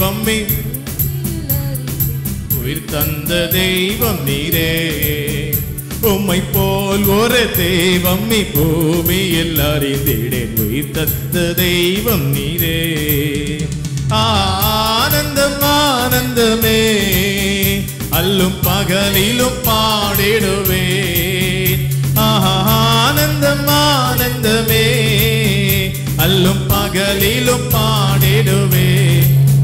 தெய்வம் உயிர் தந்த தெய்வம் நீரே. உம்மை போல் ஒரு தெய்வம் பூமியில் அறிந்திடேன். உயிர் தந்த தெய்வம் நீரே. ஆனந்தம் ஆனந்தமே அல்லும் பகலிலும் பாடிடுவேன். ஆனந்தம் ஆனந்தமே அல்லும் பகலிலும் பாடிடுவேன்.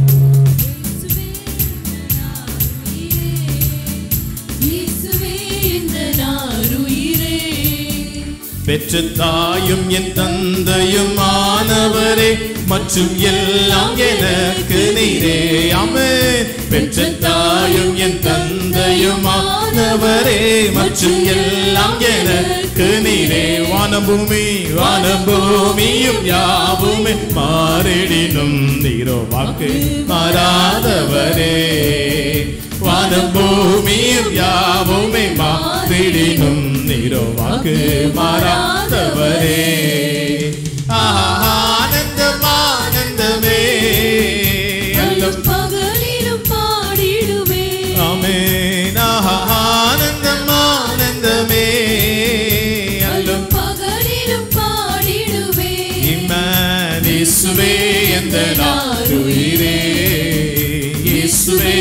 பெற்ற தாயும் என் தந்தையும் ஆனவரே மற்றும் எல்லாம் எனக்கு நீரே. ஆமென். பெற்ற தாயும் என் தந்தையும் ஆனவரே மற்றும் எல்லாம் எனக்கு நீரே. வானபூமி வானபூமியும் யாவுமே மாறிடினும் நீரோ வாக்கு மாறாதவரே. வானபூமியும் யாவுமே மாறிடினும் நீரோ வாக்கு மாறாதவரே. ஆனந்தம் ஆனந்தமே அல்லும் பகலிலும் பாடிடுவேன். ஆமென். ஆனந்தம் ஆனந்தமே அல்லும் பகலிலும் பாடிடுவேன். இம்மான் இயேசுவே எந்த நாருயிரே. இயேசுவே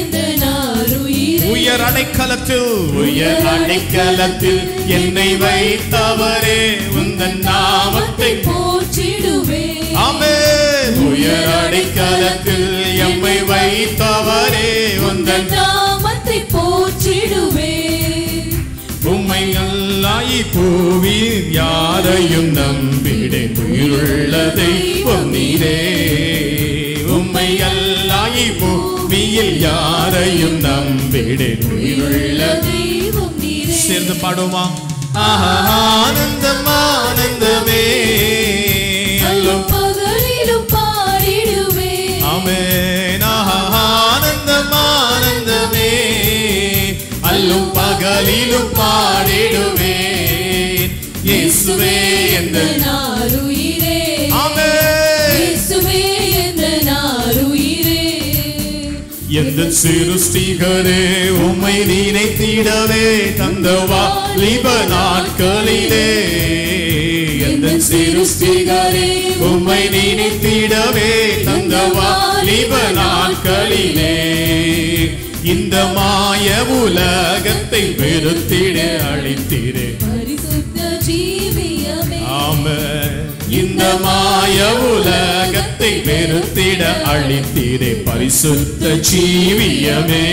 உயர் அடைக்கலத்தில் என்னை வைத்தவரே உந்தன் நாமத்தை போற்றிடுவேன். ஆமென். உயர் அடைக்கலத்தில் எம்மை வைத்தவரே உந்தன் நாமத்தை போற்றிடுவேன். உம்மை அல்லாய் பூவில் யாரையும் நம்பிடேன். உயிருள்ள தெய்வம் நீரே. உம்மை அல்லாய் பூமியில் யாரையும் நம்பிடேன். உயிருள்ள தெய்வம் நீரே. சேர்ந்து பாடுமா? ஆனந்தம் ஆனந்தமே அல்லும் பகலிலும் பாடிடுவேன். ஆமென். ஆனந்தம் ஆனந்தமே அல்லும் பகலிலும் பாடிடுவேன். இயேசுவே எந்த நாருயிரே. ஆமென். இயேசுவே எந்த நாருயிரே. எந்த சிருஷ்டிகரே உம்மை நினைத்திடவே தந்த வாலிப நாட்களிலே. எந்த சிருஷ்டிகரே உம்மை நினைத்திடவே தந்த வாலிப நாட்களிலே. இந்த மாய உலகத்தை வெறுத்திட அழித்திரே. பரிசுத்த ஜீவியமே. ஆமென். இந்த மாய உலகத்தை வெறுத்திட அழித்திரே. பரிசுத்த ஜீவியமே.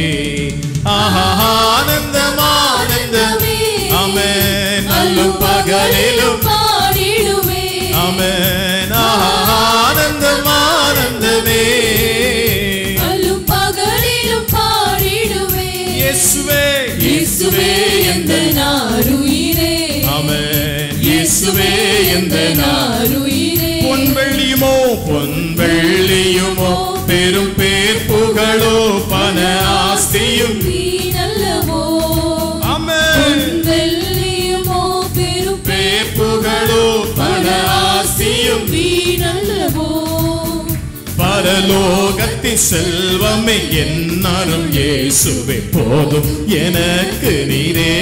ஆனந்தம் ஆனந்தமே ஆமென். அல்லும் பகலிலும் பாடிடுவேன். ஆமென். ஆனந்தம் ஆனந்தமே அல்லும் பகலிலும் பாடிடுவேன். இயேசுவே இயேசுவே எந்த நாருயிரே. ஆமென். இயேசுவே எந்த நாருயிரே. பொன்வெள்ளியுமோ பொன்வெள்ளியுமோ பெரும் பேர் புகழோ பண ஆஸ்தியும் வீணல்லவோ. ஆமென். வெள்ளியுமோ பெரும் பேர் புகழோ பண ஆஸ்தியும் வீணல்லவோ. பரலோகத்தின் செல்வமே என்னாரும் இயேசுவே போதும் எனக்கு நீரே.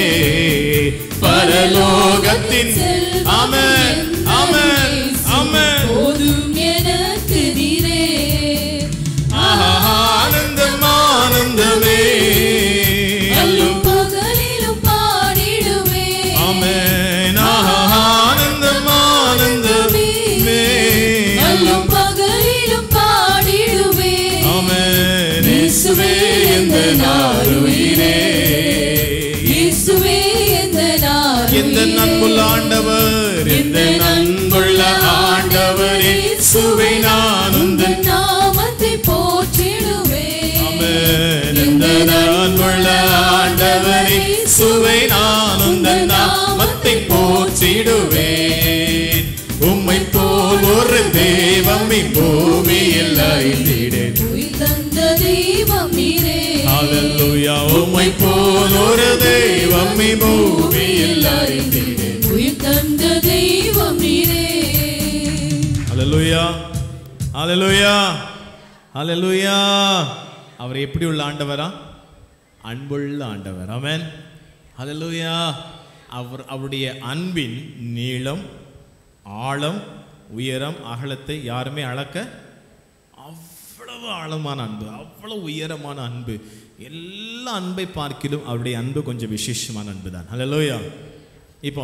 பரலோகத்தின் ஆமென் ஆமென் ஆமென் போதும் எனக்கு நீரே. ஆனந்தம் ஆனந்தமே அல்லும் பகலிலும் பாடிடுவேன். ஆமென். ஆனந்தம் ஆனந்தமே அல்லும் பகலிலும் பாடிடுவேன். ஆமென். இயேசுவே எந்த நாருயிரே. இயேசுவே எந்த நாருயிரே. எந்த நன்புள்ள ஆண்டவர் எந்த நன்புள்ள ஆண்டவர் இயேசுவை நான் உந்தன் நாமத்தை போற்றிடுவேன். ஆமென். எந்த நன்புள்ள ஆண்டவர் இயேசுவை நான் உந்தன் நாமத்தை போற்றிடுவேன். உம்மை போல் ஒரு தெய்வம் பூமியில் ஐந்திடேன். உயிர் தந்த தெய்வம் நீரே. ஹல்லேலூயா. உம்மை போல் ஒரு தெய்வம் பூமியில் ஐந்திடேன். உயிர் தந்த தெய்வம் நீரே. ஹல்லேலூயா. ஹல்லேலூயா. ஹல்லேலூயா. அவர் எப்படி உள்ள ஆண்டவரா? அன்புள்ள ஆண்டவர். ஆமென். ஹல்லேலூயா. அவருடைய அன்பின் நீளம், ஆழம், உயரம், அகலத்தை யாருமே அளக்க, அவ்வளவு ஆழமான அன்பு, அவ்வளவு உயரமான அன்பு. எல்லா அன்பை பார்க்கிலும் அவருடைய அன்பு கொஞ்சம் விசேஷமான அன்பு தான். ஹல்லேலூயா. இப்போ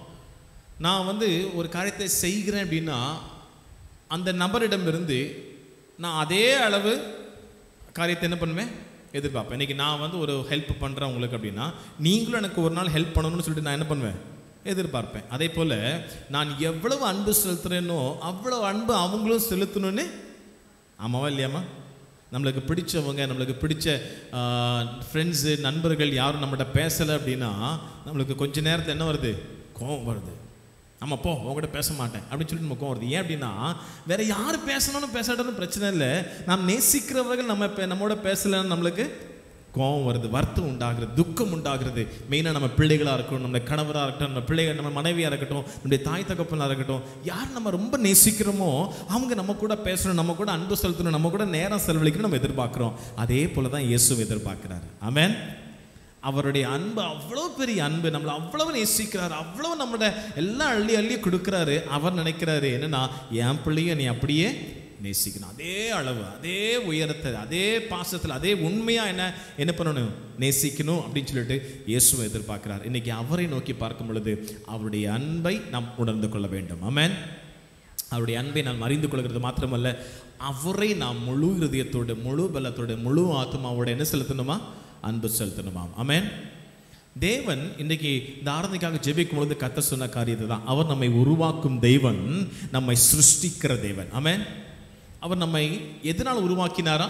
நான் ஒரு காரியத்தை செய்கிறேன் அப்படின்னா அந்த நபரிடமிருந்து நான் அதே அளவு காரியத்தை என்ன பண்ணுவேன், எதிர்பார்ப்பேன். இன்றைக்கி நான் ஒரு ஹெல்ப் பண்ணுறேன் உங்களுக்கு அப்படின்னா நீங்களும் எனக்கு ஒரு நாள் ஹெல்ப் பண்ணணும்னு சொல்லிட்டு நான் என்ன பண்ணுவேன், எதிர்பார்ப்பேன். அதே போல் நான் எவ்வளவு அன்பு செலுத்துகிறேனோ அவ்வளோ அன்பு அவங்களும் செலுத்தணும்னு. ஆமாவா இல்லையாம்மா? நம்மளுக்கு பிடிச்சவங்க, நம்மளுக்கு பிடிச்ச ஃப்ரெண்ட்ஸு, நண்பர்கள் யாரும் நம்மகிட்ட பேசலை அப்படின்னா நம்மளுக்கு கொஞ்ச நேரத்தில் என்ன வருது, கோவம் வருது. நம்ம போ, உங்கள்கிட்ட பேச மாட்டேன் அப்படின்னு சொல்லிட்டு நம்ம கோவம் வருது. ஏன் அப்படின்னா வேற யார் பேசணும்னு பேசாட்டணும் பிரச்சனை இல்லை, நாம் நேசிக்கிறவர்கள் நம்மோட பேசலைன்னு நம்மளுக்கு கோவம் வருது, வருத்தம் உண்டாகிறது, துக்கம் உண்டாகிறது. மெயினாக நம்ம பிள்ளைகளாக இருக்கட்டும், நம்ம கணவராக இருக்கட்டும், நம்ம பிள்ளைகள், நம்ம மனைவியாக இருக்கட்டும், நம்முடைய தாய் தகப்பனாக இருக்கட்டும், யார் நம்ம ரொம்ப நேசிக்கிறோமோ அவங்க நம்ம கூட பேசணும், நம்ம கூட அன்பு செலுத்தணும், நம்ம கூட நேரம் செலவழிக்கணும் நம்ம எதிர்பார்க்குறோம். அதே போல தான் இயேசு எதிர்பார்க்கிறாரு. ஆமென். அவருடைய அன்பு அவ்வளோ பெரிய அன்பு, நம்மளை அவ்வளவு நேசிக்கிறாரு, அவ்வளோ நம்மளோட எல்லாம் அள்ளி அள்ளி கொடுக்குறாரு. அவர் நினைக்கிறாரு என்னன்னா என் பிள்ளைய நீ அப்படியே நேசிக்கணும், அதே அளவு, அதே உயரத்தை, அதே பாசத்தில், அதே உண்மையாக என்ன பண்ணணும், நேசிக்கணும் அப்படின்னு சொல்லிட்டு இயேசுவை எதிர்பார்க்கிறார். இன்னைக்கு அவரை நோக்கி பார்க்கும் பொழுது அவருடைய அன்பை நாம் உணர்ந்து கொள்ள வேண்டும். ஆமென். அவருடைய அன்பை நாம் அறிந்து கொள்கிறது மாத்திரமல்ல, அவரை நாம் முழு இதயத்தோடு, முழு பலத்தோடு, முழு ஆத்மாவோடு என்ன செலுத்தணுமா, அன்பு செலுத்தணுமாம். ஆமென். தேவன் இன்றைக்கு இந்த ஆராதனைக்காக ஜெபிக்கும் பொழுது கர்த்தர் சொன்ன காரியத்தை தான், அவர் நம்மை உருவாக்கும் தெய்வன், நம்மை சிருஷ்டிக்கிற தேவன். ஆமென். அவர் நம்மை எதனால் உருவாக்கினாரா?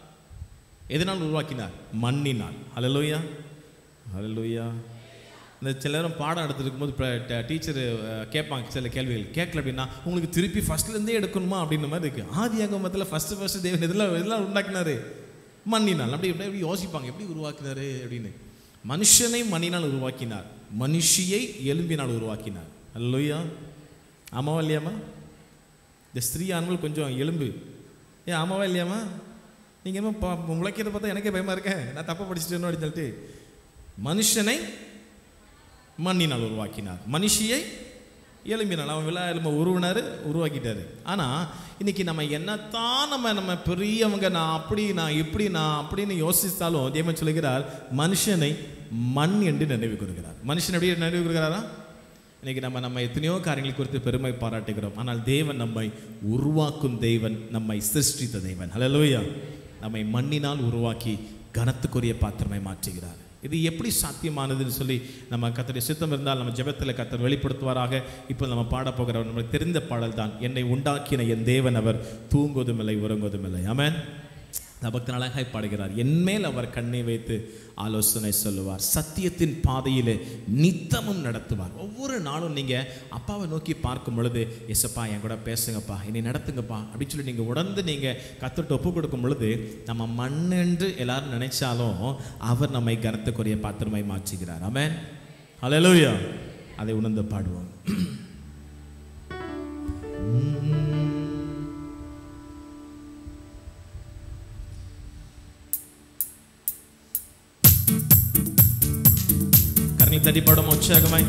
எதனால் உருவாக்கினார்? மண்ணினால். ஹல்லேலூயா, ஹல்லேலூயா. இந்த சில நேரம் பாடம் எடுத்துருக்கும் போது டீச்சர் கேட்பாங்க சில கேள்விகள். கேட்கல அப்படின்னா உங்களுக்கு திருப்பி ஃபர்ஸ்ட்லேருந்தே எடுக்கணுமா அப்படின்ற மாதிரி இருக்குது. ஆதியாகமத்தில் ஃபஸ்ட்டு தேவன் இதெல்லாம் உண்டாக்கினாரு மண்ணினால். எப்படி யோசிப்பாங்க, எப்படி உருவாக்கினாரு அப்படின்னு. மனுஷனை மண்ணினால் உருவாக்கினார், மனுஷியை எலும்பினால் உருவாக்கினார். ஹல்லேலூயா. ஆமாவா இல்லையாம்மா? இந்த ஸ்திரீ ஆண்கள் கொஞ்சம் எலும்பு. ஆமாவா இல்லையாம்மா? நீங்கள் என்ன முளைக்கிறத பார்த்தா எனக்கே பயமாக இருக்கேன், நான் தப்பாக படிச்சுட்டேன்னு அப்படின்னு சொல்லிட்டு. மனுஷனை மண்ணினால் உருவாக்கினார், மனுஷியை எலும்பினால். அவன் விழா எலும்பை உருவாக்கிட்டாரு. ஆனால் இன்னைக்கு நம்ம என்னத்தான் நம்ம பெரியவங்க, நான் அப்படி, நான் இப்படி, நான் அப்படின்னு யோசித்தாலும் தேவன் சொல்லுகிறார் மனுஷனை மண் என்று நினைவு கூறுகிறார். மனுஷன் எப்படி நினைவு கூறுகிறாரா? இன்னைக்கு நம்ம எத்தனையோ காரியங்களை குறித்து பெருமை பாராட்டுகிறோம். ஆனால் தேவன் நம்மை உருவாக்கும் தெய்வன், நம்மை சிருஷ்டித்த தெய்வன். ஹல்லேலூயா. நம்மை மண்ணினால் உருவாக்கி கனத்துக்குரிய பாத்திரமை மாற்றுகிறார். இது எப்படி சாத்தியமானதுன்னு சொல்லி நம்ம கர்த்தருடைய சித்தம் இருந்தால் நம்ம ஜெபத்தில் கர்த்தர் வெளிப்படுத்துவாராக. இப்போ நம்ம பாடப்போகிறவர் நம்மளுக்கு தெரிந்த பாடல் தான், என்னை உண்டாக்கின என் தேவன் அவர் தூங்குவதும் இல்லை உறங்குவதும் இல்லை. ஆமென். பக்தன் அழகாய் பாடுகிறார், என்மேல் அவர் கண்ணை வைத்து ஆலோசனை சொல்லுவார், சத்தியத்தின் பாதையிலே நித்தமும் நடத்துவார். ஒவ்வொரு நாளும் நீங்கள் அப்பாவை நோக்கி பார்க்கும் பொழுது, எஸ்ப்பா என் கூட பேசுங்கப்பா, என்னை நடத்துங்கப்பா அப்படின்னு சொல்லி நீங்கள் உணர்ந்து நீங்கள் கர்த்தர்கிட்ட ஒப்பு கொடுக்கும் பொழுது, நம்ம மண்ணென்று எல்லாரும் நினைச்சாலும் அவர் நம்மை கனத்துக்குரிய பாத்திரமாய் மாற்றுகிறார். ஆமென். ஹல்லேலூயா. அதை உணர்ந்து பாடுவோம். தட்டி பாடும் உற்சாகமாய்.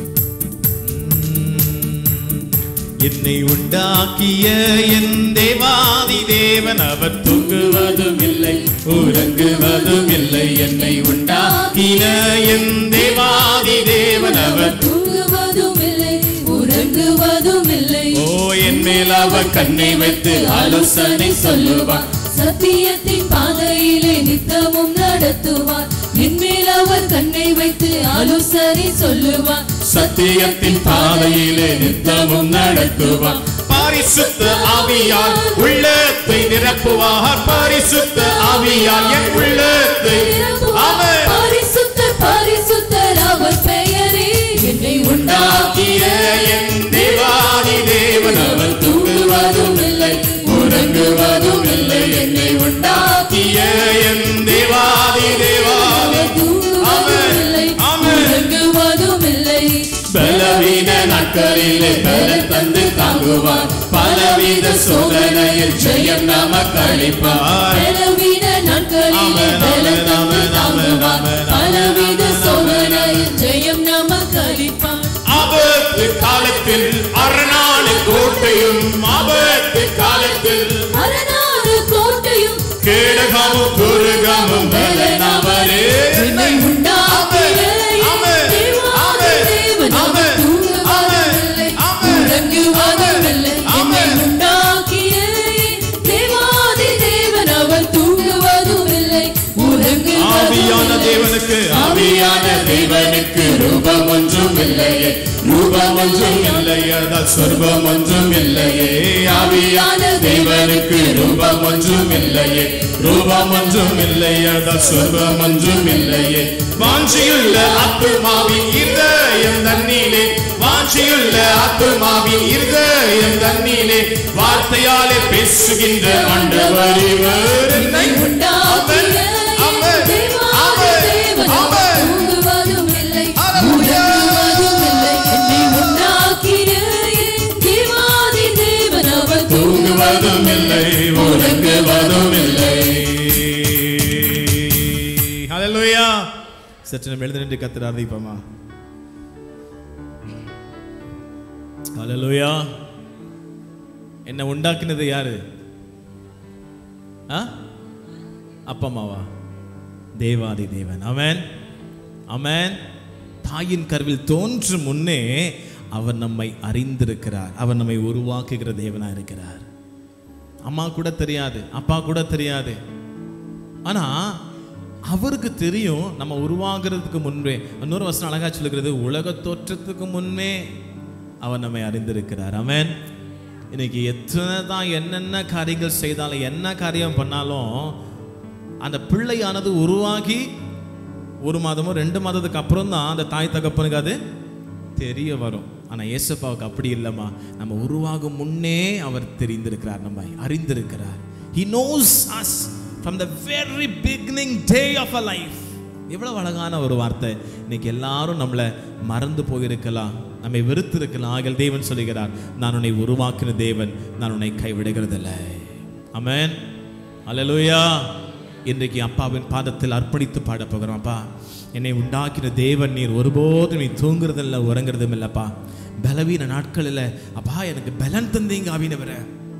என்னை உண்டாக்கிய என் தேவாதி தேவன் அவர் தூங்குவதும் இல்லை உறங்குவதும் இல்லை. என்னை உண்டாக்கிய என் தேவாதி தேவன் அவர் தூங்குவதும் இல்லை உறங்குவதும் இல்லை. ஓ என் மேல் அவர் கண்ணை வைத்து ஆலோசனை சொல்லுவார், சத்தியத்தின் பாதையிலே நித்தமும் நடத்துவார். என்மேல் அவர் கண்ணை வைத்து ஆலோசனை சொல்லுவார், சத்தியத்தின் பாதையிலே நித்தமும் நடத்துவார். பரிசுத்த ஆவியால் உள்ளத்தை நிரப்புவார், பரிசுத்த ஆவியால் என் உள்ளத்தை நிரப்புவார். பரிசுத்தர் பரிசுத்தர் அவர் பெயரே. என்னை உண்டாக்கிய என் தேவாதி தேவன் அவர் தூங்குவதும் இல்லை உறங்குவதும் இல்லை. என்னை உண்டாக்கிய என் தேவாதி தேவன் பலவீன நாட்களிலே பலன் தந்து தாங்குவார், பலவித சோதனையில் ஜெயம் ஜெயம் நமக்கு அளிப்பார். பலவீன நாட்களிலே பலம் தந்து தாங்குவார். பலவித சோதனையில் ஜெயம் நமக்கு அளிப்பார். ஆபத்து காலத்தில் அரணான கோட்டையும், ஆபத்து காலத்தில் அரணான கோட்டையும், கேடகமும் துருகமும் பலனவரே. என்னை உண்டாக்கிய தேவாதி தேவன் அவர் தூங்குவதுமில்லை, உறங்குவதுமில்லை. என்னை உண்டாக்கிய தேவாதி தேவன் அவர் தூங்குவதுமில்லை, உறங்குவதுமில்லை. ஆவியான தேவனுக்கு, ஆவியான தேவனுக்கு ரூபம் ஒன்றும் இல்லையே, ரூபம் ஒன்றும் இல்லையே, சொர்பம் ஒன்றும் இல்லையே. ஆவியான தேவனுக்கு ரூபம் ஒன்றும் இல்லையே, ரூபம் ஒன்றும் இல்லையே, சொர்பம் ஒன்றும் இல்லையே. வாஞ்சியுள்ள ஆத்துமாவின் இருதயம் தண்ணீலே, வாஞ்சியுள்ள ஆத்துமாவின் இருதயம் தண்ணீலே, வார்த்தையாலே பேசுகின்ற ஆண்டவர் இவர். என்னை உண்டாக்கிய தேவாதி தேவன் அவர் தூங்குவதுமில்லை, உறங்குவதுமில்லை. என்னை உண்டாக்கிய தேவாதி தேவன் அவர் தூங்குவதுமில்லை, உறங்குவதுமில்லை. ஹல்லேலூயா. சற்று நம்ம எழுந்து நின்று கர்த்தரை ஆராதிப்போமா? ஹல்லேலூயா. என்ன உண்டாக்கினது யாரு? அப்பா அம்மாவா? தேவாதி தேவன். ஆமென், ஆமென். தாயின் கருவில் தோன்றும் முன்னே அவர் நம்மை அறிந்திருக்கிறார். அவர் நம்மை உருவாக்குகிற தேவனா இருக்கிறார். அம்மா கூட தெரியாது, அப்பா கூட தெரியாது. ஆனா அவருக்கு தெரியும் நம்ம உருவாகிறதுக்கு முன்பே. இன்னொரு வசனம் அழகா சொல்லுகிறது, உலக தோற்றத்துக்கு முன்னே அவர் நம்மை அறிந்திருக்கிறார். ஆமென். இன்னைக்கு எத்தனை தான் என்னென்ன காரியங்கள் செய்தாலும், என்ன காரியம் பண்ணாலும், அந்த பிள்ளையானது உருவாகி 1 மாதமோ 2 மாதத்துக்கு அப்புறம் தான் அந்த தாய் தகப்பனுக்கு அது தெரிய வரும். ஆனா இயேசுப்பாவுக்கு அப்படி இல்லைம்மா. நம்ம உருவாகும் முன்னே அவர் தெரிந்திருக்கிறார், நம்மை அறிந்திருக்கிறார். He knows us from the very beginning day of our life. எவ்வளவு அழகான ஒரு வார்த்தை. இன்னைக்கு எல்லாரும் நம்மளை மறந்து போயிருக்கலாம், நம்மை வெறுத்து இருக்கலாம். ஆகிய தேவன் சொல்லுகிறார், நான் உன்னை உருவாக்கின தேவன், நான் உன்னை கைவிடுகிறதில்லை. ஆமென், அல்லேலூயா. இன்றைக்கு அப்பாவின் பாதத்தில் அர்ப்பணித்து பாட போகிறோம். அப்பா, என்னை உண்டாக்கின தேவன் நீர், ஒருபோதும் நீ தூங்குறதில்லை, உறங்குறதும் இல்லப்பா. பலவீன நாட்களில் அப்பா எனக்கு பலன் தந்தீங்க ஆவினவர.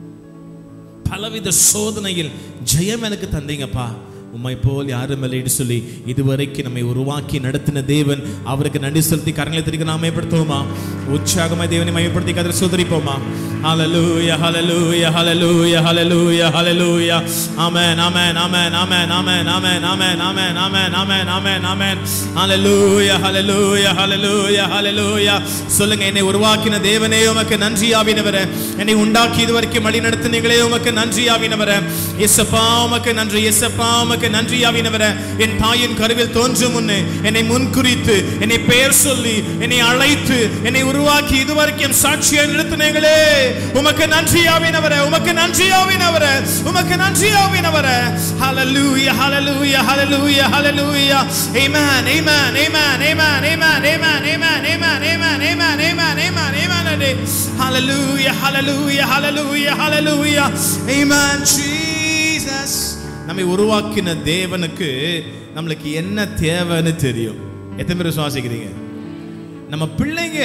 பலவித சோதனையில் ஜெயம் எனக்கு தந்தீங்கப்பா. உம்மை போல் யாரும் இல்லை சொல்லி இதுவரைக்கும் நம்மை உருவாக்கி நடத்தின தேவன், அவருக்கு நன்றி செலுத்தி கரங்களை திருக்க நாம் மேம்படுத்துவோமா? உற்சாகமாய் தேவனை மையப்படுத்தி கதை சோதரிப்போமா? ஹல்லேலூயா, ஹல்லேலூயா, ஹல்லேலூயா, ஹல்லேலூயா, ஹல்லேலூயா. ஆமென், amen, amen, amen, amen, amen, amen, amen, amen, amen, amen, ஆமென். ஹல்லேலூயா, ஹல்லேலூயா, ஹல்லேலூயா, ஹல்லேலூயா. சொல்லுங்க, என்னை உருவாக்கின தேவனே உமக்கு நன்றி ஆவினவரே. என்னை உண்டாக்கி இதுவரைக்கும் வழி நடத்தினீங்களே உமக்கு நன்றி ஆவினவரே. இயேசுப்பா உமக்கு நன்றி, இயேசுப்பா உமக்கு நன்றி ஆவினவரே. என் தாயின் கருவில் தோன்றும் முன்னே என்னை முன்குறித்து, என்னை பெயர் சொல்லி, என்னை அழைத்து, என்னை உருவாக்கி இதுவரைக்கும் சாட்சியாக நிறுத்தினீங்களே உமக்கு நன்றி ஆவினவரே, உமக்கு நன்றி ஆவினவரே, உமக்கு நன்றி ஆவினவரே. ஹல்லேலூயா, ஹல்லேலூயா, ஹல்லேலூயா, ஹல்லேலூயா. ஆமென், amen, amen, amen, amen, amen, amen, amen, amen, amen, amen, amen, ஆமென். ஹல்லேலூயா, ஹல்லேலூயா, ஹல்லேலூயா, ஹல்லேலூயா. ஆமென் ஜீசஸ். நம்மை உருவாக்கின தேவனுக்கு நம்மளுக்கு என்ன தேவைன்னு தெரியும். எத்தனை பேர் விசுவாசிக்கிறீங்க? நம்ம பிள்ளைங்க,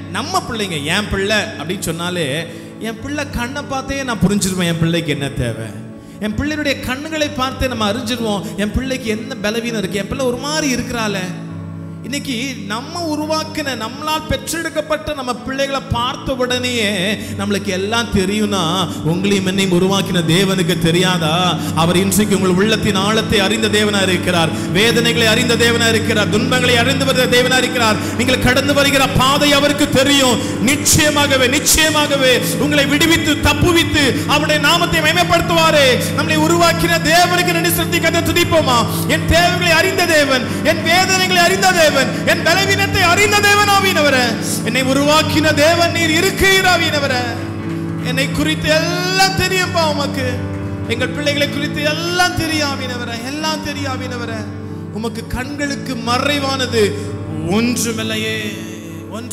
என் பிள்ளை அப்படின்னு சொன்னாலே, என் பிள்ளை கண்ணை பார்த்தே நான் புரிஞ்சிருவேன் என் பிள்ளைக்கு என்ன தேவை. என் பிள்ளையுடைய கண்ணுகளை பார்த்து நம்ம அறிஞ்சிருவோம் என் பிள்ளைக்கு என்ன பலவீனம் இருக்கு, என் பிள்ளை ஒரு மாதிரி இருக்கிறாளே. இன்னைக்கு நம்ம உருவாக்கின, நம்மளால் பெற்றெடுக்கப்பட்ட நம்ம பிள்ளைகளை பார்த்த உடனேயே நம்மளுக்கு எல்லாம் தெரியும்னா, உங்களையும் என்னையும் உருவாக்கின தேவனுக்கு தெரியாதா? அவர் இன்றைக்கு உங்கள் உள்ளத்தின் ஆழத்தை அறிந்த தேவனா இருக்கிறார், வேதனைகளை அறிந்த தேவனா இருக்கிறார், துன்பங்களை அறிந்து வருகிற தேவனா இருக்கிறார். நீங்கள் கடந்து வருகிற பாதை அவருக்கு தெரியும். நிச்சயமாகவே நிச்சயமாகவே உங்களை விடுவித்து தப்புவித்து அவருடைய நாமத்தை மகிமைப்படுத்துவாரே. நம்மளை உருவாக்கின தேவனுக்கு நன்றி செலுத்தி கதை துதிப்போமா? என் தேவைகளை அறிந்த தேவன், என் வேதனைகளை அறிந்த தேவன், என் பலவீனத்தை அறிந்த தேவன் ஆவியானவரே. என்னை உருவாக்கின தேவன் நீர் இருக்கிறீர் ஆவியானவரே. என்னை குறித்து எல்லாம் தெரியும்பா உமக்கு. எங்கள் பிள்ளைகளை குறித்து எல்லாம் தெரியும் ஆவியானவரே, எல்லாம் தெரியும் ஆவியானவரே. உமக்கு கண்களுக்கு மறைவானது ஒன்றுமில்லையே,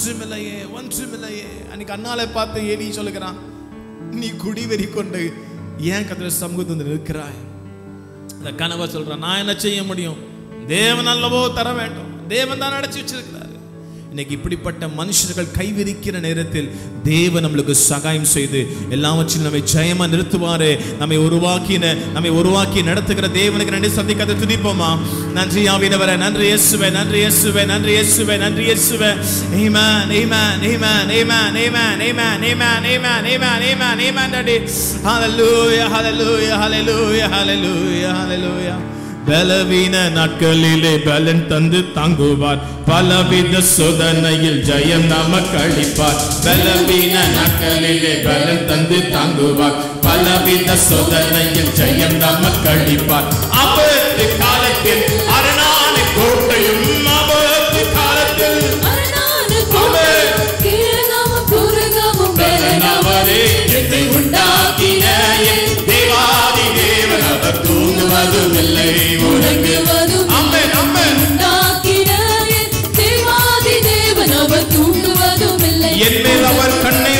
ஒன்றுமில்லையே, ஒன்றுமில்லையே. அன்னைக்கு அண்ணாலை பார்த்து ஏலி சொல்லுகிறான், நீ குடிவெறி கொண்டு ஏன் கர்த்தருடைய சமூகத்தில் வந்து நிற்கிறாய்? இந்த கனவை சொல்றான், நான் என்ன செய்ய முடியும்? தேவன் அல்லவோ தர வேண்டும், தேவன் தான் அடைச்சி வச்சிருக்கிறார். இன்னைக்கு இப்படிப்பட்ட மனுஷர்கள் கைவிரிக்கிற நேரத்தில் தேவன் நம்மளுக்கு சகாயம் செய்து எல்லாவற்றிலும் நம்மை ஜெயமா நிறுத்துவாரு. நம்மை உருவாக்கி நடத்துகிற தேவனுக்கு நன்றி சொல்லி கதை துதிப்போமா? நன்றி ஆவியானவரே, நன்றி இயேசுவே, நன்றி இயேசுவே, நன்றி இயேசுவே, நன்றி இயேசுவே. Amen, amen, amen, amen, amen, amen, amen, amen, amen, amen, amen. Daddy hallelujah, hallelujah, hallelujah, hallelujah, hallelujah. பலவீன நாட்களிலே பலன் தந்து தாங்குவார், பலவித சோதனையில் ஜெயம் நமக்கு அளிப்பார். பலவீன நாட்களிலே பலன் தந்து தாங்குவார், பலவித சோதனையில் ஜெயம் நமக்கு அளிப்பார். ஆபத்து காலத்தில் அரணான கோட்டையும், ஆபத்து காலத்தில் அவரே என்னை உண்டாக்கின தேவாதி தேவன், அவர் தூங்குவதும் இல்லை உறங்குவதும். ஆமென், ஆமென். உண்டாக்கின தேவாதி தேவன், அவர் தூங்குவதும் இல்லை. என்மேல் அவர் கண்ணை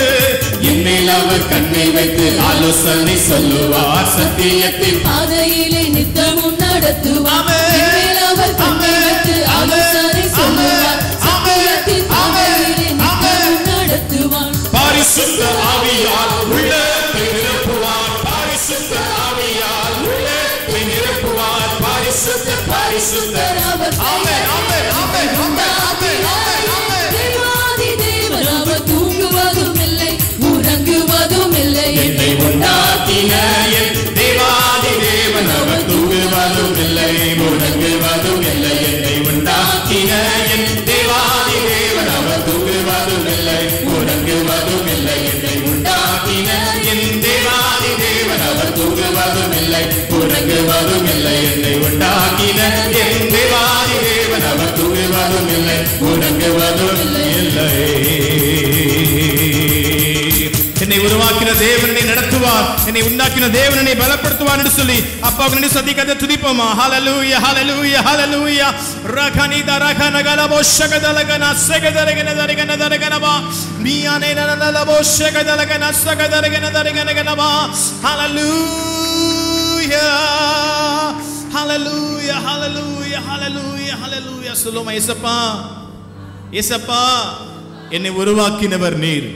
வைத்து ஆலோசனை சொல்லுவார், சத்தியத்தின் பாதையிலே நித்தமும் நடத்துவார். என்மேல் அவர் கண்ணை வைத்து ஆலோசனை சொல்லுவார், சத்தியத்தின் பாதையிலே நித்தமும் நடத்துவார். பரிசுத்த ஆவியால் உள்ளத்தை நிரப்புவார், பரிசுத்த ஆவியால் உள்ளத்தை நிரப்புவார். பரிசுத்தர் அவர். ஆமென், ஆமென், ஆமென், ஆமென், ஆமென், ஆமென். தேவாதி தேவன், அவர் தூங்குவதும் இல்லை உறங்குவதும் இல்லை. என்னை உண்டாக்கின தேவாதி தேவன், அவர் தூங்குவதும் இல்லை உறங்குவதும் இல்லை. என்னை உண்டாக்கின தேவாதி தேவன், அவர் தூங்குவதும் இல்லை உறங்குவதும் இல்லை. என்னை உண்டாக்கின தேவாதி தேவன், அவர் தூங்குவதும் இல்லை உறங்குவதும் இல்லை. என்னை உண்டாக்கின தேவாதி தேவன், அவர் தூங்குவதும் இல்லை உறங்குவதும் இல்லை. என்னை உருவாக்கின தேவனை நடத்துவார், என்னை உண்டாக்கின தேவனை பலப்படுத்துவார் என்று சொல்லி அப்பாவுக்கு நன்றி சொல்லி கதை துதிப்போமா? ஹalleluya, ஹalleluya, ஹalleluya. ரகனித ரகனகலபோ ஷகதலகன சகதலகன தரகன தரகனபா மியானே நலலபோ ஷகதலகன சகதலகன தரகனகனபா. ஹalleluya, ஹalleluya, ஹalleluya, ஹalleluya, ஹalleluya. சொல்லுமா? இயேசப்பா, இயேசப்பா, என்னை உருவாக்கினவர் நீர்,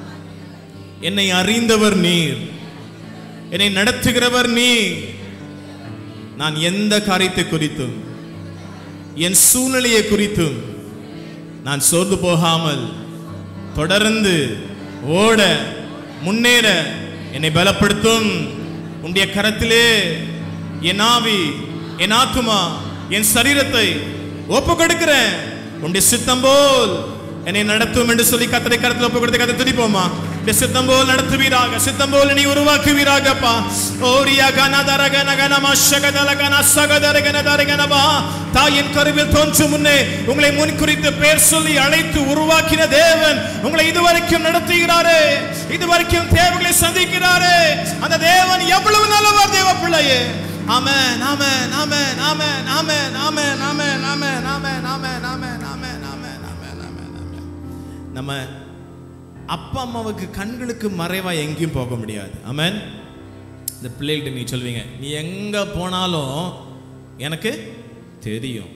என்னை அறிந்தவர் நீர், என்னை நடத்துகிறவர் நீர். நான் எந்த காரியத்தை குறித்தும் என் சூழ்நிலையை குறித்தும் நான் சோர்ந்து போகாமல் தொடர்ந்து ஓட முன்னேற என்னை பலப்படுத்தும். உன்னுடைய கரத்திலே என் ஆவி, என் ஆத்துமா, என் சரீரத்தை ஒப்பு கொடுக்கிறேன். உன்னுடைய சித்தம் போல் என்னை நடத்தும் என்று சொல்லி கர்த்தருடைய கரத்தில் ஒப்பு கொடுத்து கதை துதிப்போமா? சித்தம் போல் நடத்துவீராக, சித்தம் போல் நீ உருவாக்குவீராகப்பா. ஓரியா கனதரகன கனமா ஷகதலகன சகதரகன தரகனபா. தாயின் கருவில் தோன்றும் முன்னே உங்களை முன்குறித்து பெயர் சொல்லி அழைத்து உருவாக்கின தேவன் உங்களை இதுவரைக்கும் நடத்துகிறாரே, இதுவரைக்கும் தேவைகளை சந்திக்கிறாரே. அந்த தேவன் எவ்வளவு நல்லவர் தேவ பிள்ளையே. ஆமென், amen, amen, amen, amen, amen, amen, amen, amen, amen, amen, amen, amen, amen, amen, ஆமென். நம்ம அப்பா அம்மாவுக்கு கண்களுக்கு மறைவா எங்கேயும் போக முடியாது. ஆமென். இந்த பிள்ளைகிட்ட நீ சொல்வீங்க, நீ எங்க போனாலும் எனக்கு தெரியும்.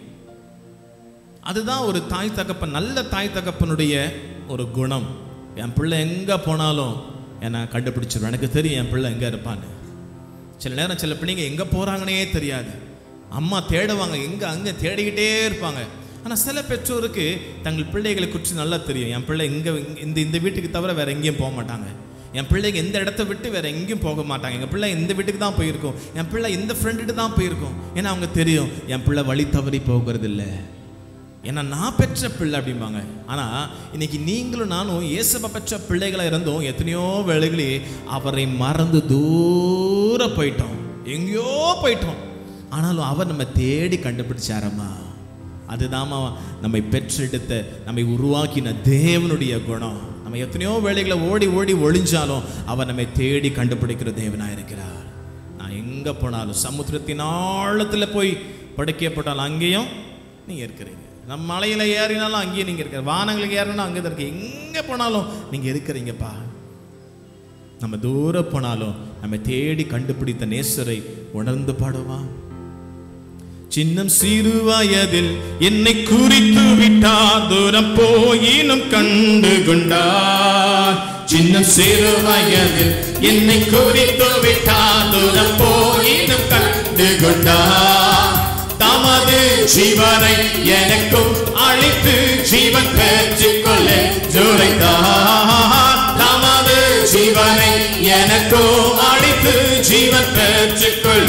அதுதான் ஒரு தாய் தகப்பன், நல்ல தாய் தகப்பனுடைய ஒரு குணம். என் பிள்ளை எங்க போனாலும் என்னை கண்டுபிடிச்சிடும், எனக்கு தெரியும் என் பிள்ளை எங்க இருப்பான்னு. சில நேரம் சில பிள்ளைங்க எங்க போறாங்கன்னே தெரியாது, அம்மா தேடுவாங்க, எங்க அங்க தேடிக்கிட்டே இருப்பாங்க. ஆனால் சில பெற்றோருக்கு தங்கள் பிள்ளைகளை குறித்து நல்லா தெரியும், என் பிள்ளை இந்த வீட்டுக்கு தவிர வேற எங்கேயும் போக மாட்டாங்க, என் பிள்ளைங்க எந்த இடத்த விட்டு வேற எங்கேயும் போக மாட்டாங்க, எங்கள் பிள்ளை இந்த வீட்டுக்கு தான் போயிருக்கோம், என் பிள்ளை இந்த ஃப்ரெண்டுட்டு தான் போயிருக்கோம். ஏன்னா அவங்க தெரியும் என் பிள்ளை வழி தவறி போகிறது இல்லை, ஏன்னா நான் பெற்ற பிள்ளை அப்படிம்பாங்க. ஆனால் இன்னைக்கு நீங்களும் நானும் இயேசுவை பெற்ற பிள்ளைகளாக இருந்தோம், எத்தனையோ வேளைகளே அவரை மறந்து தூர போயிட்டோம், எங்கேயோ போயிட்டோம். ஆனாலும் அவர் நம்ம தேடி கண்டுபிடிச்சாரம்மா. அதுதாம்மா நம்மை பெற்றெடுத்த, நம்மை உருவாக்கின தேவனுடைய குணம். நம்ம எத்தனையோ வேளைகளை ஓடி ஓடி ஒளிஞ்சாலும் அவர் நம்மை தேடி கண்டுபிடிக்கிற தேவனாக இருக்கிறார். நான் எங்கே போனாலும், சமுத்திரத்தின் ஆழத்தில் போய் படுக்கப்பட்டாலும் அங்கேயும் நீங்கள் இருக்கிறீங்க, நம்ம மலையில் ஏறினாலும் அங்கேயும் நீங்கள் இருக்கிற, வானங்களுக்கு ஏறினாலும் அங்கே தான் இருக்கு, எங்கே போனாலும் நீங்கள் இருக்கிறீங்கப்பா. நம்ம தூரம் போனாலும் நம்ம தேடி கண்டுபிடித்த நேசரை உணர்ந்து பாடுவான். சின்னம் சிறு வயதில் என்னை குறித்து விட்டார், தூரம் போயினும் கண்டு கொண்டார். சின்னம் சிறு வயதில் என்னை குறித்து விட்டார், தூரம் போயினும் கண்டு கொண்டார். தமது ஜீவனை எனக்கும் அளித்து ஜீவன் பெற்றுக்கொள்ள ஜோரைத்தார். தமது ஜீவனை எனக்கும் அளித்து ஜீவன் பெற்றுக்கொள்ள.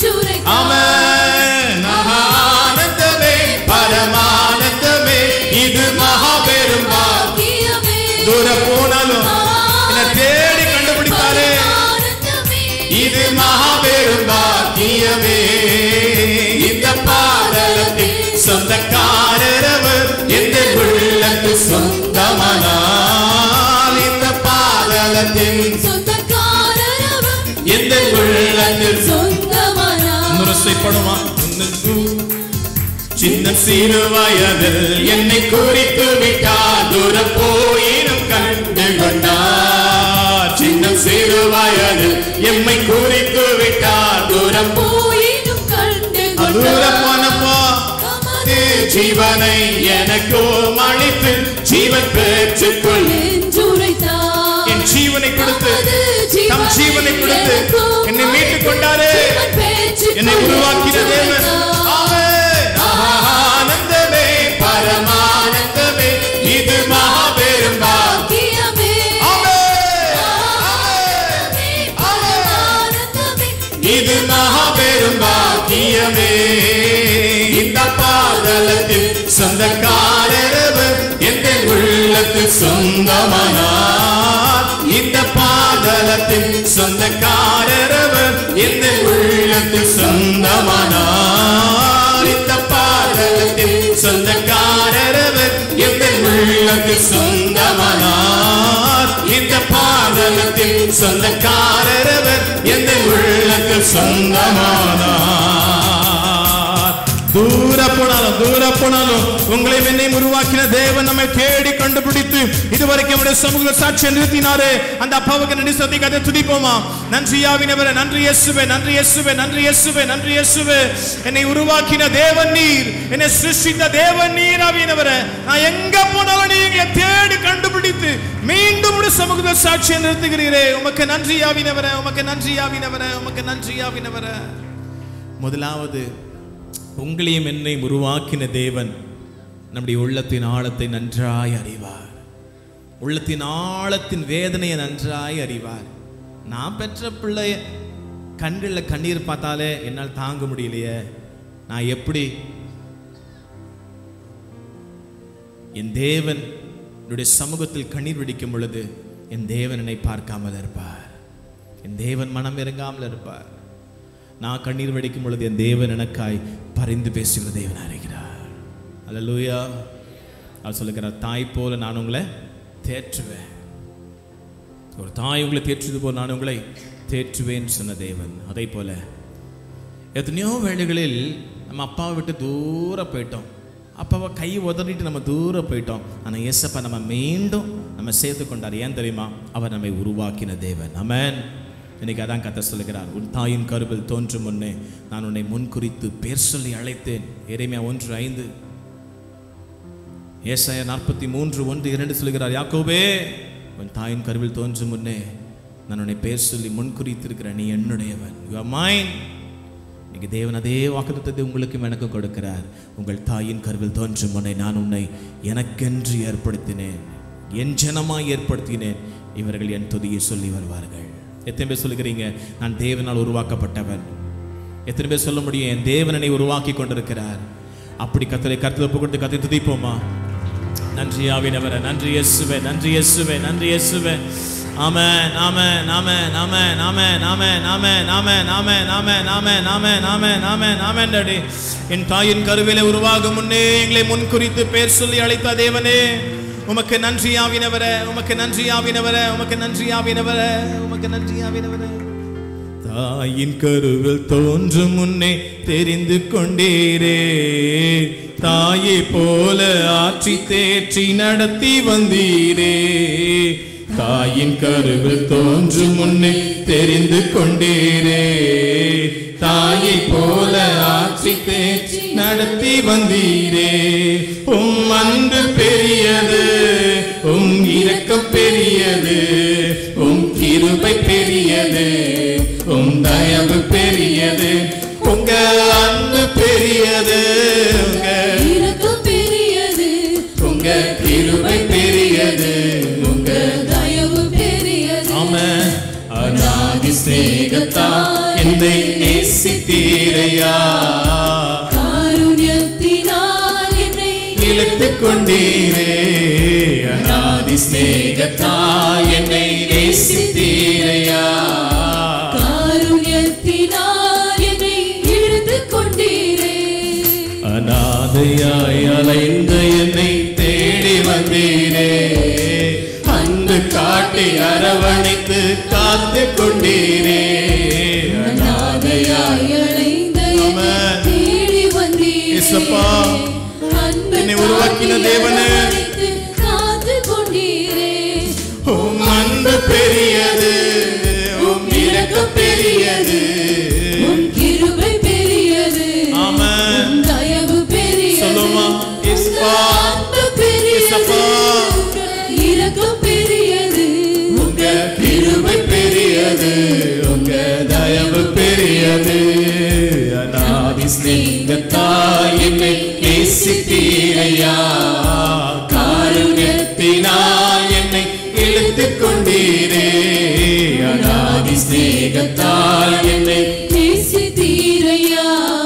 ஆமென். ஆனந்தமே பரமானந்தமே, இது மகாபெரும் பாக்கியமே. தூரம் போனாலும் என்னை தேடி கண்டுபிடித்தாரே, இது மகாபெரும் பாக்கியமே. இந்த பாதலத்தின் சொந்தக்காரர் அவர், எந்த உள்ளத்தில் சொந்தமானார். இந்த பாதலத்தின் சொந்தக்காரர் அவர், எந்த உள்ளத்தில் சொந்தமானார். முரசைப்படுமா? சின்ன சிறு வயதில் என்னை குறித்து விட்டார், தூரம் போயினும் கண்டு கொண்டார். சின்ன சிறு வயதில் எம்மை குறித்து விட்டார், தூரம் போயினும் கண்டு கொண்டார். தூரம் போனப்போ ஜீவனை எனக்கும் அளித்து ஜீவன் பெற்றுக்கொள். என் ஜீவனை கொடுத்து, தம் ஜீவனை கொடுத்து என்னை மீட்டுக் கொண்டாரே, என்னை உருவாக்கின தேவன். ஆனந்தமே பரமானந்தமே, இது மகாபெரும் பாக்கியமே. இது மகாபெரும் பாக்கியமே. இந்த பாதலத்தில் சொந்தக்காரர் அவர், எந்த உள்ளத்தில் சொந்தமானார். இந்த பாதலத்தில் சொந்தக்காரர் அவர், எந்த உள்ளத்தில் சொந்தமானார். இந்த பாதலத்தில் சொந்தக்காரர் அவர், எந்த உள்ளத்தில் சொந்தமானார். இந்த பாதலத்தில் சொந்தக்காரர் அவர், எந்த உள்ளத்தில் சொந்தமானார். தூர போனாலும் உங்களை என்னை உருவாக்கின தேவன் நம்மை தேடி கண்டுபிடித்து இதுவரைக்கும் நம்முடைய சமூக சாட்சியை நிறுத்தினாரே, அந்த அப்பாவுக்கு நன்றி சொல்லி கதை துதிப்போமா? நன்றி ஆவியானவரே, நன்றி இயேசுவே, நன்றி இயேசுவே, நன்றி இயேசுவே, நன்றி இயேசுவே. என்னை உருவாக்கின தேவன் நீர், என்னை சிருஷ்டித்த தேவன் நீர். ஆவியானவரே, நான் எங்க போனாலும் நீங்க தேடி கண்டுபிடித்து மீண்டும் ஒரு சமூக சாட்சியை நிறுத்துகிறீரே. உமக்கு நன்றி ஆவியானவரே, உமக்கு நன்றி ஆவியானவரே, உமக்கு நன்றி ஆவியானவரே. முதலாவது, உங்களையும் என்னை உருவாக்கின தேவன் நம்முடைய உள்ளத்தின் ஆழத்தை நன்றாய் அறிவார். உள்ளத்தின் ஆழத்தின் வேதனையை நன்றாய் அறிவார். நான் பெற்ற பிள்ளைய கண்களில் கண்ணீர் பார்த்தாலே என்னால் தாங்க முடியலையே, நான் எப்படி என் தேவன் சமூகத்தில் கண்ணீர் வெடிக்கும் பொழுது என் தேவன் என்னை பார்க்காமல் இருப்பார், என் தேவன் மனம் இறங்காமல் இருப்பார். நான் கண்ணீர் வெடிக்கும் பொழுது என் தேவன் எனக்காய் பரிந்து பேசுகிற தேவன் அறிகிறார். அல்லேலூயா. அவர் சொல்லுகிறார், தாய் போல நான் உங்களை தேற்றுவேன். ஒரு தாய் உங்களை தேற்றுவது போல் நான் உங்களை தேற்றுவேன் சொன்ன தேவன். அதே போல எத்தனையோ வேளைகளில் நம்ம அப்பாவை விட்டு தூரம் போயிட்டோம், அப்பாவை கை உதறிட்டு நம்ம தூரம் போயிட்டோம். ஆனால் இயேசப்பா நம்ம மீண்டும் நம்ம சேர்த்து கொண்டார். ஏன் தெரியுமா? அவர் நம்மை உருவாக்கின தேவன். ஆமென். இன்னைக்கு அதான் கர்த்தர் சொல்லுகிறார், உன் தாயின் கருவில் தோன்றும் முன்னே நான் உன்னை முன்குறித்து பேர் சொல்லி அழைத்தேன். எரேமியா 1:5, ஏசாயா 43:1-2 சொல்லுகிறார், யாக்கோபே உன் தாயின் கருவில் தோன்றும் முன்னே நான் உன்னை பேர் சொல்லி முன்குறித்திருக்கிற, நீ என்னுடையவன், யூ ஆர் மைன். இன்னைக்கு தேவன் அதே வாக்குத்தத்தத்தை உங்களுக்கும் எனக்கும் கொடுக்கிறார். உங்கள் தாயின் கருவில் தோன்றும் முன்னே நான் உன்னை எனக்கென்று ஏற்படுத்தினேன், என் ஜனமாய் ஏற்படுத்தினேன். இவர்கள் என் துதியை சொல்லி வருவார்கள். எத்தனை பேர் சொல்லுகிறீங்க, நான் தேவனால் உருவாக்கப்பட்டவன்? எத்தனை பேர் சொல்ல முடியும், என் தேவனை உருவாக்கி கொண்டிருக்கிறார்? அப்படி கர்த்தரை ஒப்பு கொடுத்து கர்த்தரை துதிப்போமா? நன்றி ஆவியானவரே, நன்றி இயேசுவே, நன்றி இயேசுவே, நன்றி இயேசுவே. Amen, amen, amen, amen, amen, amen, amen, amen, amen, amen, amen, amen, amen, amen, amen. Daddy, என் தாயின் கருவிலே உருவாகும் முன்னே எங்களை முன்குறித்து பேர் சொல்லி அழைத்த தேவனே, உமக்கு நன்றி ஆவியானவரே, உமக்கு நன்றி ஆவியானவரே, உமக்கு நன்றி ஆவியானவரே, உமக்கு நன்றி ஆவியானவரே. தாயின் கருவில் தோன்றும் முன்னே தெரிந்து கொண்டீரே, தாயை போல ஆற்றி தேற்றி நடத்தி வந்தீரே. தாயின் கருவில் தோன்றும் முன்னே தெரிந்து கொண்டீரே. தாயை போல ஆட்சி தேற்றி நடத்தி வந்தீரே. உம் அன்பு பெரியது, உம் இரக்கம் பெரியது, உம் கிருபை பெரியது, உம் தயவு பெரியது. உங்க அன்பு பெரியது, உங்க இரக்கம் பெரியது, உங்க கிருபை பெரியது, உங்க தயவு பெரியது. ஆமென். அநாதி சிநேகத்தால் என்னை நேசித்தீரையா. காருண்யத்தினால் என்னை இழுத்துக் கொண்டீரே. அநாதி சிநேகத்தால் என்னை நேசித்தீரையா. காருண்யத்தினால் என்னை இழுத்துக் கொண்டீரே. அநாதையாய் அலைந்த என்னை தேடி வந்தீரே. அன்பு காட்டி அரவணைத்து காத்து கொண்டீரே. அநாதையாய் அலைந்த என்னை தேடி வந்தீரே. இயேசப்பா, என்னை உருவாக்கின தேவனே, காத்து கொண்டீரே. உம் அன்பு பெரியது, உம் இரக்கம் பெரியது, உம் கிருபை பெரியது, ஆமென். உம் தயவு பெரியது. சொல்லுமா இயேசப்பா, அன்பு பெரியது, இரக்கம் பெரியது, உங்க கிருபை பெரியது, உங்க தயவு பெரியது. அநாதி சிநேகத்தால் என்னை நேசித்தீரையா. காருண்யத்தினால் என்னை இழுத்துக் கொண்டீரே. அநாதி சிநேகத்தால் என்னை நேசித்தீரையா.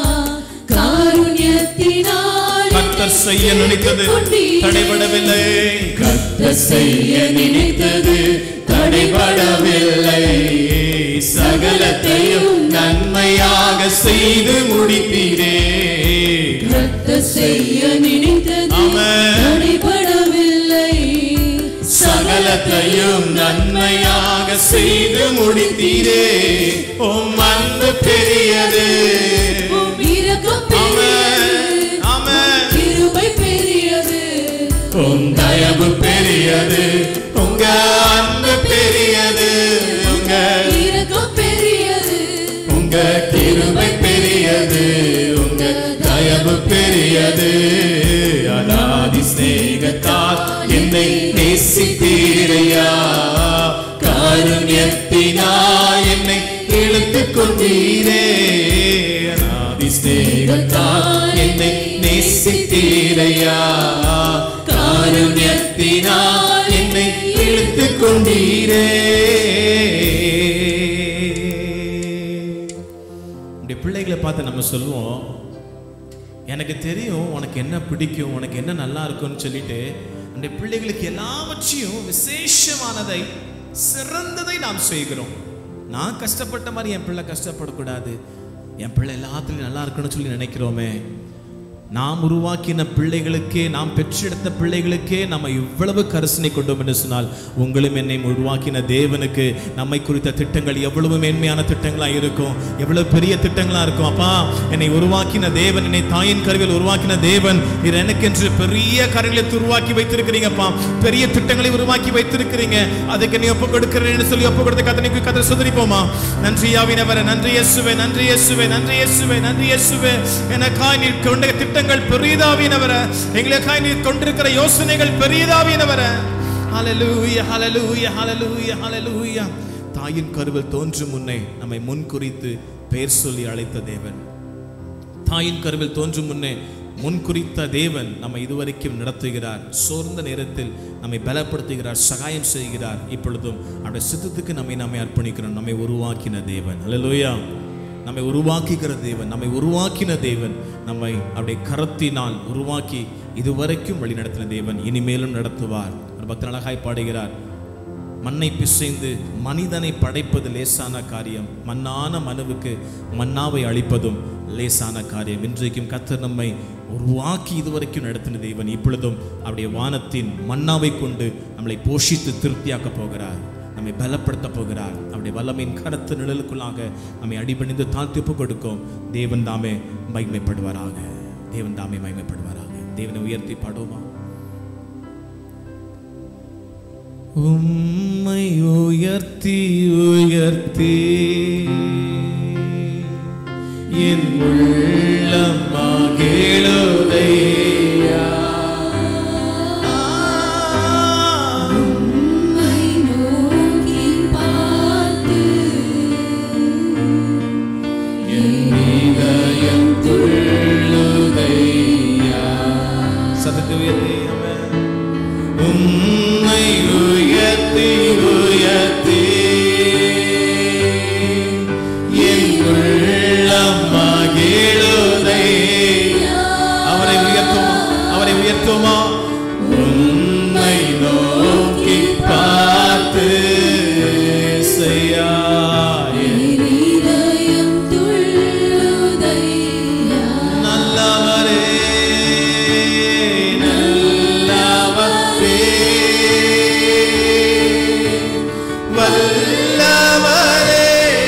காருண்யத்தினால் கர்த்தர் செய்ய நினைத்தது தடைபடவில்லை. கர்த்தர் செய்ய நினைத்தது தடைபடவில்லை. சகலத்தையும் நன்மையாக செய்து முடித்தீரே. கர்த்தர் செய்ய நினைத்தது ஆமென். தடைபடவில்லை. சகலத்தையும் நன்மையாக செய்து முடித்தீரே. உம் அன்பு பெரியது, உம் இரக்கம் பெரியது, ஆமென். கிருபை பெரியது, உம் தயவு பெரியது, உங்க அன்பு பெரியது, உங்க இரக்கம் பெரியது, உங்க கிருபை பெரியது, உங்க தயவு பெரியது. அநாதி சிநேகத்தால் என்னை நேசித்தீரையா. காருண்யத்தினால் என்னை இழுத்துக் கொண்டீரே. அநாதி சிநேகத்தால் என்னை நேசித்தீரையா. காருண்யத்தினால் என்னை இழுத்துக் கொண்டீரே. பிள்ளைகளை பார்த்து நம்ம சொல்லுவோம், எனக்கு தெரியும் உனக்கு என்ன பிடிக்கும், உனக்கு என்ன நல்லா இருக்கும்னு சொல்லிட்டு அந்த பிள்ளைகளுக்கு எல்லாவற்றையும் விசேஷமானதை சிறந்ததை நாம் செய்கிறோம். நான் கஷ்டப்பட்ட மாதிரி என் பிள்ளை கஷ்டப்படக்கூடாது, என் பிள்ளை எல்லாத்துலையும் நல்லா இருக்குன்னு சொல்லி நினைக்கிறோமே. நாம் உருவாக்கின பிள்ளைகளுக்கே, நாம் பெற்றெடுத்த பிள்ளைகளுக்கே நம்ம இவ்வளவு கரிசனை கொண்டோம் என்று சொன்னால், உங்களும் என்னை உருவாக்கின தேவனுக்கு நம்மை குறித்த திட்டங்கள் எவ்வளவு மேன்மையான திட்டங்களாக இருக்கும், எவ்வளவு பெரிய திட்டங்களாக இருக்கும். அப்பா, என்னை உருவாக்கின தேவன், என்னை தாயின் கருவில் உருவாக்கின தேவன், இது எனக்கென்று பெரிய காரியங்களை உருவாக்கி வைத்திருக்கிறீங்கப்பா, பெரிய திட்டங்களை உருவாக்கி வைத்திருக்கிறீங்க. அதுக்கு நீ ஒப்பு கொடுக்கிறேன்னு சொல்லி ஒப்பு கொடுத்த கத்தனைக்கு கதை சுதரிப்போமா. நன்றி யாவினவரே, நன்றி இயேசுவே, நன்றி இயேசுவே, நன்றி இயேசுவே, நன்றி இயேசுவே. எனக்காய் நீர் கொண்ட திட்டங்கள் பெரியதாவினவரே, எங்களுக்காய் நீர் கொண்டிருக்கிற யோசனைகள் பெரியதாவினவரே. ஹல்லேலூயா, ஹல்லேலூயா, ஹல்லேலூயா, ஹல்லேலூயா. தாயின் கருவில் தோன்றும் முன்னே நம்மை முன்குறித்து பெயர் சொல்லி அழைத்த தேவன், தாயின் கருவில் தோன்றும் முன்னே முன்குறித்த தேவன் நம்மை இதுவரைக்கும் நடத்துகிறார். சோர்ந்த நேரத்தில் நம்மை பலப்படுத்துகிறார், சகாயம் செய்கிறார். இப்பொழுதும் அவருடைய சித்தத்துக்கு நம்மை அர்ப்பணிக்கிறோம். நம்மை உருவாக்கின தேவன், ஹல்லேலூயா, நம்மை உருவாக்குகிற தேவன், நம்மை உருவாக்கின தேவன், நம்மை அவருடைய கரத்தினால் உருவாக்கி இதுவரைக்கும் வழி நடத்தின தேவன் இனிமேலும் நடத்துவார். ஒரு பக்தர் அழகாய் பாடுகிறார், மண்ணை பிசைந்து மனிதனை படைப்பது லேசான காரியம், மண்ணான மனுவுக்கு மன்னாவை அளிப்பதும் லேசான காரியம். இன்றைக்கும் கர்த்தர் நம்மை உருவாக்கி இதுவரைக்கும் நடத்தின தேவன் இப்பொழுதும் அவருடைய வானத்தின் மன்னாவை கொண்டு நம்மளை போஷித்து திருப்தியாக்க போகிறார், நம்மை பலப்படுத்த போகிறார். அவருடைய வல்லமையின் கருத்து நிழலுக்குள்ளாக நம்மை அடிபணிந்து தாழ்த்தி ஒப்பு கொடுக்கும். தேவன் தாமே மகிமைப்படுவாராக, தேவன் தாமே மகிமைப்படுவாராக. தேவனை உயர்த்தி பாடுவோமா. உம்மை உயர்த்தி உயர்த்தி என் உள்ளம் மகிழுதையா. உம்மை நோக்கி பார்த்து என் இதயம் துள்ளுதையா. சத்தத்தை உயர்த்தி உம்மை உயர்த்தி உயர்த்தி என் உள்ளம் மகிழுதையா. அவரை உயர்த்துமா, அவரை உயர்த்துமா. உம்மை நோக்கி பார்த்து செய்யா என் இதயம் துள்ளுதையா. நல்லவரே வல்லவரே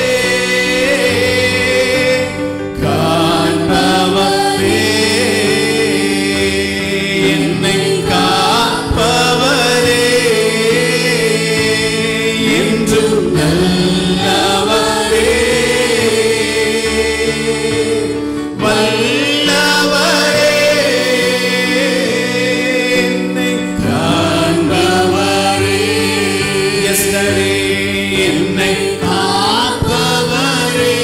காண்பவரே என்னை காப்பவரே என்றும் நல்லவரே வல்லவரே என்னை காண்பவரே yesterday என்னை காப்பவரே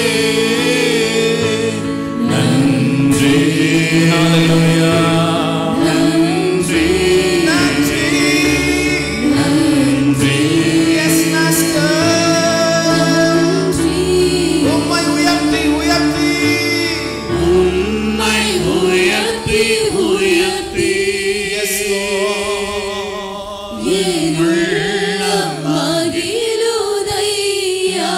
நன்றி. ஹல்லேலூயா. நன்றி நன்றி நன்றி. Yes master. உம்மை உயர்த்தி உயர்த்தி உம்மை உயர்த்தி உயர்த்தி yes Lord என் உள்ளம் மகிழுதையா.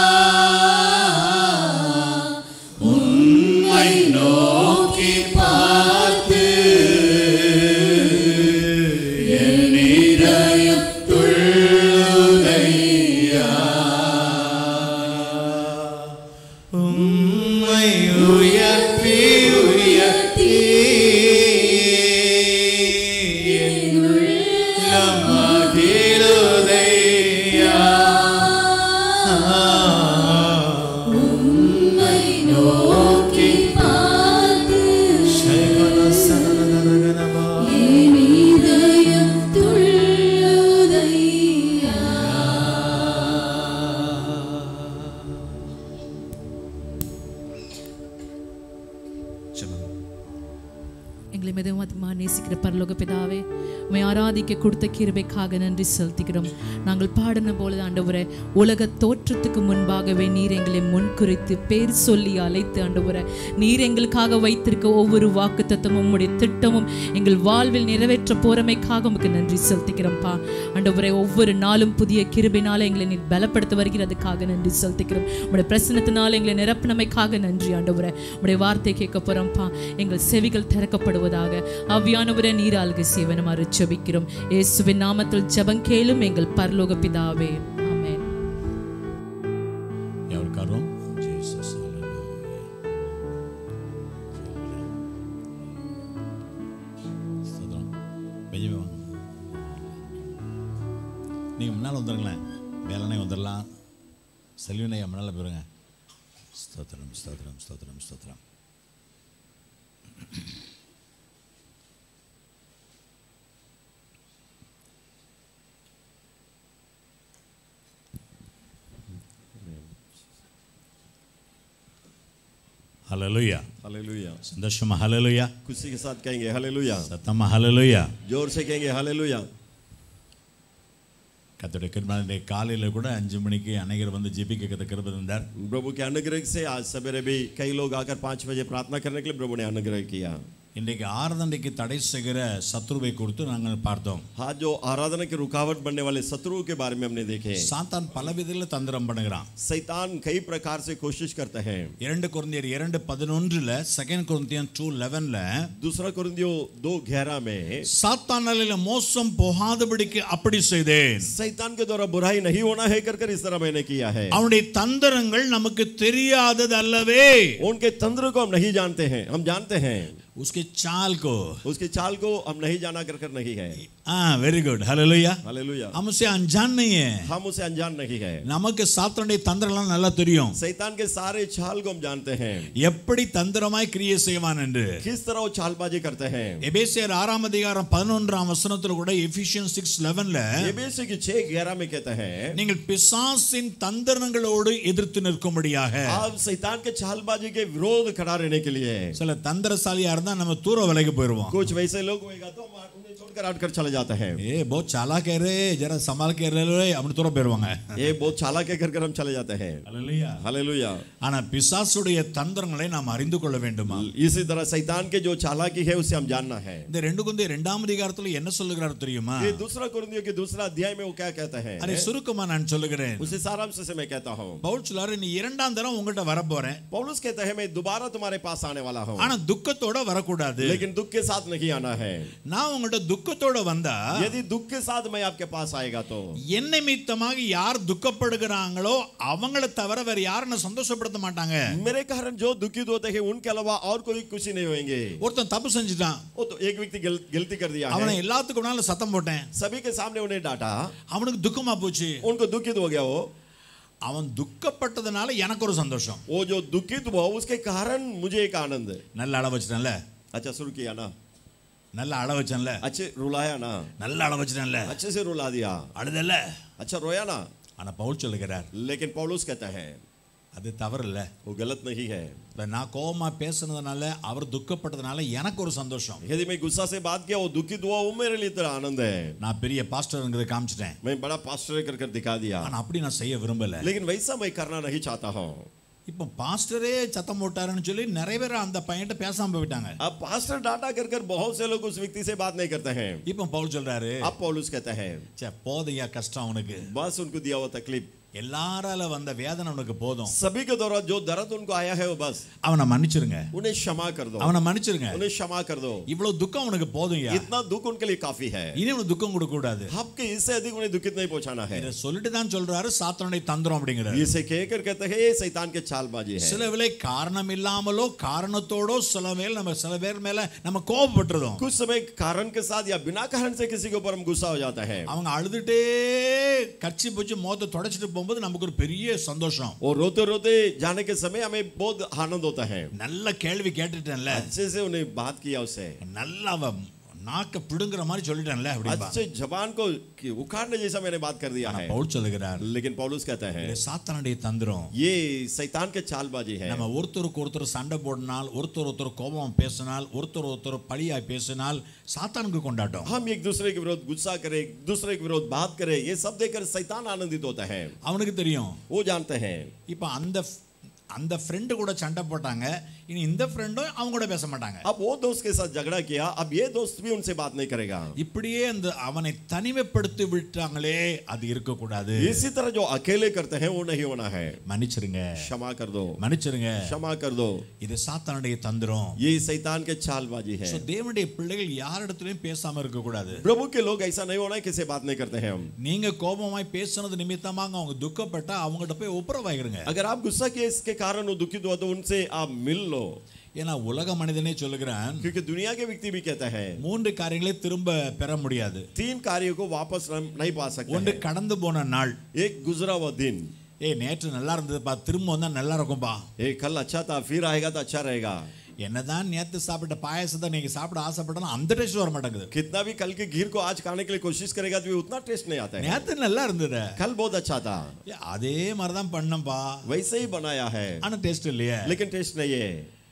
உம்மை நோக்கி பார்த்து என் இதயம் துள்ளுதையா. உம்மை உயர்த்தி உயர்த்தி என் உள்ளம் மகிழுதையா. உம்மை நோக்கி பார்த்து என் இதயம் துள்ளுதையா. எங்களை மிகவும் அதிகமாக நேசிக்கிற பரலோக பிதாவே, உம்மை ஆராதிக்க கொடுத்த கிருபைக்காக நன்றி செலுத்துகிறோம். நாங்கள் பாடின பொழுது ஆண்டவரே, உலக தோற்றத்துக்கு முன்பாகவே நீர் எங்களை முன்குறித்து பேர் சொல்லி அழைத்து ஆண்டவரே, நீர் எங்களுக்காக வைத்திருக்க ஒவ்வொரு வாக்குத்தத்தமும் உம்முடைய திட்டமும் எங்கள் வாழ்வில் நிறைவேற்ற போறமைக்காக உமக்கு நன்றி செலுத்துகிறோம்ப்பா. ஆண்டவரே, ஒவ்வொரு நாளும் புதிய கிருபையினால எங்களை நீர் பலப்படுத்த வருகிறதுக்காக நன்றி செலுத்துகிறோம். உம்முடைய பிரசன்னத்தினால எங்களை நிரப்பினமைக்காக நன்றி ஆண்டவரே. உம்முடைய வார்த்தை கேட்க போறோம்ப்பா. எங்கள் செவிகள் திறக்கப்படுவதாக ஆவியானவரே நீர் ஆளுகை செய்வனமாறு ஜெபிக்கிறோம். இயேசுவின் நாமத்தில் ஜெபம் கேளும் எங்கள் பரலோக பிதாவே. ஆமென். யாருக்காரும் ஜீசஸ் நீங்கள் முன்னால் வந்துடுங்களேன், வேலைனே வந்துடலாம். செல்வினை முன்னால் போயிருங்க. ஸ்தோத்திரம் ஸ்தோத்திரம் ஸ்தோத்திரம் ஸ்தோத்திரம். Hallelujah hallelujah. संतोषम हालेलुया। खुशी के साथ कहेंगे हालेलुया। सतम हालेलुया। जोर से कहेंगे हालेलुया। கர்த்தருடைய கிருபையினாலே காலையில கூட 5 மணிக்கு अनेகர் வந்து ஜெபிக்க கிருபை தந்தார். प्रभु के अनुग्रह से आज सवेरे भी कई लोग आकर 5 बजे प्रार्थना करने के लिए प्रभु ने अनुग्रह किया। இன்றைக்கு ஆராதனைக்கு தடை செய்கிற சத்துருவை குறித்து நாங்கள் பார்த்தோம். हाँ, जो आराधना की रुकावट बनने वाले शत्रुओं के बारे में हमने देखे। சாத்தான் பல விதத்தில் தந்திரம் பண்ணுகிறான். शैतान कई प्रकार से कोशिश करते हैं। 2 கொரிந்தியர் 2:11ல 2 கொரிந்தியன் 2:11ல दूसरा கொரிந்திयो 2:11 में சாத்தானால மோசம் போகாதபடிக்கு அப்படி செய்தேன். शैतान के द्वारा बुराई नहीं होना है कर इस तरह मैंने किया है। அவனுடைய தந்திரங்கள் நமக்கு தெரியாதது அல்லவே. उनके तंत्र को हम नहीं जानते हैं, हम जानते हैं। उसके चाल को हम नहीं जाना कर नहीं है। வெரி குட் ஹalleluya हालेलुया हम उसे अनजान नहीं है हम उसे अनजान नहीं है நமக்கு சாத்தானுடைய தந்திரம்லாம் நல்லா தெரியும் शैतान के सारे चाल को हम जानते हैं எப்படி தந்திரமாய் கிரியை செய்வான் என்று किस तरह वो चालबाजी करते हैं எபேசியர் 6 அதிகாரம் 11 வசனத்துல கூட எபிசியன்ஸ் 6:11ல एफेसी की 6:11 में कहते हैं நீங்கள் பிசாசின் தந்திரங்களோடு எதிர்த்து நிற்கும்படியாக आप शैतान के चालबाजी के विरोध खड़ा रहने के लिए சில தந்திரசாலியா இருந்தா நம்ம தூர விலகி போயிடுவோம் कुछ वैसे लोग होएगा तो हम उन्हें छोड़कर हटकर चले जाते हैं ए बहुत चालाक है रे जरा संभाल के रहे अपने तोरा போயிடுவாங்க ये बहुत चालाक है कर हम चले जाते हैं ஹalleluya हालेलुया ஆனா பிசாசுடைய தந்திரங்களை நாம் அறிந்து கொள்ள வேண்டுமா इसी तरह शैतान के जो चालाकी है उसे हम जानना है இந்த 2 கொரிந்தியர் 2 அதிகாரத்துல என்ன சொல்லுகிறார் தெரியுமா ये दूसरा कुरिन्थियों के दूसरा अध्याय में वो क्या कहता है अरे சுருக்கமா நான் சொல்லுகிறேன் उसे सारांश से मैं कहता हूं பவுல் சொல்றாரு நீ இரண்டாம் தரம் உங்ககிட்ட வர போறேன் पौलुस कहता है मैं दोबारा तुम्हारे पास आने वाला हूं ஆனா துக்கத்தோட வரக்கூடாது लेकिन दुख के साथ नहीं आना है நான் உங்ககிட்ட துக்கத்தோட வந்தா यदि दुख के साथ मैं आपके पास आएगा तो என்ன நிமித்தமாக யார் துக்கப்படுகிறாங்களோ அவங்கள தவிர வேற யாரும் சந்தோஷப்படுத்த மாட்டாங்க मेरे कारण जो दुखित होते हैं उनके अलावा और कोई खुशी नहीं होंगे ஒருத்தன் தப்பு செஞ்சுட்டான் वो तो एक व्यक्ति गलती कर दिया அவனை है எல்லாத்துக்கும் முன்னால சத்தம் போட்டேன் सभी के सामने उन्हें डांटा அவனுக்கு துக்கமா போச்சு उनको दुखित हो गया वो அவன் துக்கப்பட்டதனால எனக்கு ஒரு சந்தோஷம் वो जो दुखित हुआ उसके कारण मुझे एक आनंद நல்ல அழ வச்சிட்டேன்ல अच्छा शुरू किया ना நல்ல அழ வச்சேன்ல अच्छे रुलाया ना நல்ல அழ வச்சிட்டேன்ல अच्छे से रुला दिया அழுதல்ல अच्छा रोया ना ஆனா பவுல் சொல்லுகிறார் लेकिन पौलुस कहता है அது தவறு இல்ல वो गलत नहीं है நான் கோவமா பேசுனதுனால அவர் துக்கப்பட்டதுனால எனக்கு ஒரு சந்தோஷம் यदि मैं गुस्सा से बात किया वो दुखित हुआ वो मेरे लिए तो आनंद है நான் பெரிய பாஸ்டர்ங்கிறத காமிச்சிட்டேன் मैं बड़ा पास्टर कर दिखा दिया ஆனா அப்படி நான் செய்ய விரும்பல लेकिन वैसा मैं करना नहीं चाहता हूँ இப்போ பாஸ்டரே சத்தம் போட்டாருன்னு சொல்லி நிறைய பேர் அந்த பையன்கிட்ட பேசாம போயிட்டாங்க अब पास्टर डाटा कर बहुत से लोग उस व्यक्ति से बात नहीं करते हैं இப்போ பவுல் சொல்றாரு अब पौलुस कहता है சே போதையா கஷ்டம் உனக்கு बस उनको दिया हुआ तकलीफ எல்லாரால வந்த வேதனை உனக்கு போதும் सभी के दौरान जो दर्द उनको आया है वो बस அவனை மன்னிச்சிருங்க उन्हें क्षमा कर दो அவனை மன்னிச்சிருங்க उन्हें क्षमा कर दो இவ்வளவு துக்கம் உனக்கு போதும்யா इतना दुख उनके लिए काफी है இனி உனக்கு துக்கம் கொடுக்க கூடாது आपके इससे अधिक उन्हें दुखित नहीं पहुंचाना है இத சொல்லிட்டு தான் சொல்றாரு சாத்தானுடைய தந்திரம் அப்படிங்கறாரு इसे कहकर कहते हैं ये शैतान के चालबाजी है சில வேளை காரணம் இல்லாமலோ காரணத்தோடோ சில பேர் மேல நம்ம கோபப்பட்டுறோம் कुछ समय कारण के साथ या बिना कारण से किसी के ऊपर हम गुस्सा हो जाता है அவங்க அழுதுட்டே கட்சி போச்சு மோத தொடச்சிட்டு போகும்போது நமக்கு ஒரு பெரிய சந்தோஷம் और रोते रोते जाने के समय हमें बहुत आनंद होता है நல்ல கேள்வி கேட்டுட்டேன்ல अच्छे से उन्हें बात किया उसे நல்ல நாக்க பிடுங்குற மாதிரி சொல்லிட்டேன்ல அப்படிப்பா अच्छे जबान को उखाड़ने जैसा मैंने बात कर दिया है பவுல் சொல்லுகிறார் लेकिन पौलुस कहता है இது சாத்தானுடைய தந்திரம் ये शैतान के चालबाजी है நம்ம ஒருத்தருக்கு ஒருத்தர் சண்டை போடினால் ஒருத்தர் கோபம் பேசினால் ஒருத்தர் பழியா பேசினால் சாத்தானுக்கு கொண்டாட்டம் हम एक दूसरे के विरोध गुस्सा करें एक दूसरे के विरोध बात करें ये सब देखकर शैतान आनंदित होता है அவனுக்கு தெரியும் वो जानते हैं இப்போ அந்த ஃப்ரெண்டு கூட சண்டை போட்டாங்க இனி இந்த ஃப்ரெண்டும் அவங்க கூட பேச மாட்டாங்க अब वो दोस्त के साथ झगड़ा किया अब ये दोस्त भी उनसे बात नहीं करेगा இப்படியே அந்த அவனை தனிமைப்படுத்தி விட்டாங்களே அது இருக்க கூடாது इसी तरह जो अकेले करते हैं वो नहीं होना है மன்னிச்சிருங்க क्षमा कर दो மன்னிச்சிருங்க क्षमा कर दो இது சாத்தானுடைய தந்திரம் ये शैतान के चालबाजी है சோ தேவனுடைய பிள்ளைகள் யாரிடத்திலயும் பேசாம இருக்க கூடாது प्रभु के लोग ऐसा नहीं होना है किसी बात नहीं करते हैं हम நீங்க கோபமாய் பேசுனது நிமித்தமாக அவங்க துக்கப்பட்டா அவங்ககிட்ட போய் ஒப்புரவாயிருங்க अगर आप गुस्सा किए इसके कारण वो दुखित हुआ तो उनसे आप मिल लो ஏன்னா உலக மனிதனே சொல்லுகிறான் क्योंकि दुनिया के व्यक्ति भी कहता है மூன்று காரியங்களை திரும்ப பெற முடியாது 3 कार्यों को वापस नहीं पा सकते ஒன்று கடந்து போன நாள் एक गुजरा हुआ दिन நேற்று நல்லா இருந்ததுப்பா திரும்ப வந்தா நல்லா இருக்கும்பா कल अच्छा था फिर आएगा तो अच्छा रहेगा என்னதான் நேத்து சாப்பிட்ட பாயாசத்தை நீங்க சாப்பிட ஆசைப்பட்டாலும் அந்த டேஸ்ட் வர மாட்டேங்குது कितना भी कल के खीर को आज खाने के लिए कोशिश करेगा तो उतना टेस्ट नहीं आता है நேத்து நல்லா இருந்தது कल बहुत अच्छा था அதே மாதிரி தான் பண்ணம்பா वैसे ही बनाया है ஆனா டேஸ்ட் இல்லையே लेकिन टेस्ट नहीं है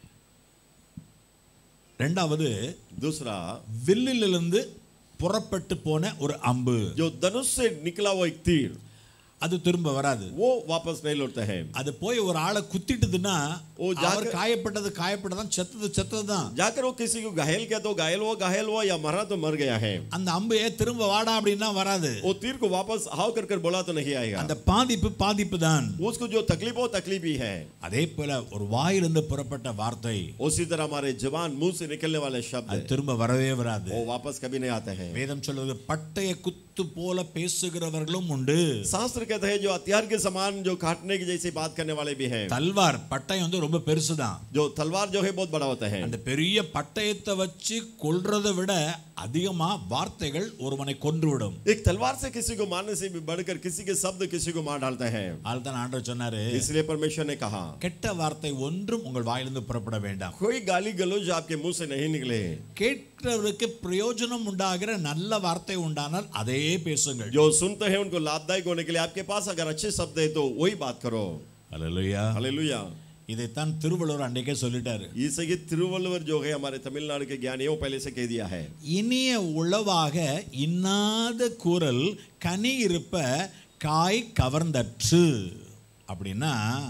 இரண்டாவது दूसरा வில்லிலிருந்து புறப்பட்டு போன ஒரு அம்பு जो धनुष से निकला वो एक तीर அது திரும்ப வராது वो वापस नहीं लौटता है அது போய் ஒரு ஆளை குத்திட்டுதுன்னா ஓ, அவர் காயப்பட்டதான் செத்ததுதான் जाकर वो किसी को घायल किया तो घायल हुआ या मरा तो मर गया है அந்த அம்பு திரும்ப வாடா அப்படின்னா வராது वो तीर को वापस हाव कर बोला तो नहीं आएगा அந்த பாதிப்பு தான் उसको जो तकलीफ हो तकलीफ ही है அதே போல ஒரு வாயிலிருந்து புறப்பட்ட வார்த்தை उसी तरह हमारे जुबान मुंह से निकलने वाले शब्द திரும்ப வரவே வராது वो वापस कभी नहीं आते हैं வேதம் சொல்லுது பட்டய வார்த்து போல பேசுகிறவர்களும் உண்டு. शास्त्र कहता है जो हथियार के समान जो काटने की जैसी बात करने वाले भी हैं. தல்வார் பட்டயம் வந்து ரொம்ப பெருசுதான். जो तलवार जो है बहुत बड़ा होता है. அந்த பெரிய பட்டயத்தை வச்சு கொல்றதை விட அதிகமா வார்த்தைகள் ஒருவனை கொன்றுவிடும். एक तलवार से किसी को मारने से भी बढ़कर किसी के शब्द किसी को मार डालता है. அதுதான் ஆண்டவர் சொன்னாரு, इसलिए परमेश्वर ने कहा கெட்ட வார்த்தை ஒன்றும் உங்கள் வாயிலிருந்து புறப்பட வேண்டாம். कोई गाली गलौज आपके मुंह से नहीं निकले. கேட்கிறவருக்கு பிரயோஜனம் உண்டாகிற நல்ல வார்த்தை உண்டானால் அதே பேசுங்கள். जो सुनते हैं उनको लाभदायक होने के लिए आपके पास अगर अच्छे शब्द है तो वही बात करो. ஹல்லேலூயா. हालेलुया. இதைத்தான் திருவள்ளுவர் அன்றைக்கே சொல்லிட்டாரு. इसे कि तिरुवल्लुवर जो है हमारे तमिलनाडु के ज्ञानियों पहले से कह दिया है. இனிய உளவாக இன்னாத குரல் கனி இருப்ப காய் கவர்ந்தற்று. அப்படின்னா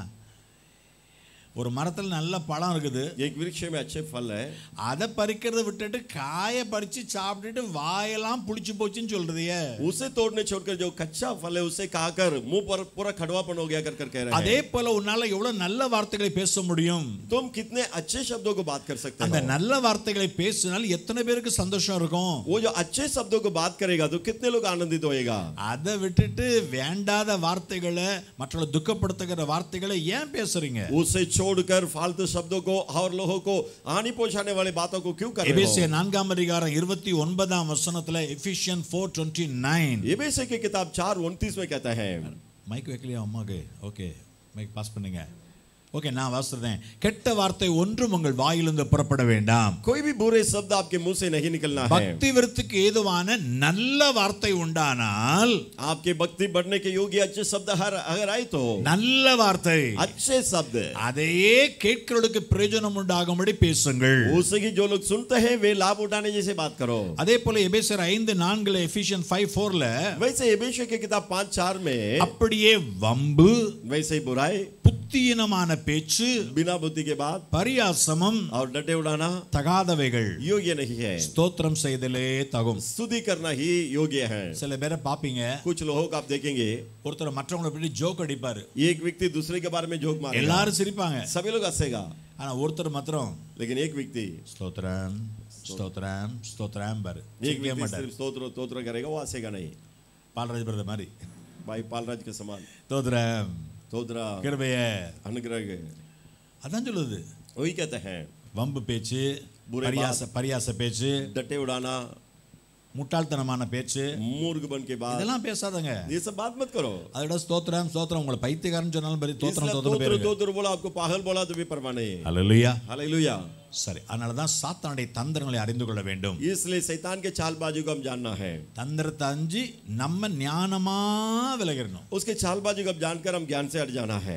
ஒரு மரத்துல நல்ல பழம் இருக்குது, एक वृक्ष में अच्छे फल है, அதை பறிக்கிறத விட்டுட்டு காயை பறிச்சு சாப்பிட்டுட்டு வாயெல்லாம் புளிச்சு போச்சுன்னு சொல்றதையே. उसे तोड़ने छोड़कर जो कच्चा फल है उसे खाकर मुंह पर पूरा खड़वापन हो गया कर कह रहे हैं. அதே போல உன்னால எவ்வளவு நல்ல வார்த்தைகளை பேச முடியும். तुम कितने अच्छे शब्दों को बात कर सकते அந்த हो. நல்ல வார்த்தைகளை பேசினால் எத்தனை பேருக்கு சந்தோஷம் இருக்கும். वो जो अच्छे शब्दों को बात करेगा तो कितने लोग आनंदित होएगा. அதை விட்டுட்டு வேண்டாத வார்த்தைகளை மற்றவங்களை துக்கப்படுத்துகிற வார்த்தைகளை ஏன் பேசுறீங்க? उसे छोड़कर फालतू शब्दों को और लोगों को हानि पहुंचाने वाली बातों को क्यों कर रहे हो. எபேசியர் 4ஆம் அதிகாரம் 29ஆம் வசனத்துல எபிசியன் 4:29 एबेसियर की किताब 4:29 में कहता है. மைக் வைக்கலையா அம்மாக்கு? ஓகே, மைக் பாஸ் பண்ணுங்க. ஓகே, நான் வாசிக்கிறேன். கெட்ட வார்த்தை ஒன்றும் உங்கள் வாயிலிருந்து புறப்பட வேண்டாம். कोई भी बुरे शब्द आपके मुंह से नहीं निकलना है. பக்தி விருத்திக்கு ஏதுவான நல்ல வார்த்தை உண்டானால், आपके भक्ति बढ़ने के योग्य अच्छे शब्द अगर आए तो நல்ல வார்த்தை, अच्छे शब्द அதையே கேட்கிறவர்களுக்கு பிரயோஜனம் உண்டாகும்படி பேசுங்கள். उससे कि जो लोग सुनते हैं वे लाभ उठाने जैसे बात करो. அதே போல எபேசியர் 5:4 எபிசியன் 5:4 वैसे एबेसियर की किताब 5:4 में அப்படியே வம்பு, वैसे ही बुराई, புத்தியீனமான பேச்சு, बिना बुद्धि के बाद, பரியாசம் और डटे उड़ाना தகாதவைகள் योग्य नहीं है. ஸ்தோத்திரம் செய்தலே தகும். स्तुति करना ही योग्य है. சில பேரை பாப்பீங்க, कुछ लोगों को आप देखेंगे, ஒருத்தர் மற்றவங்களை பற்றி ஜோக் அடிப்பாரு, एक व्यक्ति दूसरे के बारे में जोक मारेगा, எல்லாரும் சிரிப்பாங்க, सभी लोग हंसेगा, ஆனா ஒருத்தர் மாத்திரம் लेकिन एक व्यक्ति ஸ்தோத்திரம் ஸ்தோத்திரம் ஸ்தோத்திரம் பாரு, एक व्यक्ति सिर्फ स्तोत्र स्तोत्र करेगा, वो हंसेगा नहीं. பால்ராஜ் பிரதர் மாதிரி भाई पालराज के समान ஸ்தோத்திரம் स्तोत्र கிருபைய, अनुग्रह அதான் சொல்லுது. वही कहते हैं. வம்பு பேச்சு, बुरे பரியாச பேச்சு, डटे उड़ाना, முட்டாள்தனமான பேச்சு, मूर्ख बन के बात, இதெல்லாம் பேசாதங்க. ये सब बात मत करो. அதோட ஸ்தோத்திரம் ஸ்தோத்திரம், உங்களை பைத்தியக்காரன்னு சொன்னாலும் பரி ஸ்தோத்திரம் इसलिए ஸ்தோத்திரம் तोत्र பேருங்க. तोत्र बोला, आपको पागल बोला तो भी परवाह नहीं. ஹல்லேலூயா. हालेलुया. சரி, அதனாலதான் சாத்தானுடைய தந்திரங்களை அறிந்து கொள்ள வேண்டும். इसलिए शैतान के चालबाजी को हम जानना है. தந்திரத்தை அஞ்சு நம்ம ஞானமா விலகிடணும். उसके चालबाजी को अब जानकर हम ज्ञान से हट जाना है.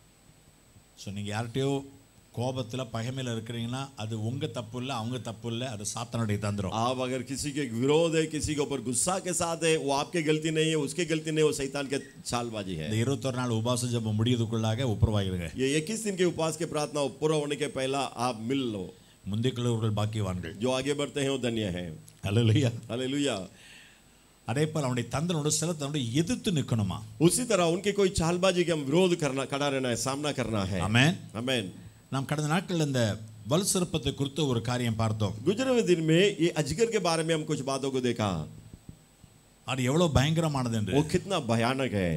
ஸோ நீங்கள் யார்கிட்டயோ கோபத்தில் பகைமையில் இருக்கிறீங்கன்னா அது உங்கள் தப்பு இல்லை, அவங்க தப்பு இல்லை, அது சாத்தானுடைய தந்திரம். आप अगर किसी के विरोध है, किसी के ऊपर गुस्सा के साथ है, वो आपकी गलती नहीं है, उसकी गलती नहीं, वो शैतान के चालबाजी है. இந்த 21 நாள் உபாச ஜெபம் முடியதுக்குள்ளாக ஒப்புரவாகிடுங்க. ये 21 दिन के उपवास के प्रार्थना पूरा होने के पहला आप मिल लो. முந்திக்குள்ளவர்கள் பாக்கியவான்கள். जो आगे बढ़ते हैं वो धन्य है. ஹல்லேலூயா. हालेलुया. அதே போல் அவனுடைய தந்திரனோட சிலத்தனோட எதிர்த்து நிற்கணுமா. उसी तरह उनकी कोई चालबाजी के हम विरोध करना, खड़ा रहना है, सामना करना है. ஆமென். आमेन. நாம் கடந்த நாட்கள் இந்த வல் சிற்பத்தை குறித்த ஒரு காரியம் பார்த்தோம். गुजरे हुए दिन में ये अजगर के बारे में हम कुछ बातों को देखा. அது எவ்வளவு பயங்கரமானது என்று. वो कितना भयानक है.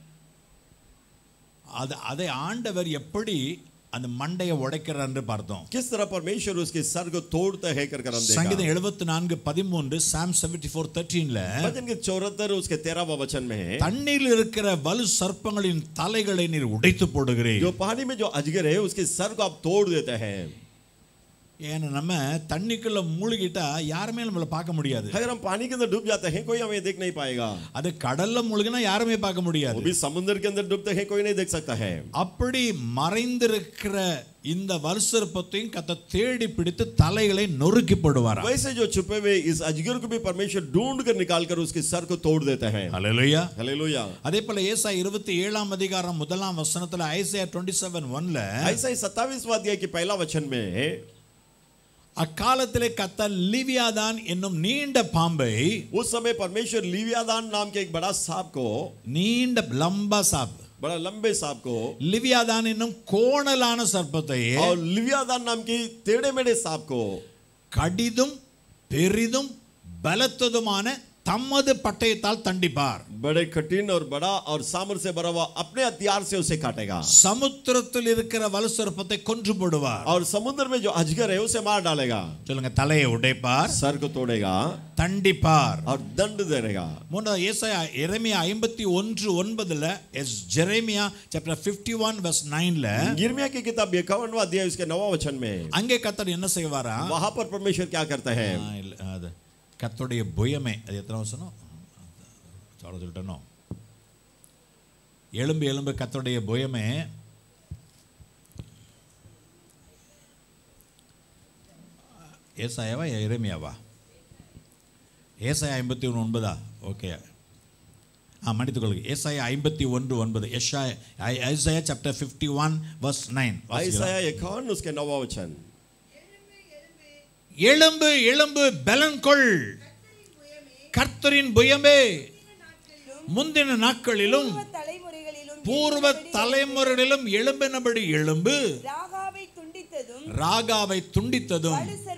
அதை ஆண்டவர் எப்படி அந்த மண்டையை உடைக்கிறார் என்று பார்த்தோம். किस तरह परमेश्वर उसके सर को तोड़ता है कर हम देखा. சங்கீதம் 74:13 Psalm 74:13 भजन के 74 उसके 13वां वचन में है. தண்ணீரில் இருக்கிற வலு சர்ப்பங்களின் தலைகளை நீர் உடைத்து போடுகிறீர். जो पानी में जो अजगर है उसके सर को आप तोड़ देते हैं. ஏன்னா நம்ம தண்ணிக்குள்ள மூழ்கிட்டா யாருமே நம்மள பார்க்க முடியாது. अगर हम पानी के अंदर डूब जाते हैं कोई हमें देख नहीं पाएगा. அது கடல்ல மூழ்கினா யாருமே பார்க்க முடியாது. वो भी समुद्र के अंदर डूबते हैं कोई नहीं देख सकता है. அப்படி மறைந்திருக்கிற இந்த வலுசர்ப்பத்தையும் கர்த்தர் தேடி பிடித்து தலைகளை நொறுக்கி போடுவாராம். वैसे जो छुपे हुए इस अजगर को भी परमेश्वर ढूंढ कर निकाल कर उसके सर को तोड़ देते हैं. ஹல்லேலூயா. हालेलुया. அதே போல ஏசாயா 27ஆம் அதிகாரம் 1ஆம் வசனத்துல ஐசாயா 27:1 ऐसा ही 27वां अध्याय के पहला वचन में அக்காலத்திலே கர்த்தர் லிவியாதான் என்னும் நீண்ட பாம்பை, उस समय परमेश्वर लिवियादान नाम के एक बड़ा सांप को, நீண்ட லம்பா சாப், बड़ा लंबे सांप को, லிவியாதான் என்னும் கோணலான சர்ப்பத்தை, और लिवियादान नाम की टेढ़े मेढ़े सांप को, கடிதும் பெரிதும் பலத்ததுமான தமது பட்டயத்தால் தண்டிப்பார். बड़े कठिन और बड़ा और सामर से भरा हुआ अपने हथियार से उसे काटेगा. சமுத்திரத்தில் இருக்கிற வலுசர்ப்பத்தை கொன்று போடுவார். और समुद्र में जो अजगर है उसे मार डालेगा. சொல்லுங்க, தலையை உடைப்பார், सर को तोड़ेगा, தண்டிப்பார். और दंड देगा. மூணாவது ஏசாயா எரேமியா 51:9ல ஜெரேமியா chapter 51 verse 9ல यिर्मयाह की किताब 51वां अध्याय उसके 9वां वचन में அங்கே கர்த்தர் என்ன செய்வாரா? वहां पर परमेश्वर क्या करता है? அது கர்த்தருடைய புயமே. அது எத்தனை வசனம் சொல்லிட்டனோ? எலும்பு எலும்பு கர்த்தருடைய புயமே. ஏசாயாவா எரேமியாவா? ஏசாயா 51:9. ஓகே, மன்னித்துக்கொள்ளுங்க. ஏசாயா 51:9. Isaiah chapter 51 verse 9. ஐசாயா 51 उसके 9वां वचन. எழும்பு எழும்பு பலன் கொள், கர்த்தரின் புயமே முந்தின நாட்களிலும் பூர்வ தலைமுறைகளிலும் எழும்பினபடி எழும்பு. ராகாவை துண்டித்ததும்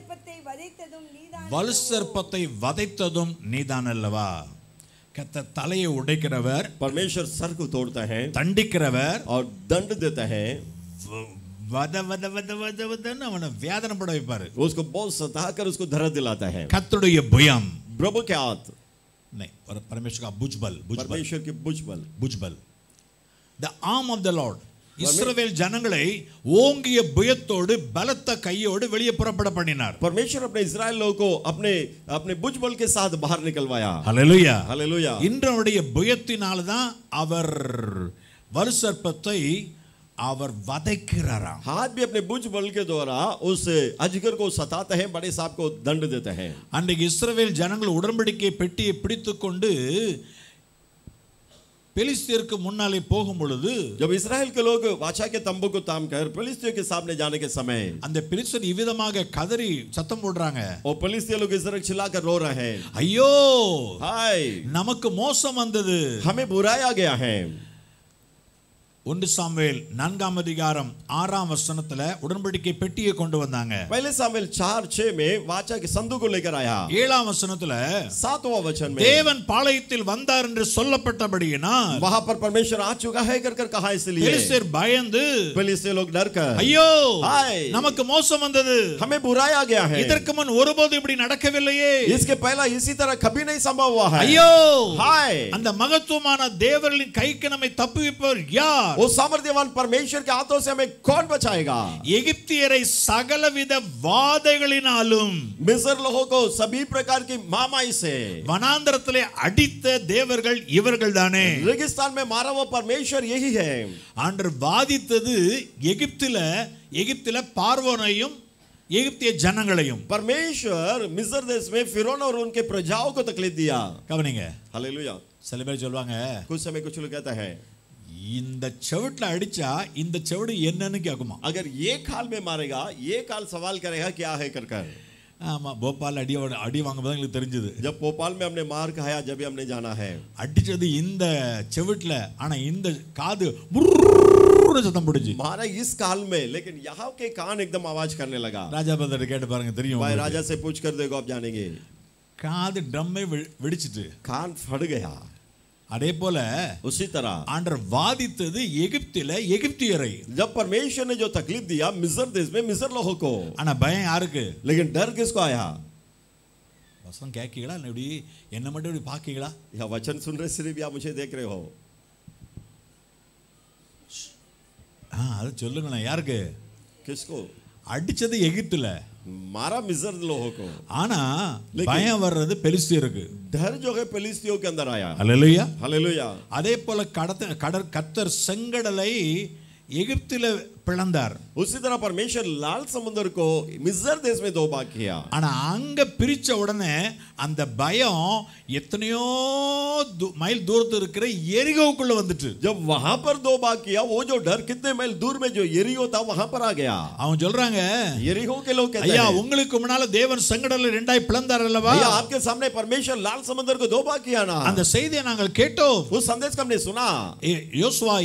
வலு சர்ப்பத்தை வதைத்ததும் நீதான் அல்லவா? கர்த்தர் தலையை உடைக்கிறவர், परमेश्वर सर को तोड़ता है, தண்டிக்கிறவர், और दंड देता है. வத வத வத வத வதன்னு அவனை வேதனைப்பட வைப்பாரு. उसको बहुत सताकर उसको दर्द दिलाता है. கர்த்தருடைய புயம், प्रभु के हाथ नहीं, और परमेश्वर का भुजबल, परमेश्वर के भुजबल, भुजबल, the arm of the Lord. இஸ்ரவேல் ஜனங்களை ஓங்கிய புயத்தோடு பலத்த கையோடு வெளியே புறப்பட பண்ணினார். परमेश्वर अपने इस्राएल लोगों को अपने अपने भुजबल के साथ बाहर निकलवाया. Hallelujah, hallelujah. இன்றைய புயத்தினால தான் அவர் வலு சர்ப்பத்தை அவர் வதைக்கிறாராம். हाथ भी अपने भुजबल के द्वारा उस अजगर को सताते हैं, बड़े सांप को दंड देते हैं. அன்றைக்கு இஸ்ரவேல் ஜனங்கள் உடன்படிக்கை பெட்டியை பிடித்துக்கொண்டு பெலிஸ்தியருக்கு முன்னாலே போகும் பொழுது, जब इस्राएल के लोग वाचा के तंबू को ताम कर फिलिस्तियों के सामने जाने के समय அந்த பெலிஸ்தியர் இவ்விதமாக கதறி சத்தம் போடுறாங்க. और फिलिस्तियों लोग इस तरह चिल्लाकर रो रहे हैं, ஐயோ हाय நமக்கு மோசம் வந்தது. हमें बुराया गया है. 1 சாமுவேல் 4:6 உடன்படிக்கை பெட்டியை கொண்டு வந்தாங்க. पहले सामुएल 4:6 में वाचा के संदूक को लेकर आया. 7 वचन में தேவன் பாளையத்தில் வந்தார் என்று சொல்லப்பட்டபடியினால் वहां पर परमेश्वर आ चुका है कर कहा, इसलिए பெலிஸ்தியர் பயந்து फिलिस्ती लोग डर कर, ஐயோ हाय நமக்கு மோசம் வந்தது, हमें बुराया गया है. இதற்கு முன் ஒருபோதும் இப்படி நடக்கவில்லையே, इसके पहला इसी तरह कभी नहीं संभव हुआ है. ஐயோ हाय அந்த மகத்துவமான தேவர்களின் கைக்கு நம்மை தப்புவிப்பவர் யார்? वो सामर्थ्यवान परमेश्वर के हाथों से हमें कौन बचाएगा? எகிப்தியரை சகலவித வாதைகளினாலும் मिस्र लोगों को सभी प्रकार की महामारी से வனாந்தரத்திலே அடித்த தேவர்கள் இவர்கள்தானே. रेगिस्तान में मारा हुआ परमेश्वर यही है. ஆண்டவர் வாதித்தது எகிப்தில பார்வோனையும் எகிப்திய ஜனங்களையும். परमेश्वर मिस्र देश में फिरौन और उनके प्रजाओं को तकलीफ दिया. கவனிங்க, हालेलुया. சில பேர் சொல்வாங்க, कुछ समय कुछ लोग कहता है, இந்த செவுட்ல அடிச்சா இந்த செவுடு என்னன்னு கேக்குமா. अगर ये खाल में मारेगा ये खाल सवाल करेगा क्या है कर. ஆமா, போபால் அடி வாங்கும்போது எங்களுக்கு தெரிஞ்சது. जब भोपाल में हमने मार खाया, जब भी हमने जाना है, அடிச்சது இந்த செவுட்ல, ஆனா இந்த காது புர்ரு சத்தம் போடுச்சு. मारा इस काल में, लेकिन यहाँ के कान एकदम आवाज करने लगा. ராஜா பதர் கேட்டு பாருங்க, தெரியும். भाई राजा से पूछ कर देखो, आप जानेंगे. காது ட்ரம்மே வெடிச்சிட்டு कान फट गया. அதே போல उसी तरह ஆண்டவர் வாதித்தது எகிப்தியரை. जब परमेश्वर ने जो तकलीफ दिया मिस्र देश में मिस्र लोगों को, ஆனா பயம் யாருக்கு? लेकिन डर किसको आया? வசனம் கேட்கீங்களா? இப்படி என்ன மட்டும் இப்படி பாக்கீங்களா? या वचन सुन रहे सिर्फ या मुझे देख रहे हो? அது சொல்லுங்களேன், யாருக்கு? किसको? அடிச்சது எகிப்துல, मारा मिस्र लोगों को, ஆனா பயம் வர்றது பெலிஸ்தியருக்கு. डर जो है फिलिस्तियों के अंदर आया. Hallelujah, hallelujah. அதே போல கர்த்தர் செங்கடலை எகிப்தில பிளந்தார். उसी तरह परमेश्वर लाल समुद्र को मिस्र देश में दो भाग किया. ஆனா அங்க பிரிச்ச உடனே அந்த பயம் எத்தனையோ மைல் தூரத்துல இருக்கிற எரிகோவுக்குள்ள வந்துட்டு. जब वहां पर दो भाग किया, वो जो डर कितने मील दूर में जो एरियो था वहां पर आ गया. அவன் சொல்றாங்க, एरियो के लोग कहते ஐயா हैं, உங்களுக்கு முன்னால தேவன் செங்கடலை ரெண்டாய் பிளந்தார் அல்லவா? भैया आपके सामने परमेश्वर लाल समुद्र को दो भाग किया ना. அந்த செய்தியை நாங்கள் கேட்டோம். उस संदेश को हमने सुना. யோசுவா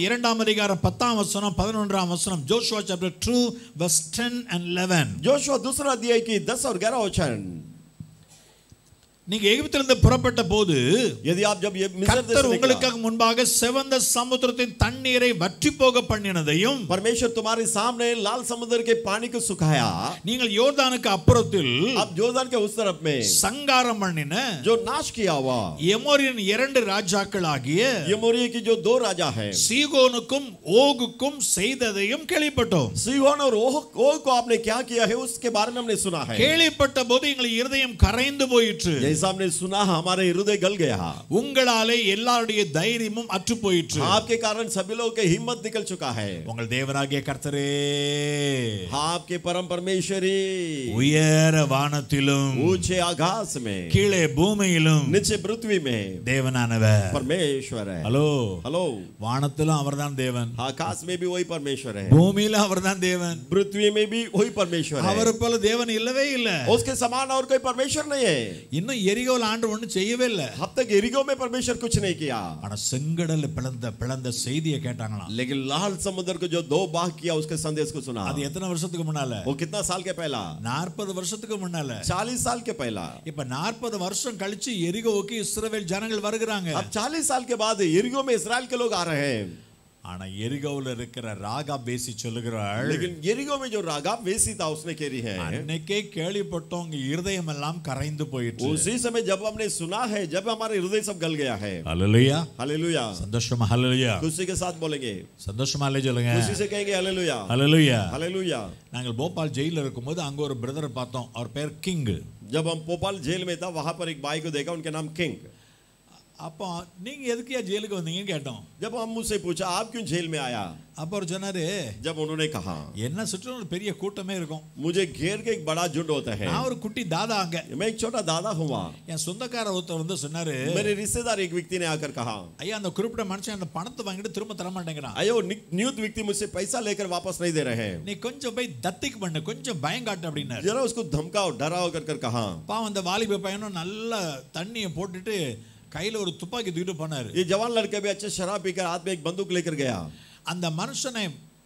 2:10 Joshua chapter 2 verse 10 and 11. Joshua 2 अध्याय की 10 और 11 वचन. நீங்க எகிப்திலிருந்து புறப்பட்ட போது यदि आप जब ये मिस्र देश கர்த்தர் से உங்களுக்காக முன்பாக சிவந்த சமுத்திரத்தின் தண்ணீரை வற்றி போக பண்ணினதையும் परमेश्वर तुम्हारे सामने लाल समुद्र के पानी को सुखाया நீங்கள் யோர்தானுக்கு அப்புறத்தில் अब जोर्दान के उस तरफ में சங்காரம் பண்ணின जो नाश किया हुआ எமோரியன் 2 ராஜாக்களாகிய यमोरिया की जो 2 राजा हैं சீகோனுக்கும் ஓகுக்கும் செய்ததையும் கேள்விப்பட்டோம் सीहोन और ओग को आपने क्या किया है उसके बारे में हमने सुना है கேள்விப்பட்ட போது எங்கள் இருதயம் கரைந்து போயிற்று जैसा हमने सुना हमारे हृदय गल गया உங்களாலே எல்லாருடைய தைரியமும் அற்று போயிற்று आपके कारण सभी लोगों की हिम्मत निकल चुका है உங்கள் தேவனாகிய கர்த்தரே आपके परम परमेश्वरी உயர வானத்திலும் ऊंचे आकाश में கீழே பூமியிலும் नीचे पृथ्वी में தேவனானவர் परमेश्वर है ஹலோ हेलो வானத்திலும் அவர்தான் தேவன் आकाश में भी वही परमेश्वर है பூமியிலும் அவர்தான் தேவன் पृथ्वी में भी वही परमेश्वर है அவரை போல தேவன் இல்லவே இல்ல उसके समान और कोई परमेश्वर नहीं है இன்னும் எரிகோல ஆண்டு ஒண்ணும் செய்யவே இல்ல अब तक एरिगो में परमेश्वर कुछ नहीं किया ஆனா செங்கடல்ல பிளந்த செய்தியை கேட்டாங்களாம் लेकिन लाल समुद्र को जो 2 भाग किया उसके संदेश को सुना அது எத்தனை வருஷத்துக்கு முன்னால वो कितना साल के पहला 40 வருஷத்துக்கு முன்னால 40 साल के पहला இப்ப 40 வருஷம் கழிச்சு எரிகோவுக்கு இஸ்ரவேல் ஜனங்கள் வருகிறாங்க अब 40 साल के बाद एरिगो में इस्राएल के लोग आ रहे हैं ஆனா எரிகோவுல இருக்கிற ராகாப் பேசி சொல்லுகிறாள் लेकिन एरिगो में जो रागाब वेसी था उसने कह रही है அன்னைக்கே கேள்விப்பட்டோங்க இருதயம் எல்லாம் கரைந்து போயிற்று उसी समय जब हमने सुना है जब हमारे हृदय सब गल गया है ஹalleluya हालेलुया சந்தோஷமா ஹalleluya खुशी के साथ बोलेंगे சந்தோஷமா அல்லே சொல்லுங்க खुशी से कहेंगे हालेलुया ஹalleluya हालेलुया நாங்கள் போபால் ஜெயில இருக்கும்போது அங்க ஒரு பிரதர் பார்த்தோம் அவர் பேர் கிங் जब हम भोपाल जेल में था वहां पर एक भाई को देखा उनके नाम किंग அப்போ நீங்க எதுக்குயா ஜெயிலுக்கு வந்தீங்கன்னு கேட்டோம் जब हम मुझसे पूछा आप क्यों जेल में आया அப்போ அவர் சொன்னாரு जब उन्होंने कहा என்ன சுற்றும் ஒரு பெரிய கூட்டமே இருக்கும் मुझे घेर के एक बड़ा झुंड होता है நான் ஒரு குட்டி தாதா அங்க मैं एक छोटा दादा हूँ वहाँ என் சொந்தக்கார ஒருத்தர் வந்து சொன்னாரு मेरे रिश्तेदार एक व्यक्ति ने आकर कहा ஐயா அந்த குறிப்பிட்ட மனுஷன் அந்த பணத்தை வாங்கிட்டு திரும்ப தர மாட்டேங்கிறான் अयो नियुक्त व्यक्ति मुझसे पैसा लेकर वापस नहीं दे रहे हैं நீ கொஞ்சம் போய் தத்திக்கு பண்ணு கொஞ்சம் பயம் காட்டு அப்படின்னாரு जरा उसको धमकाओ डराओ कर कहा பாவம் அந்த வாலிப பையனும் நல்ல தண்ணியை போட்டுட்டு கையில ஒரு துப்பாக்கி தூக்கிட்டு போனாரு ये जवान लड़का भी अच्छा शराब पीकर हाथ में एक बंदूक लेकर गया அந்த மனுஷனை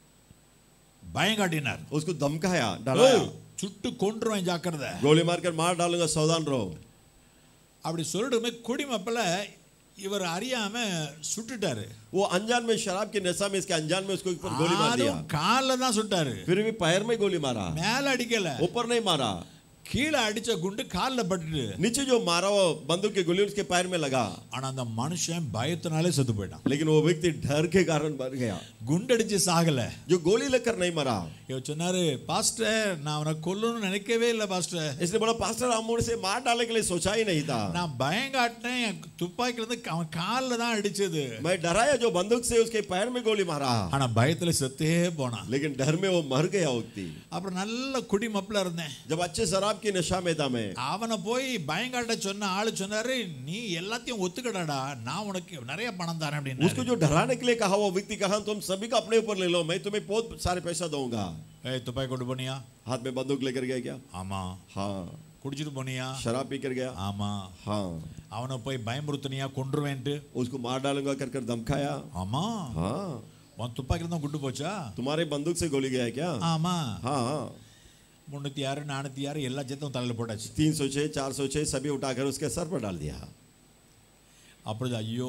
பயம் காட்டினார் उसको धमकाया डराया சுட்டு கொன்றுவேன் ஜாக்கிரதை गोली मारकर मार डालूंगा सावधान रहो அப்படி சொல்லிட்டுமே குடிமப்பல இவர் அறியாம சுட்டுட்டாரு वो अनजान में शराब के नशा में इसके अनजान में उसको ऊपर गोली मार दिया கால்ல தான் சுட்டாரு फिर भी पैर में गोली मारा மேல அடிக்கல ऊपर नहीं मारा கீழே அடிச்ச குண்டு கால்ல பட்டுட்டு नीचे जो मारा वो बंदूक की गोली उसके पैर में लगा ஆனா அந்த மனுஷன் பயத்தினாலே செத்து போயிட்டான் लेकिन वो व्यक्ति डर के कारण मर गया குண்டு அடிச்சு சாகல जो गोली लेकर नहीं मरा இவர் சொன்னாரு பாஸ்டர் நான் அவனை கொல்லணும்னு நினைக்கவே இல்லை பாஸ்டர் इसलिए बोला पास्टर हम उनसे मार डालने के लिए सोचा ही नहीं था நான் பயம் காட்டினேன் என் துப்பாக்கில இருந்து அவன் கால்ல தான் அடிச்சது मैं डराया जो बंदूक से उसके पैर में गोली मारा ஆனா பயத்துல செத்தே போனான் लेकिन डर में वो मर गया व्यक्ति அப்புறம் நல்ல குடிமப்பல இருந்தேன் जब अच्छे शराब की नशा में था मैं அவனை போய் பயங்காட்ட சொன்ன ஆளு சொன்னாரு நீ எல்லாத்தையும் ஒத்துக்கடாடா நான் உனக்கு நிறைய பணம் தரேன் அப்படின்னு उसको जो डराने के लिए कहा वो व्यक्ति कहा तुम सभी का अपने ऊपर ले लो मैं तुम्हें बहुत सारे पैसा दूंगा ஏய் துப்பாக்கி கொண்டு போனியா हाथ में बंदूक लेकर गया क्या ஆமா हाँ குடிச்சிட்டு போனியா शराब पी कर गया ஆமா हाँ அவனை போய் பயமுறுத்துனியா கொன்றுவேன்ட்டு उसको मार डालूंगा कर धमकाया ஆமா हाँ உன் துப்பாக்கில தான் குண்டு போச்சா तुम्हारे बंदूक से गोली गया क्या ஆமா हाँ 306 406 எல்லா ஜெத்தும் தலையில போட்டாச்சு 306 406 सभी उठाकर उसके सर पर डाल दिया அப்படி ஐயோ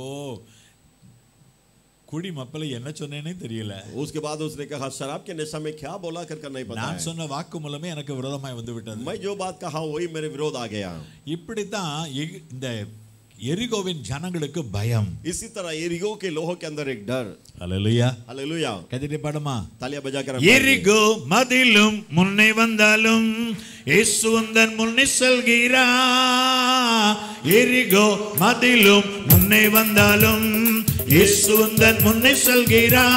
குடி மப்பல என்ன சொன்னேனே தெரியல उसके बाद उसने कहा शराब के नशा में क्या बोला कर नहीं पता நான் சொன்ன வாக்கு மூலமே எனக்கு விரோதமாய் வந்து விட்டது मैं जो बात कहा वही मेरे विरोध आ गया இப்படி தான் இந்த எரிகோவின் ஜனங்களுக்கு பயம் इसी तरह एरिगो के लोगों के अंदर एक डर ஹalleluya हालेलुया கதிரே பாடுமா तालियां बजाकर எரிகோ மதிலும் முன்னே வந்தாலும் இயேசு உந்தன் முன்னே செல்கிறா எரிகோ மதிலும் முன்னே வந்தாலும் இயேசு உந்தன் முன்னே செல்கிறா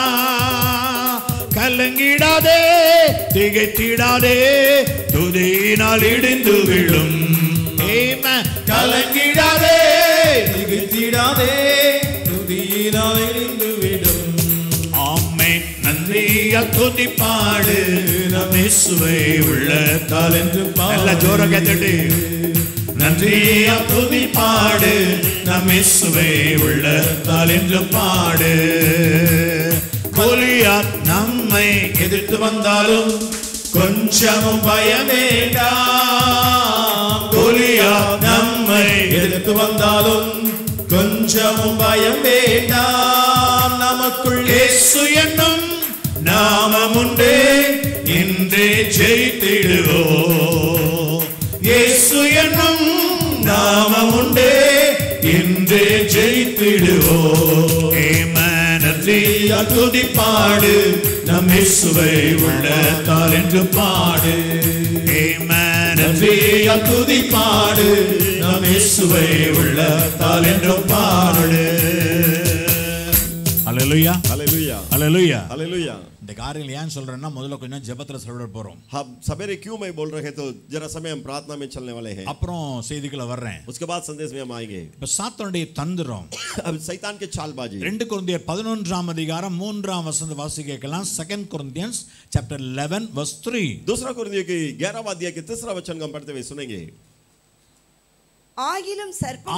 கலங்கிடாதே திகைத்திடாதே துதியினால் இடிந்து விழும் கலங்கிடாதே திகைத்திடாதே துதியினால் இடிந்து விடும் ஆமென் நன்றியா துதி பாடு நம் இயேசுவை உள்ளத்தால் என்று நல்ல ஜோர கேட்டுட்டு நன்றியா துதி பாடு நம் இயேசுவை உள்ளத்தால் என்று பாடு கோலியாத் நம்மை எதிர்த்து வந்தாலும் கொஞ்சமும் பயம் வேண்டாம் கோலியாத் நம்மை எதிர்த்து வந்தாலும் கொஞ்சமும் பயம் வேண்டாம். நமக்குள் இயேசு என்னும் நாமம் உண்டே, இன்றே ஜெயித்திடுவோம். இயேசு என்னும் நாமம் உண்டே, இன்றே ஜெயித்திடுவோம். நன்றியால் துதிப்பாடு, நம் இயேசுவை உள்ளத்தால் என்று பாடு. நன்றியால் துதிப்பாடு, நம் இயேசுவை உள்ளத்தால் என்று பாடு. Hallelujah, hallelujah, hallelujah. हालेलुया. இந்த காரியங்கள் ஏன் சொல்றேன்னா முதல்ல கொஞ்சம் ஜெபத்துல சொல்ல போறோம். हम सवेरे क्यों मैं बोल रहे हैं तो जरा समय हम प्रार्थना में चलने वाले हैं. அப்புறம் செய்திக்குள்ள வர்றேன். उसके बाद संदेश में हम आएंगे. இப்ப சாத்தானுடைய தந்திரம். अब शैतान के चालबाजी. 2 கொரிந்தியர் 11ஆம் அதிகாரம் 3ஆம் வசனத்தை வாசிக்க கேட்கலாம். 2 Corinthians chapter 11 verse 3. दूसरा कुरिन्थियों की 11वां अध्याय के 3रा वचन हम पढ़ते हुए सुनेंगे. ஆகிலும்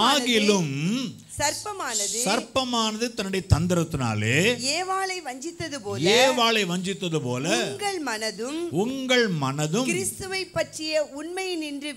சர்ப்பமானது தன்னுடைய தந்திரத்தினாலே ஏவாளை வஞ்சித்தது போல உங்கள் மனதும் கிறிஸ்துவை பற்றிய உண்மையினின்று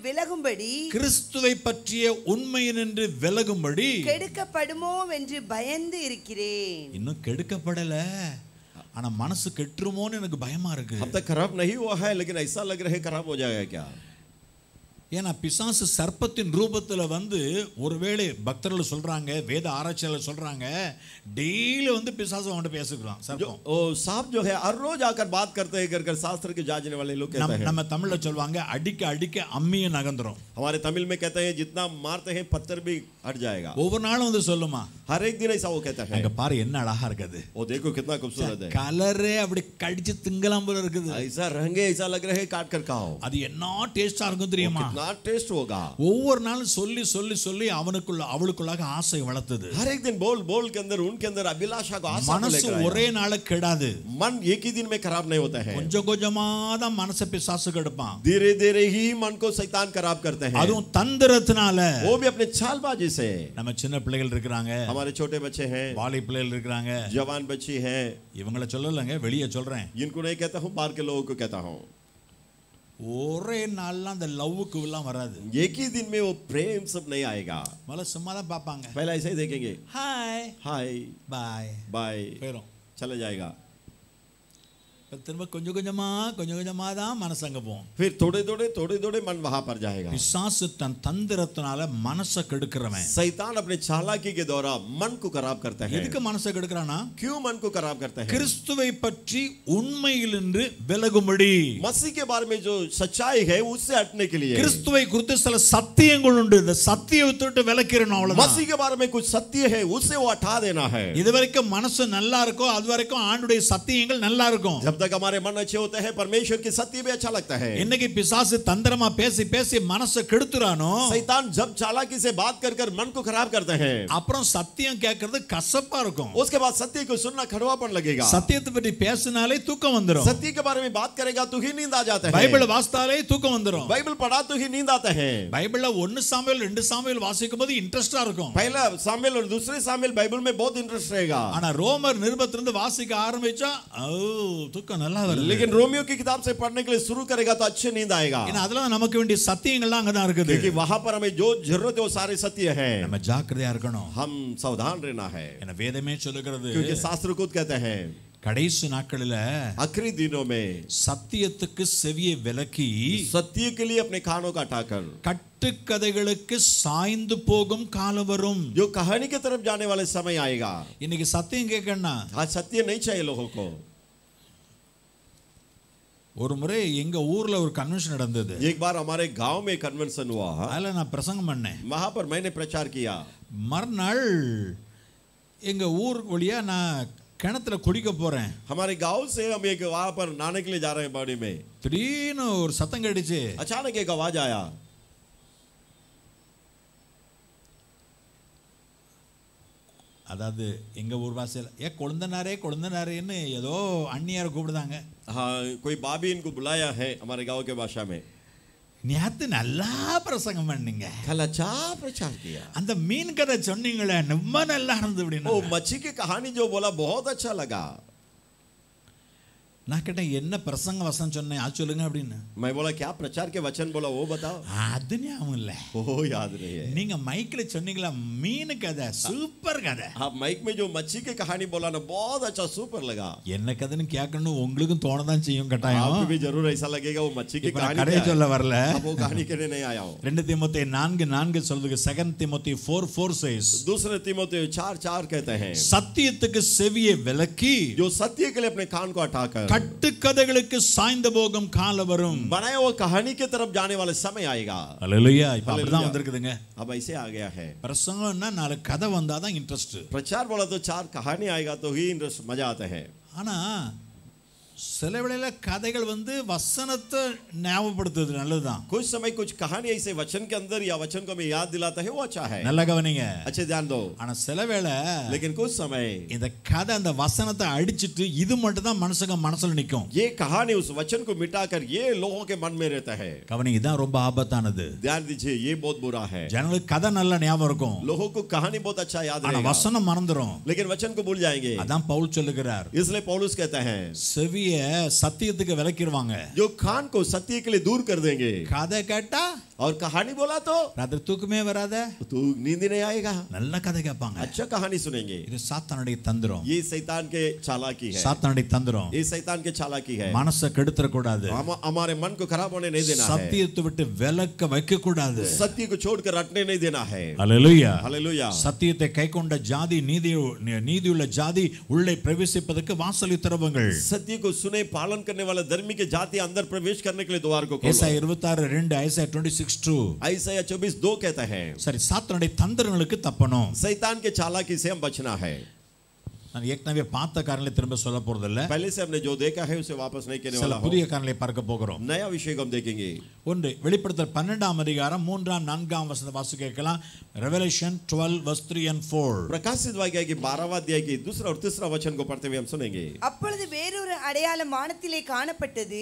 விலகும்படி கெடுக்கப்படுமோ என்று பயந்து இருக்கிறேன். இன்னும் கெடுக்கப்படல, ஆனா மனசு கெட்டுருமோன்னு எனக்கு பயமா இருக்கு. अब तक खराब नहीं हुआ है लेकिन ऐसा लग रहा है खराब हो जाएगा क्या. ஏன்னா பிசாசு சர்ப்பத்தின் ரூபத்துல வந்து ஒருவேளை பக்தர்கள் சொல்றாங்க, வேத ஆராய்ச்சியாளர் சொல்றாங்க, டெய்லி வந்து பிசாசு அவன்கிட்ட பேசுகிறான் சர்ப்பம். ओ सांप जो है हर रोज आकर बात करते हैं कर शास्त्र के जांचने वाले लोग कहते हैं. நம்ம தமிழ்ல சொல்வாங்க அடிக்க அடிக்க அம்மிய நகந்துரும். हमारे तमिल में कहते हैं जितना मारते हैं पत्थर भी हट जाएगा. ஒவ்வொரு நாளும் வந்து சொல்லுமா, हर एक दिन ऐसा वो कहता है. அங்க பாரு என்ன அழகா இருக்குது, ओ देखो कितना खूबसूरत है, கலரே அப்படி கடிச்சு திங்கலாம் போல இருக்குது, ऐसा रंगे ऐसा लग रहा है काट कर खाओ. அது என்ன டேஸ்டா இருக்கும் தெரியுமா. कितना टेस्ट होगा. ஒவ்வொரு நாளும் சொல்லி சொல்லி சொல்லி அவளுக்குள்ளாக ஆசை வளர்த்தது. हर एक दिन बोल बोल के अंदर उनके अंदर अभिलाषा को आशा को लेकर आया. ஒரே நாள் கெடாது. मन एक ही दिन में खराब नहीं होता है. கொஞ்சம் கொஞ்சமா தான் மனசை பிசாசு கெடுப்பான். धीरे धीरे ही मन को शैतान खराब करते हैं. அதுவும் தந்திரத்தினால. वो भी अपने चालबाजी से. நம்ம சின்ன பிள்ளைகள் இருக்காங்க, हमारे छोटे बच्चे हैं, வாலி பிள்ளைகள் இருக்காங்க, जवान बच्ची हैं. இவங்கள சொல்லலங்க, வெளியே சொல்றேன். इनको नहीं कहता हूं, बाहर के लोगों को कहता हूं. ஒரே நாள்ல அந்த லவ்வுக்கு எல்லாம் வராது. एक ही दिन में वो प्रेम सब नहीं आएगा. मतलब சும்மா தான் பாப்பாங்க. पहले ऐसे ही देखेंगे, हाय हाय बाय बाय, போயிடும், चला जाएगा. திரும்ப கொஞ்சம் கொஞ்சமா தான் மனசு அங்க போகும். फिर थोड़े थोड़े मन वहां पर जाएगा. பிசாசு தன் தந்திரத்தினால மனசை கெடுக்கிறவன். शैतान अपने चालाकी के द्वारा मन को खराब करता है. எதுக்கு மனசை கெடுக்கறானா? क्यों मन को खराब करता है? கிறிஸ்துவை பற்றி உண்மையிலிருந்து விலகும்படி. मसीह के बारे में जो सच्चाई है उससे हटने के लिए. கிறிஸ்துவை குறித்து சில சத்தியங்கள் உண்டு, இந்த சத்தியத்தை விட்டு விலக்கிறணும் அவ்வளவுதான். मसीह के बारे में कुछ सत्य है उससे वो हटा देना है. இதுவரைக்கும் மனசு நல்லா இருக்கோ அது வரைக்கும் ஆண்டவருடைய சத்தியங்கள் நல்லா இருக்கும். जब तक हमारे मन अच्छे होते हैं परमेश्वर की सत्य भी अच्छा लगता है. இன்னைக்கு பிசாசு தந்திரமா பேசி பேசி மனசை கெடுத்துறானோ, शैतान जब चालाकी से बात कर कर मन को खराब करते हैं, அப்புறம் சத்தியம் கேட்கிறது கசப்பா இருக்கும். उसके बाद सत्य को सुनना कड़वापन लगेगा. சத்தியத்தை பற்றி பேசினாலே தூக்கம் வந்துரும். सत्य के बारे में बात करेगा तो ही नींद आ जाता है. பைபிள் வாசித்தாலே தூக்கம் வந்துரும். बाइबल पढ़ा तो ही नींद आता है. பைபிள்ல 1 சாமுவேல் 2 சாமுவேல் வாசிக்கும்போது இன்ட்ரஸ்டா இருக்கும். पहला सामुएल और दूसरे सामुएल बाइबल में बहुत इंटरेस्ट रहेगा. ஆனா ரோமர் நிருபத்திலிருந்து வாசிக்க ஆரம்பிச்சா தூக்கம் நல்லா வருது. लेकिन रोमियो की किताब से पढ़ने के लिए शुरू करेगा तो अच्छे नींद आएगा. ஏன்னா அதெல்லாம் நமக்கு வேண்டிய சத்தியங்கள்லாம் அங்க தான் இருக்குது. क्योंकि वहां पर हमें जो जरूरत है वो सारे सत्य है. நம்ம ஜாக்கிரதையா இருக்கணும். हम सावधान रहना है. ஏன்னா வேதமே சொல்லுகிறது, क्योंकि शास्त्र खुद कहते हैं கடைசி நாட்களில आखिरी दिनों में சத்தியத்துக்கு செவியை விலக்கி सत्य के लिए अपने कानों का हटाकर கட்டுக்கதைகளுக்கு சாய்ந்து போகும் காலம் வரும். जो कहानी की तरफ जाने वाले समय आएगा. இன்னைக்கு சத்தியம் கேட்கணும்னா आज सत्य नहीं चाहिए लोगों को. ஒரு முறை எங்க ஊர்ல ஒரு கன்வென்ஷன் நடந்தது. एक बार हमारे गांव में कन्वेंशन हुआ. அதுல நான் பிரசங்கம் பண்ணேன். वहां पर मैंने प्रचार किया. மறுநாள் எங்க ஊர் வழியா நான் கிணத்துல குடிக்க போறேன். हमारे गांव से हम एक वहां पर नहाने के लिए जा रहे हैं बाड़ी में. திடீர்னு ஒரு சத்தம் கேட்டுச்சு. अचानक एक आवाज आया. அதாவது எங்க ஊர் பாஷையில கொழுந்தனாரேன்னு ஏதோ அண்ணியார் கூப்பிடுதாங்க. हाँ कोई बाबी इनको बुलाया है हमारे गांव के भाषा में. நேத்து நல்லா பிரசங்கம் பண்ணீங்க. कल अच्छा प्रचार किया. அந்த மீன் கதை சொன்னீங்களே ரொம்ப நல்லா இருந்தது அப்படினா. ओ मच्छी की कहानी जो बोला बहुत अच्छा लगा. நான் கேட்டேன் என்ன பிரசங்க வசனம் சொன்னேன் அது சொல்லுங்க அப்படின்னு. मैं बोला क्या प्रचार के वचन बोला वो बताओ. அது ஞாபகம் இல்ல. वो याद नहीं है. நீங்க மைக்ல சொன்னீங்களா மீன் கதை சூப்பர் கதை. आप माइक में जो मच्छी की कहानी बोला ना बहुत अच्छा सुपर लगा. என்ன கதைன்னு கேட்கணும் உங்களுக்கும் தோணதான் செய்யும் கட்டாயம். आपको भी जरूर ऐसा लगेगा वो मच्छी की कहानी கதை சொல்ல வரல. अब वो कहानी कहने नहीं आया हूं. 2 தீமோத்தேயு 4:4 சொல்லுது. 2 தீமோத்தேயு 4:4 says. दूसरे तीमुथियुस 4:4 कहते हैं. சத்தியத்துக்கு செவியை விலக்கி जो सत्य के लिए अपने कान को हटाकर கட்டுக்கதைகளுக்கு சாய்ந்து போகும் காலம் வரும். बनाए वो कहानी की तरफ जाने वाला समय आएगा. ஹalleluya. இப்ப அப்படிதான் வந்திருக்குதுங்க. अब ऐसे आ गया है. பிரசங்கம்னா நாலு கதை வந்தாதான் இன்ட்ரெஸ்ட். प्रचार बोला तो 4 कहानी आएगा तो ही इंटरेस्ट मजा आता है. ஆனா சில வேளையில கதைகள் வசனத்தை ஞாபகப்படுத்துறது நல்லதுதான். कुछ समय कुछ कहानी ऐसे वचन के अंदर या वचन को हमें याद दिलाता है वो अच्छा है. நல்லா கவனிங்க. अच्छे ध्यान दो. ஆனா சில வேளை लेकिन कुछ समय இந்த கதை அந்த வசனத்தை அடிச்சிட்டு இது மட்டும் தான் மனுஷங்க மனசுல நிக்கும். ये कहानी उस वचन को मिटाकर ये लोगों के मन में रहता है. கவனிங்க இதான் ரொம்ப ஆபத்தானது. ध्यान दीजिए ये बहुत बुरा है. ஜனங்களுக்கு கதை நல்லா ஞாபகம் இருக்கும். लोगों को कहानी बहुत अच्छा याद ஆனா रहेगा. வசனம் மறந்துரும். लेकिन वचन को भूल जाएंगे. அதான் பவுல் சொல்லுகிறார். इसलिए पौलुस कहता है செவிய சத்தியத்துக்கு விலக்கிடுவாங்க. जो कान को सत्य के लिए दूर कर देंगे. கதை கேட்டா और कहानी बोला तो ராத்திரி தூக்கமே வராத. तो नींद नहीं आएगा. நல்ல கதை கேட்பாங்க. अच्छा कहानी सुनेंगे. இது சாத்தானுடைய தந்திரம். ये शैतान के चालाकी है. சாத்தானுடைய தந்திரம். ये शैतान के चालाकी है. மனசை கெடுத்துற கூடாது. हमारे मन को खराब होने नहीं देना है. சத்தியத்தை விட்டு விலக்க வைக்க கூடாது. सत्य को छोड़कर हटने नहीं देना है. ஹalleluya. हालेलुया. சத்தியத்தை கைக்கொண்ட ஜாதி நீதியுள்ள ஜாதி உள்ளே பிரவேசிப்பதற்கு வாசலை திறவுங்கள். सत्य को सुने पालन करने वाला धर्मी के जाति अंदर प्रवेश करने के लिए द्वार को खोलो. ஏசாயா 26:2 ஏசாயா 26:2 ऐसाया 24:2 कहता है. சரி சாத்தானுடைய தந்திரங்களுக்கு தப்பணும். शैतान के चालाकी से हम बचना है. நான் ஏற்கனவே பார்த்த காரணங்களை திரும்ப சொல்ல போறது இல்ல. पहले से हमने जो देखा है उसे वापस नहीं कहने சில वाला हूं. புதிய காரணங்களை பார்க்க போகிறோம். नया विषय को हम देखेंगे. ஒன்று வெளிப்படுத்தல் 12ஆம் அதிகாரம் 3ஆம் 4ஆம் வசனத்தை வாசிக்க கேட்கலாம். ரெவெலேஷன் 12:3 and 4. प्रकाशित वाक्य की 12वां अध्याय की दूसरा और तीसरा वचन को पढ़ते हुए हम सुनेंगे. அப்பொழுது வேறொரு அடையாளம் வானத்திலே காணப்பட்டது.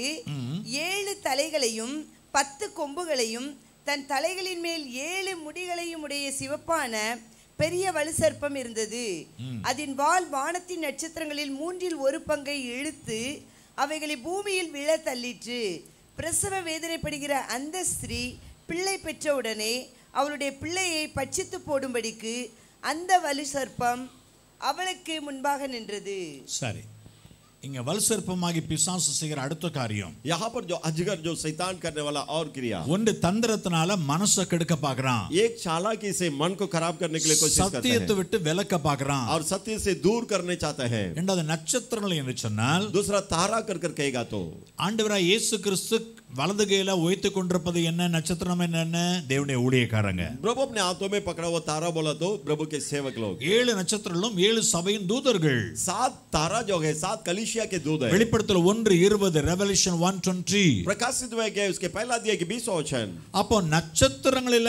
7 தலைகளையும் 10 கொம்புகளையும் தன் தலைகளின் மேல் 7 முடிகளையும் உடைய சிவப்பான பெரிய வலுசர்ப்பம் இருந்தது. அதன் வால் வானத்தின் நட்சத்திரங்களில் 1/3 இழுத்து அவைகளை பூமியில் விழ தள்ளிற்று. பிரசவ வேதனைப்படுகிற அந்த ஸ்திரீ பிள்ளை பெற்றவுடனே அவளுடைய பிள்ளையை பட்சித்து போடும்படிக்கு அந்த வலுசர்ப்பம் அவளுக்கு முன்பாக நின்றது. சரி இங்க வலுசர்ப்பமாகி பிசாசு செய்கிற அடுத்த காரியம். यहाँ पर जो अजगर जो शैतान करने वाला और क्रिया. ஒன்று தந்திரத்தினால மனசை கெடுக்க பார்க்கறான். एक चालाकी से मन को खराब करने के लिए कोशिश करता है. சத்தியத்தை விட்டு விலக்க பார்க்கறான். और सत्य से दूर करने चाहता है. இரண்டாவது நட்சத்திரங்கள் என்று சொன்னால் दूसरा तारा कर कर कहेगा तो ஆண்டவராய் இயேசு கிறிஸ்து வலது கையில உயர்த்திக் கொண்டிருப்பது என்ன? நட்சத்திரம் என்ன? தேவனுடைய ஊழியக்காரங்க. प्रभु अपने हाथों में पकड़ा हुआ तारा बोला तो प्रभु के सेवक लोग. 7 நட்சத்திரங்களும் 7 சபையின் தூதர்கள். 7 तारा जो है 7 कलीसिया के दूत है. வெளிப்படுத்தல் 1:20 ரெவெலேஷன் 1:20 प्रकाशित हुआ गया उसके पहला अध्याय के 20वां वचन. அப்போ நட்சத்திரங்களில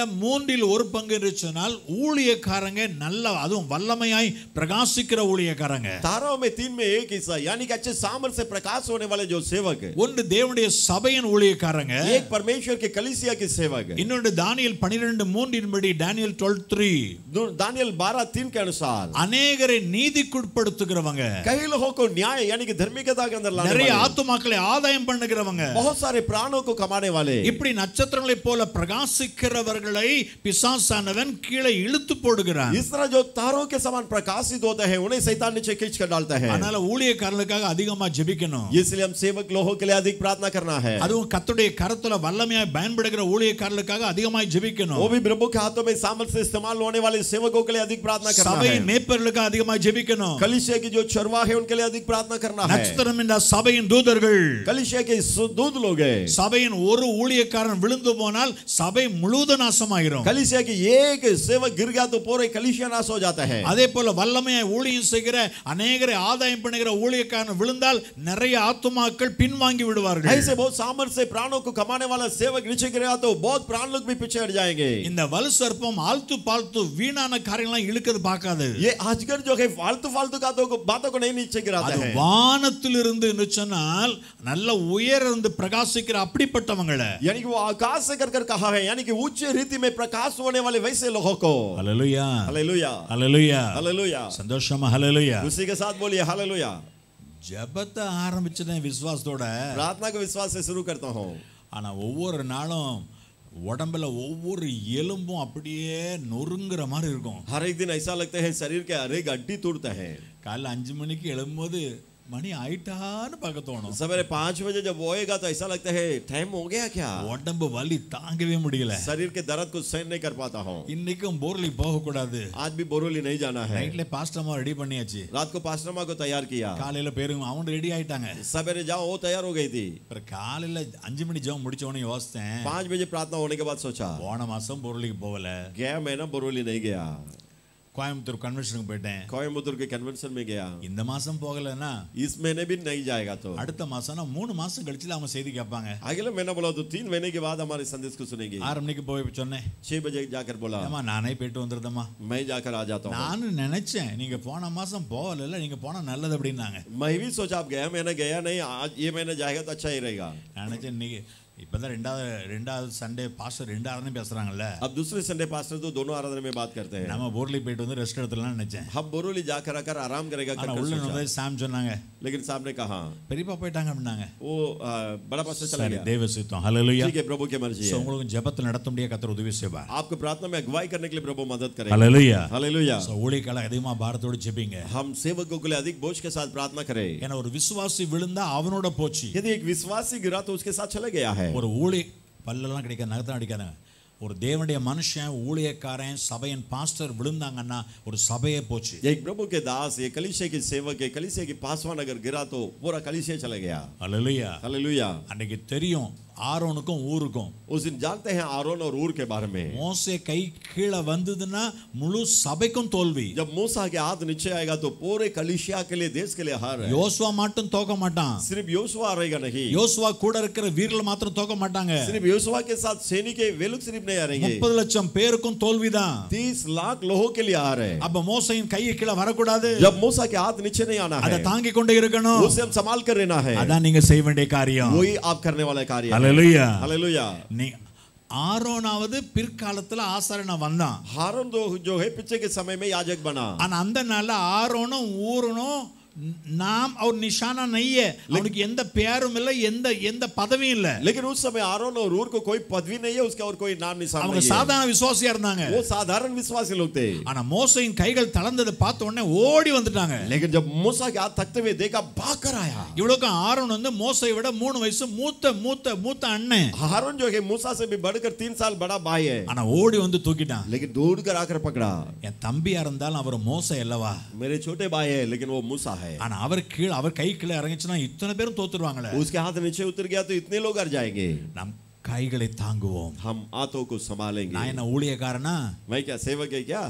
1/3 என்று சொன்னால் ஊழியக்காரங்க நல்ல அதுவும் வல்லமையாய் பிரகாசிக்கிற ஊழியக்காரங்க. ताराओं में 3 में 1 हिस्सा यानी कि अच्छे सामर्थ्य से प्रकाश होने वाले जो सेवक है. ஒன்று தேவனுடைய சபையின் ஊழியக்காரங்க. एक परमेश्वर के कलीसिया के सेवक है. இன்னொன்று தானியேல் 12:3 படி டேனியல் 12:3 दानियल 12:3 के अनुसार அநேகரை நீதிக்குட்படுத்துகிறவங்க. कई लोगों को न्याय यानी कि धार्मिकता के अंदर लाने நிறைய वाले. ஆத்துமாக்களை ஆதாயம் பண்ணுகிறவங்க. बहुत सारे प्राणों को कमाने वाले. இப்படி நட்சத்திரங்களைப் போல பிரகாசிக்கிறவர்களை பிசாசானவன் கீழே இழுத்து போடுகிறான். इस तरह जो तारों के समान प्रकाशित होते हैं उन्हें शैतान नीचे खींच कर डालता है. அதனால ஊழியக்காரர்களுக்காக அதிகமா ஜெபிக்கணும். इसलिए हम सेवक लोगों के लिए अधिक प्रार्थना करना है. அதுவும் கர்த்தருடைய கரத்துல வல்லமையாய் பயன்படுகிற ஊழியக்காரர்களுக்காக அதிகமாய் ஜெபிக்கணும். वो भी प्रभु के हाथों में सामर्थ्य से इस्तेमाल होने वाले सेवकों के लिए अधिक प्रार्थना करना है. சபையின் மேய்ப்பர்களுக்காக அதிகமாய் ஜெபிக்கணும். कलीसिया की जो चरवाहे हैं उनके लिए अधिक प्रार्थना करना है. நட்சத்திரம் என்ற சபையின் தூதர்கள். कलीसिया के दूत लोग हैं. சபையின் ஒரு ஊழியக்காரன் விழுந்து போனால் சபை முழுவதும் நாசமாயிரும். कलीसिया की एक सेवक गिर गया तो पूरे कलीसिया नाश हो जाता है. அதே போல வல்லமையாய் ஊழியம் செய்கிற அநேகரை ஆதாயம் பண்ணுகிற ஊழியக்காரன் விழுந்தால் நிறைய ஆத்துமாக்கள் பின்வாங்கி விடுவார்கள். ऐसे बहुत सामर्थ्य से प्राणों को कमाने वाला सेवक नीचे गिरेगा तो बहुत प्राण लोग भी पीछे हट जाएंगे. இந்த வலுசர்ப்பம் ஆல்த்து பால்த்து வீணான காரியங்களை இழுக்கிறது பார்க்காது. ये अजगर जो है फालतू फालतू बातों को नहीं नीचे गिराता है. வானத்திலிருந்து சொன்னால் நல்ல உயர்ந்து பிரகாசிக்கிற அப்படிப்பட்டவங்கள यानी कि वो आकाश से कर कहा है यानी कि उच्च रीति में प्रकाश होने वाले वैसे लोगों को. Hallelujah hallelujah hallelujah hallelujah. संतोषमा हालेलुया. उसी के साथ बोलिए हालेलुया. ஜெபத்தை ஆரம்பிச்சேன் விசுவாசத்தோட, प्रार्थना को विश्वास से शुरू करता हूँ, ஆனா ஒவ்வொரு நாளும் உடம்புல ஒவ்வொரு எலும்பும் அப்படியே நொறுங்குற மாதிரி இருக்கும். हर एक दिन ऐसा लगता है शरीर के हर एक हड्डी टूटता है. காலைல 5 மணிக்கு எழும்போது மணி ஆயிட்டான்னு பார்க்க தோணும். सवेरे 5 बजे जब होएगा तो ऐसा लगता है टाइम हो गया क्या. உடம்பு வலி தாங்கவே முடியல. शरीर के दर्द को सहन नहीं कर पाता हूँ. இன்னைக்கும் போர்லி போக கூடாது. आज भी बोरोली नहीं जाना है. நைட்ல பாஸ்டர்மா ரெடி பண்ணியாச்சு. रात को पास्टरमा को तैयार किया. காலையில பேருங்க அவங்க ரெடி ஆயிட்டாங்க. सवेरे जाओ वो तैयार हो गई थी. पर காலையில 5 மணி ஜெபம் முடிச்ச உடனே யோசிச்சேன், 5 बजे प्रार्थना होने के बाद सोचा போன மாசம் போர்லிக்கு போகல, गया महीना बोरोली नहीं गया, கோயம்புத்தூர் கன்வென்ஷனுக்கு போயிட்டேன், कोयम्बटूर के कन्वेंशन में गया, இந்த மாசம் போகலன்னா इस महीने भी नहीं जाएगा तो அடுத்த மாசம்னா 3 மாசம் கழிச்சு அவங்க செய்தி கேட்பாங்க. अगले महीना बोला तो 3 महीने के बाद हमारे संदेश को सुनेंगे. 6 மணிக்கு போய் சொன்னேன், 6 बजे जाकर बोला ஏமா நானே போயிட்டு வந்துருதம்மா. मैं जाकर आ जाता हूँ. நானும் நினைச்சேன் நீங்க போன மாசம் போகல, நீங்க போனா நல்லது அப்படின்னாங்க. मैं भी सोचा आप गया महीना गया नहीं, आज ये महीना जाएगा तो अच्छा ही रहेगा. நினைச்சேன் நீங்க இப்பதான் ரெண்டாவது சண்டே பாஸ்டர் 2 ஆராதனை பேசுறாங்கல்ல, अब दूसरे संडे पास्टर तो दोनों आराधना में बात करते हैं. நம்ம போர்லி போயிட்டு வந்து ரெஸ்ட் எடுத்துலாம் நினைச்சேன். हम बोरोली जाकर आकर आराम करेगा ஆனா कर உள்ள सोचा. வந்து சாம் சொன்னாங்க, लेकिन साहब ने कहा பெரியப்பா போயிட்டாங்க அப்படின்னாங்க. वो बड़ा पास्टर चला சரி, गया. தேவ சித்தம். ஹல்லேலூயா. ठीक है, प्रभु की मर्जी சோ है. உங்களுக்கு ஜெபத்தில் நடத்த முடிய கர்த்தர் உதவி செய்வார். आपको प्रार्थना में अगुवाई करने के लिए प्रभु मदद करेगा. ஹல்லேலூயா. हालेलुया. சோ ஊழியக்கால அதிகமா பாரத்தோட ஜெபிங்க. हम सेवकों के लिए अधिक बोझ के साथ प्रार्थना करें. ஏன்னா ஒரு விசுவாசி விழுந்தா அவனோட போச்சு. यदि एक विश्वासी गिरा तो उसके साथ चला गया है. ஒரு ஊழி பல்லெல்லாம் கிடைக்காது, நகத்தான் அடிக்காதுங்க. ஒரு தேவனுடைய மனுஷன் ஊழியக்காரன் சபையின் பாஸ்டர் விழுந்தாங்கன்னா ஒரு சபையே போச்சு. एक प्रभु के दास, ये कलीसिया के सेवक, ये कलीसिया की पासवान अगर गिरा तो पूरा कलीसिया चला गया. ஹல்லேலூயா. हालेलुया. அன்னைக்கு தெரியும் ஆரோனுக்கும் ஊருக்கும். उस दिन जानते हैं आरोन और ऊर के बारे में. மோசே கை கீழே வந்ததுன்னா முழு சபைக்கும் தோல்வி. जब मूसा के हाथ नीचे आएगा तो पूरे कलीसिया के लिए, देश के लिए हार है. யோசுவா மட்டும் தோக்க மாட்டான். सिर्फ योशुआ रहेगा नहीं. யோசுவா கூட இருக்கிற வீரர்கள் மாத்திரம் தோக்க மாட்டாங்க. सिर्फ योशुआ के साथ सैनिक के वे लोग सिर्फ नहीं हारेंगे. 30 லட்சம் பேருக்கும் தோல்விதான். 30 लाख लोगों के लिए हार है. அப்ப மோசையின் கை கீழே வரக்கூடாது. जब मूसा के हाथ नीचे नहीं आना அத है, தாங்கி கொண்டே இருக்கணும். उसे हम संभाल कर रहना है. அதான் நீங்க செய்ய வேண்டிய காரியம். वही आप करने वाला कार्य है. ஹல்லேலூயா. हालेलुया. நீ ஆரோனாவது பிற்காலத்துல ஆசாரியனா வந்தான். हारून जो है पीछे के समय में याजक बना. ஆனா அந்த நாள்ல ஆரோனும் ஊரனும் नाम और निशाना नहीं है, उनकी எந்த பேரும் இல்ல, எந்த பதவியும் இல்ல. लेकिन उस समय आरोन और ऊर को कोई पदवी नहीं है, उसका और कोई नाम निशान नहीं है. அவங்க சாதாரண விசுவாசியா இருந்தாங்க. वो साधारण विश्वासी लोग थे. ஆனா மோசேயின் கைகள் தளர்ந்ததை பார்த்த உடனே ஓடி வந்துட்டாங்க. लेकिन जब मूसा के हाथ थकते हुए देखा, भाग कर आया. இவ்வளவுக்கு ஆரோன் வந்து மோசேயை விட 3 வயசு மூத்த அண்ணன். हारून जो है मूसा से भी बढ़कर 3 साल बड़ा भाई है. ஆனா ஓடி வந்து தூக்கிட்டான். लेकिन दौड़ कर आकर पकड़ा. என் தம்பியா இருந்தாலும் அவர் மோசே அல்லவா, मेरे छोटे भाई है लेकिन वो मूसा है. ஆனா அவர் கை கீழே இறங்கிச்சுனா இத்தனை பேரும் தோத்துருவாங்களே. उसके हाथ नीचे उतर गया तो इतने लोग हार जाएंगे. நம் கைகளை தாங்குவோம். हम हाथों को संभालेंगे. நான் என்ன ஊழியக்காரனா, मैं क्या सेवक है क्या,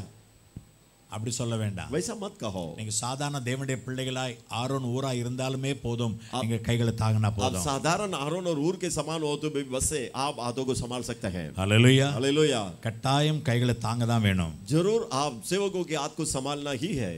அப்படி சொல்ல வேண்டாம். वैसा मत कहो. நீங்க சாதாரண தேவனுடைய பிள்ளைகளாய் ஆரோன் ஊரா இருந்தாலுமே போதும், நீங்க கைகளை தாங்கினா आप போதும். साधारण आरोन और ऊर के समान हो तो भी बस से आप हाथों को संभाल सकते हैं. ஹல்லேலூயா. हालेलुया. கட்டாயம் கைகளை தாங்க தான் வேணும். जरूर आप सेवकों के हाथ को संभालना ही है.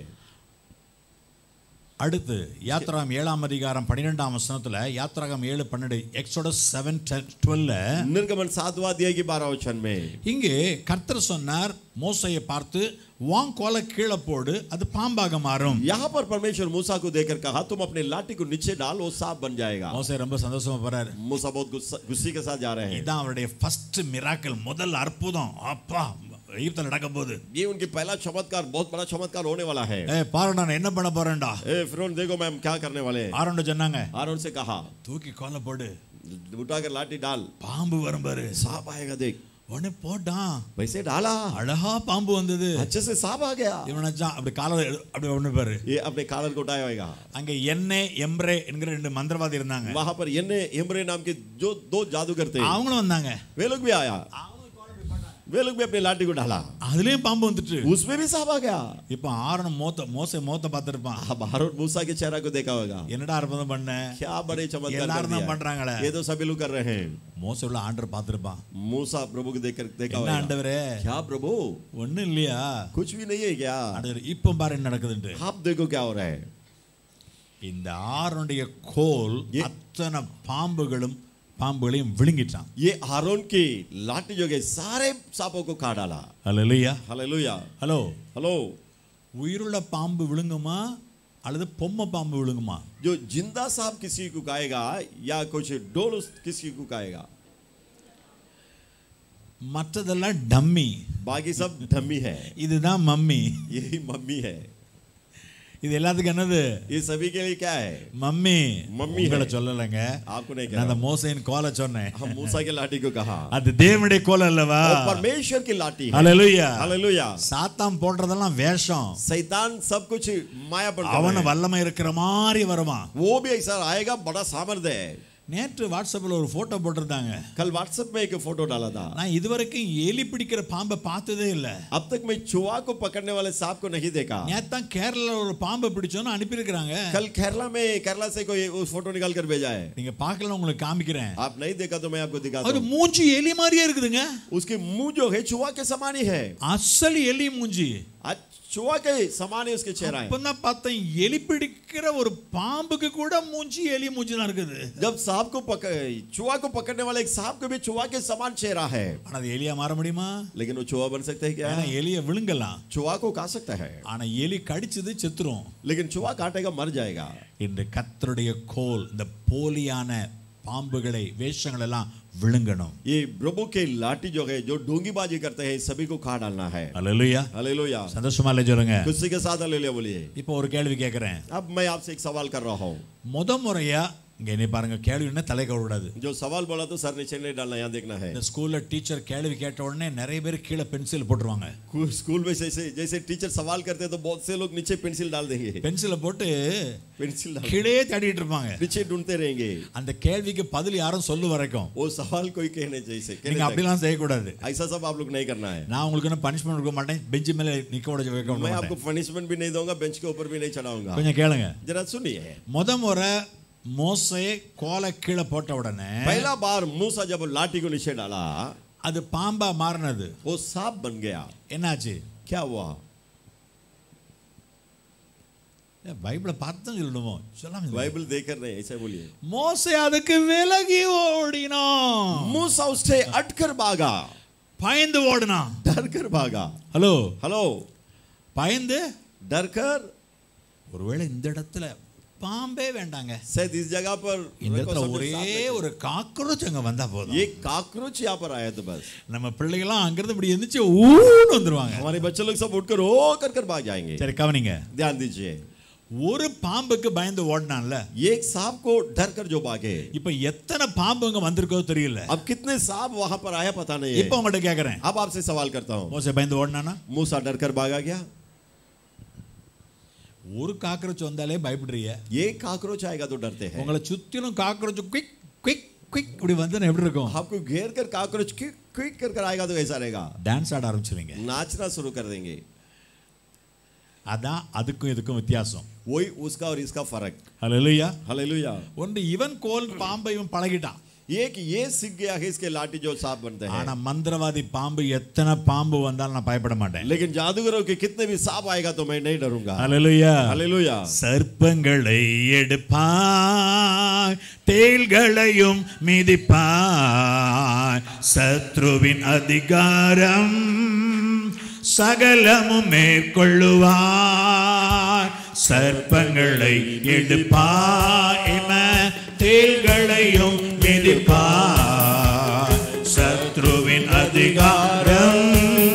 அடுத்து யாத்ராகம் 7ஆம் அதிகாரம் 12ஆம் வசனத்துல, யாத்ராகம் 7:12, எக்ஸோடஸ் 7:12 निर्गमन 7वां अध्याय की 12 वचन में இங்கே கர்த்தர் சொன்னார் மோசேயை பார்த்து, வான் கோலை கீழே போடு, அது பாம்பாக மாறும். यहाँ पर परमेश्वर मूसा को देखकर कहा, तुम अपने लाठी को नीचे डाल, वो सांप बन जाएगा. மோசே ரொம்ப சந்தோஷமா போறாரு. मूसा बहुत गुस्से के साथ जा रहे हैं. இதான் அவருடைய ஃபர்ஸ்ட் மிராக்கிள், முதல் அற்புதம். அப்பா எகிப்தில் நடக்க போகுது. ये उनकी पहला चमत्कार, बहुत बड़ा चमत्कार होने वाला है. பாரு நான் என்ன பண்ண போறேன்டா. फिरौन देखो मैं क्या करने वाले हैं. ஆரோன் சொன்னாங்க, आरोन से कहा, தூக்கி கோலை போடு, उठाकर लाठी डाल, பாம்பு வரும் பாரு. सांप आएगा देख. உடனே போட்டான். वैसे डाला, அழகா பாம்பு வந்தது. अच्छे से सांप आ गया. இவனச்சா அப்படி காலர் அப்படி ஒண்ணு பாரு. ये अपने कालर को उठाया होगा. அங்க எண்ணே எம்ரே என்கிற 2 மந்திரவாதி இருந்தாங்க. वहां पर यन्ने एम्रे नाम के जो 2 जादूगर थे, அவங்களும் வந்தாங்க. वे लोग भी आया. वे लोग भी अपने लाठी को डाला, அதுலயும் பாம்பு வந்துட்டு. उसमें भी सांप आ गया. இப்போ ஆரோன் மோசே பார்த்திருப்பான். अब आरोन मूसा के चेहरा को देखा होगा, என்னடா அற்புதம் பண்ண, क्या बड़े चमत्कार कर எல்லாரும் தான் दिया. பண்றாங்களே. ये तो सभी लोग कर रहे हैं. மோசே உள்ள ஆண்டவர் பார்த்திருப்பான். मूसा प्रभु को देखकर देखा என்ன होगा, ஆண்டவரே, क्या प्रभु ஒண்ணும் இல்லையா? कुछ भी नहीं है क्या. ஆண்டவர் இப்போ பாரு என்ன நடக்குதுன்னு. आप देखो क्या हो रहा है. இந்த ஆரோனுடைய கோல் அத்தனை பாம்புகளையும் விழுங்கிட்டான். ये आरोन की लाठी जो है सारे सांपों को खा डाला. ஹல்லேலூயா. हालेलुया. Hello hello. உயிருள்ள பாம்பு விழுங்குமா அல்லது பொம்மை பாம்பு விழுங்குமா? जो जिंदा सांप किसी को खाएगा या कुछ डोल किसी को खाएगा? மற்றதெல்லாம் டம்மி. बाकी सब डमी है. இதுதான் மம்மி. यही मम्मी है. இது எல்லாத்துக்கும் என்னது? ये सभी के लिए क्या है? மம்மி. मम्मी உங்களை சொல்லலங்க. आपको नहीं कहा. நான் அந்த மோசேயின் கோலை சொன்னேன். हम मूसा के लाठी को कहा. அது தேவனுடைய கோல் அல்லவா? वो परमेश्वर की लाठी है. हालेलुया. हालेलुया. சாத்தான் போடுறதெல்லாம் வேஷம். शैतान सब कुछ माया पर அவன வல்லமை இருக்கிற மாதிரி வருவான். वो भी ऐसा आएगा, बड़ा सामर्थ्य है. நேற்று வாட்ஸ்அப்ல ஒரு போட்டோ போட்டிருந்தாங்க. कल व्हाट्सएप में एक फोटो डाला था. நான் இதுவரைக்கும் எலி பிடிக்கிற பாம்பை பார்த்ததே இல்ல. अब तक मैं चूहा को पकड़ने वाले सांप को नहीं देखा. நேத்து கேரளால ஒரு பாம்பை பிடிச்சோன்னு அனுப்பி இருக்காங்க. कल केरला से कोई उस फोटो निकाल कर भेजा है. நீங்க பார்க்கல, உங்களுக்கு காமிக்கிறேன். आप नहीं देखा तो मैं आपको दिखाता அது हूं. மூஞ்சி எலி மாதிரியே இருக்குதுங்க. उसकी मुंह जो है चूहा के समान ही है. அசல் எலி மூஞ்சி. चूहा के समान ही उसके चेहरा है. அப்பதான் பார்த்தேன், எலி பிடிக்கிற ஒரு பாம்புக்கு கூட மூஞ்சி எலி மூஞ்சி தான் இருக்குது. जब सांप को चूहा को पकड़ने वाले एक सांप को भी चूहा के समान चेहरा है. ஆனா அது எலியா மாற முடியுமா? लेकिन वो चूहा बन सकता है क्या? ஏன்னா எலியை விழுங்கலாம். चूहा को खा सकता है. ஆனா எலி கடிச்சது செத்துரும். लेकिन चूहा काटेगा मर जाएगा. இந்த கர்த்தருடைய கோல் இந்த போலியான பாம்புகளை வேஷங்கள் எல்லாம் விழுங்கணும். ये प्रभु के लाठी जो है, जो ढोंगीबाजी करते हैं, सभी को खा डालना है. हालेलुया. हालेलुया. சந்தோஷமா இல்ல சொல்லுங்க. खुशी के साथ हालेलुया बोलिए. இப்போ ஒரு கேள்வி கேக்குறேன். अब मैं आपसे एक सवाल कर रहा हूँ. முறையா இங்க என்ன பாருங்க, கேள்வி என்ன தலை கவர கூடாது. जो सवाल बोला तो सर नीचे नहीं डालना, यहाँ देखना है. இந்த ஸ்கூல்ல டீச்சர் கேள்வி கேட்ட உடனே நிறைய பேர் கீழே பென்சில் போட்டுருவாங்க. स्कूल में जैसे टीचर सवाल करते हैं तो बहुत से लोग नीचे पेंसिल डाल देंगे. பென்சிலை போட்டு पेंसिल கீழே தேடிட்டு இருப்பாங்க. नीचे ढूंढते रहेंगे. அந்த கேள்விக்கு பதில் யாரும் சொல்ல வரைக்கும் वो सवाल कोई कहने जैसे நீங்க அப்படிலாம் செய்ய கூடாது. ऐसा सब आप लोग नहीं करना है. நான் உங்களுக்கு என்ன பனிஷ்மென்ட் கொடுக்க மாட்டேன், பெஞ்ச் மேல நிக்க வைக்க मैं மாட்டேன். आपको पनिशमेंट भी नहीं दूंगा, बेंच के ऊपर भी नहीं चढ़ाऊंगा. கொஞ்சம் கேளுங்க. जरा सुनिए. முறை மோசே கோலை கீழே போட்ட உடனே पहला बार मूसा जब लाठी को नीचे डाला, அது பாம்பா மாறினது. वो सांप बन गया. என்னாச்சு? क्या हुआ? பைபிளை பார்த்து சொல்லணுமோ? சொல்லாம बाइबल देखकर नहीं, ऐसा बोलिए. மோசே அதுக்கு விலகி ஓடினான். मूसा उससे अटकर भागा. பயந்து ஓடினான். डर कर भागा. Hello hello. பயந்து डर कर. ஒருவேளை இந்த இடத்துல பாம்பே வேண்டாங்க, शायद इस जगह पर இந்த இடத்துல ஒரே ஒரு காக்ரோச் அங்க வந்தா போதும். ये काकरोच यहाँ पर आया तो बस நம்ம பிள்ளைகளாம் அங்கிருந்து இப்படி எந்திரிச்சு ஊன்னு வந்துருவாங்க. हमारे बच्चे लोग सब उठकर ओ कर भाग जाएंगे. சரி கவனிங்க. ध्यान दीजिए. ஒரு பாம்புக்கு பயந்து ஓடினான்ல, एक सांप को डर कर जो भागे. இப்ப எத்தனை பாம்புங்க வந்திருக்கோ தெரியல. अब कितने सांप वहां पर आया पता नहीं है. இப்ப உங்கள்ட்ட கேக்குறேன், अब आपसे सवाल करता हूँ. மோசே பயந்து ஓடினானா? मूसा डर कर भागा गया? ஒரு காக்ரோச் வந்தாலே பயப்படுறீங்க. ये काकरोच आएगा तो डरते हैं. உங்களை சுத்திலும் காக்ரோச் குயிக் குயிக் குயிக் இப்படி வந்து எப்படி இருக்கும்? आपको घेर कर काकरोच क्विक कर आएगा तो ऐसा रहेगा. டான்ஸ் ஆட ஆரம்பிச்சிருவீங்க. नाचना शुरू कर देंगे. அதான் அதுக்கும் இதுக்கும் வித்தியாசம். वही उसका और इसका फर्क. ஹல்லேலூயா. हालेलुया. ஒன்று இவன் கோல் பாம்பை இவன் பழகிட்டான். एक ये सीख गया है इसके लाठी जो सांप बनते हैं. ஆனா மந்திரவாதி பாம்பு எத்தனை பாம்பு வந்தாலும் நான் பயப்பட மாட்டேன். लेकिन जादूगरों के कितने भी सांप आएगा तो मैं नहीं डरूंगा. ஹல்லேலூயா. हालेलुया. சர்ப்பங்களை எடுப்பாய், தேள்களையும் மிதிப்பாய், சத்ருவின் அதிகாரம் சகலமும் மேற்கொள்ளுவாய். சர்ப்பங்களை எடுப்பாய், தேள்களையும் மிதிப்பாய், சத்ருவின் அதிகாரம்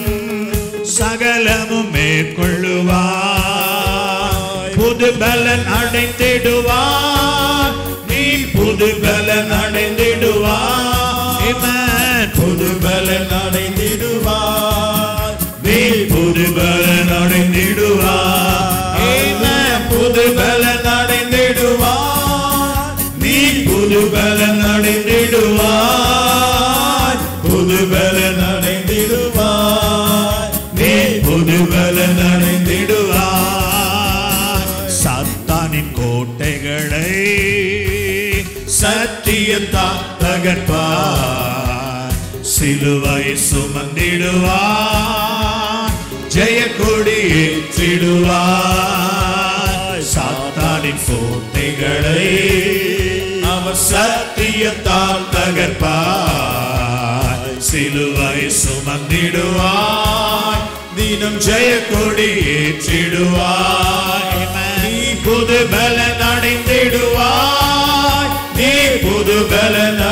சகலமும் மேற்கொள்ளுவாய். புது பலன் அடைந்திடுவாய், நீ புது பலன் அடைந்திடுவாய். புது பலன் அடைந்திடுவாய், நீ புது பலன் அடைந்திடுவாய். புது பலன் அடைந்திடுவாய், நீ புது பலன் அடைந்திடுவாய். புது பலன் அடைந்திடுவாய், நீ புது பலன் அடைந்திடுவாய். சாத்தானின் கோட்டைகளை சத்தியத்தால் தகர்ப்பாய், சிலுவை சுமந்திடுவாய், ஜெய கொடி ஏற்றிடுவாய். சாத்தானின் கோட்டைகளை அவர் சத்தியத்தால் தகர்ப்பாய், சிலுவை சுமந்திடுவாய், தினம் ஜெய கொடி ஏற்றிடுவாய். நீ புது பலன் அடைந்திடுவாய், நீ புது பலன்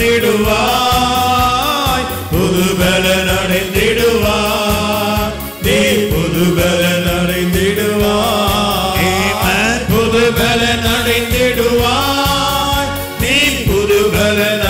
அடைந்திடுவாய், புது பலன் அடைந்திடுவாய், நீ புது பலன் அடைந்திடுவாய், புது பலன் அடைந்திடுவாய், நீ புது பலன்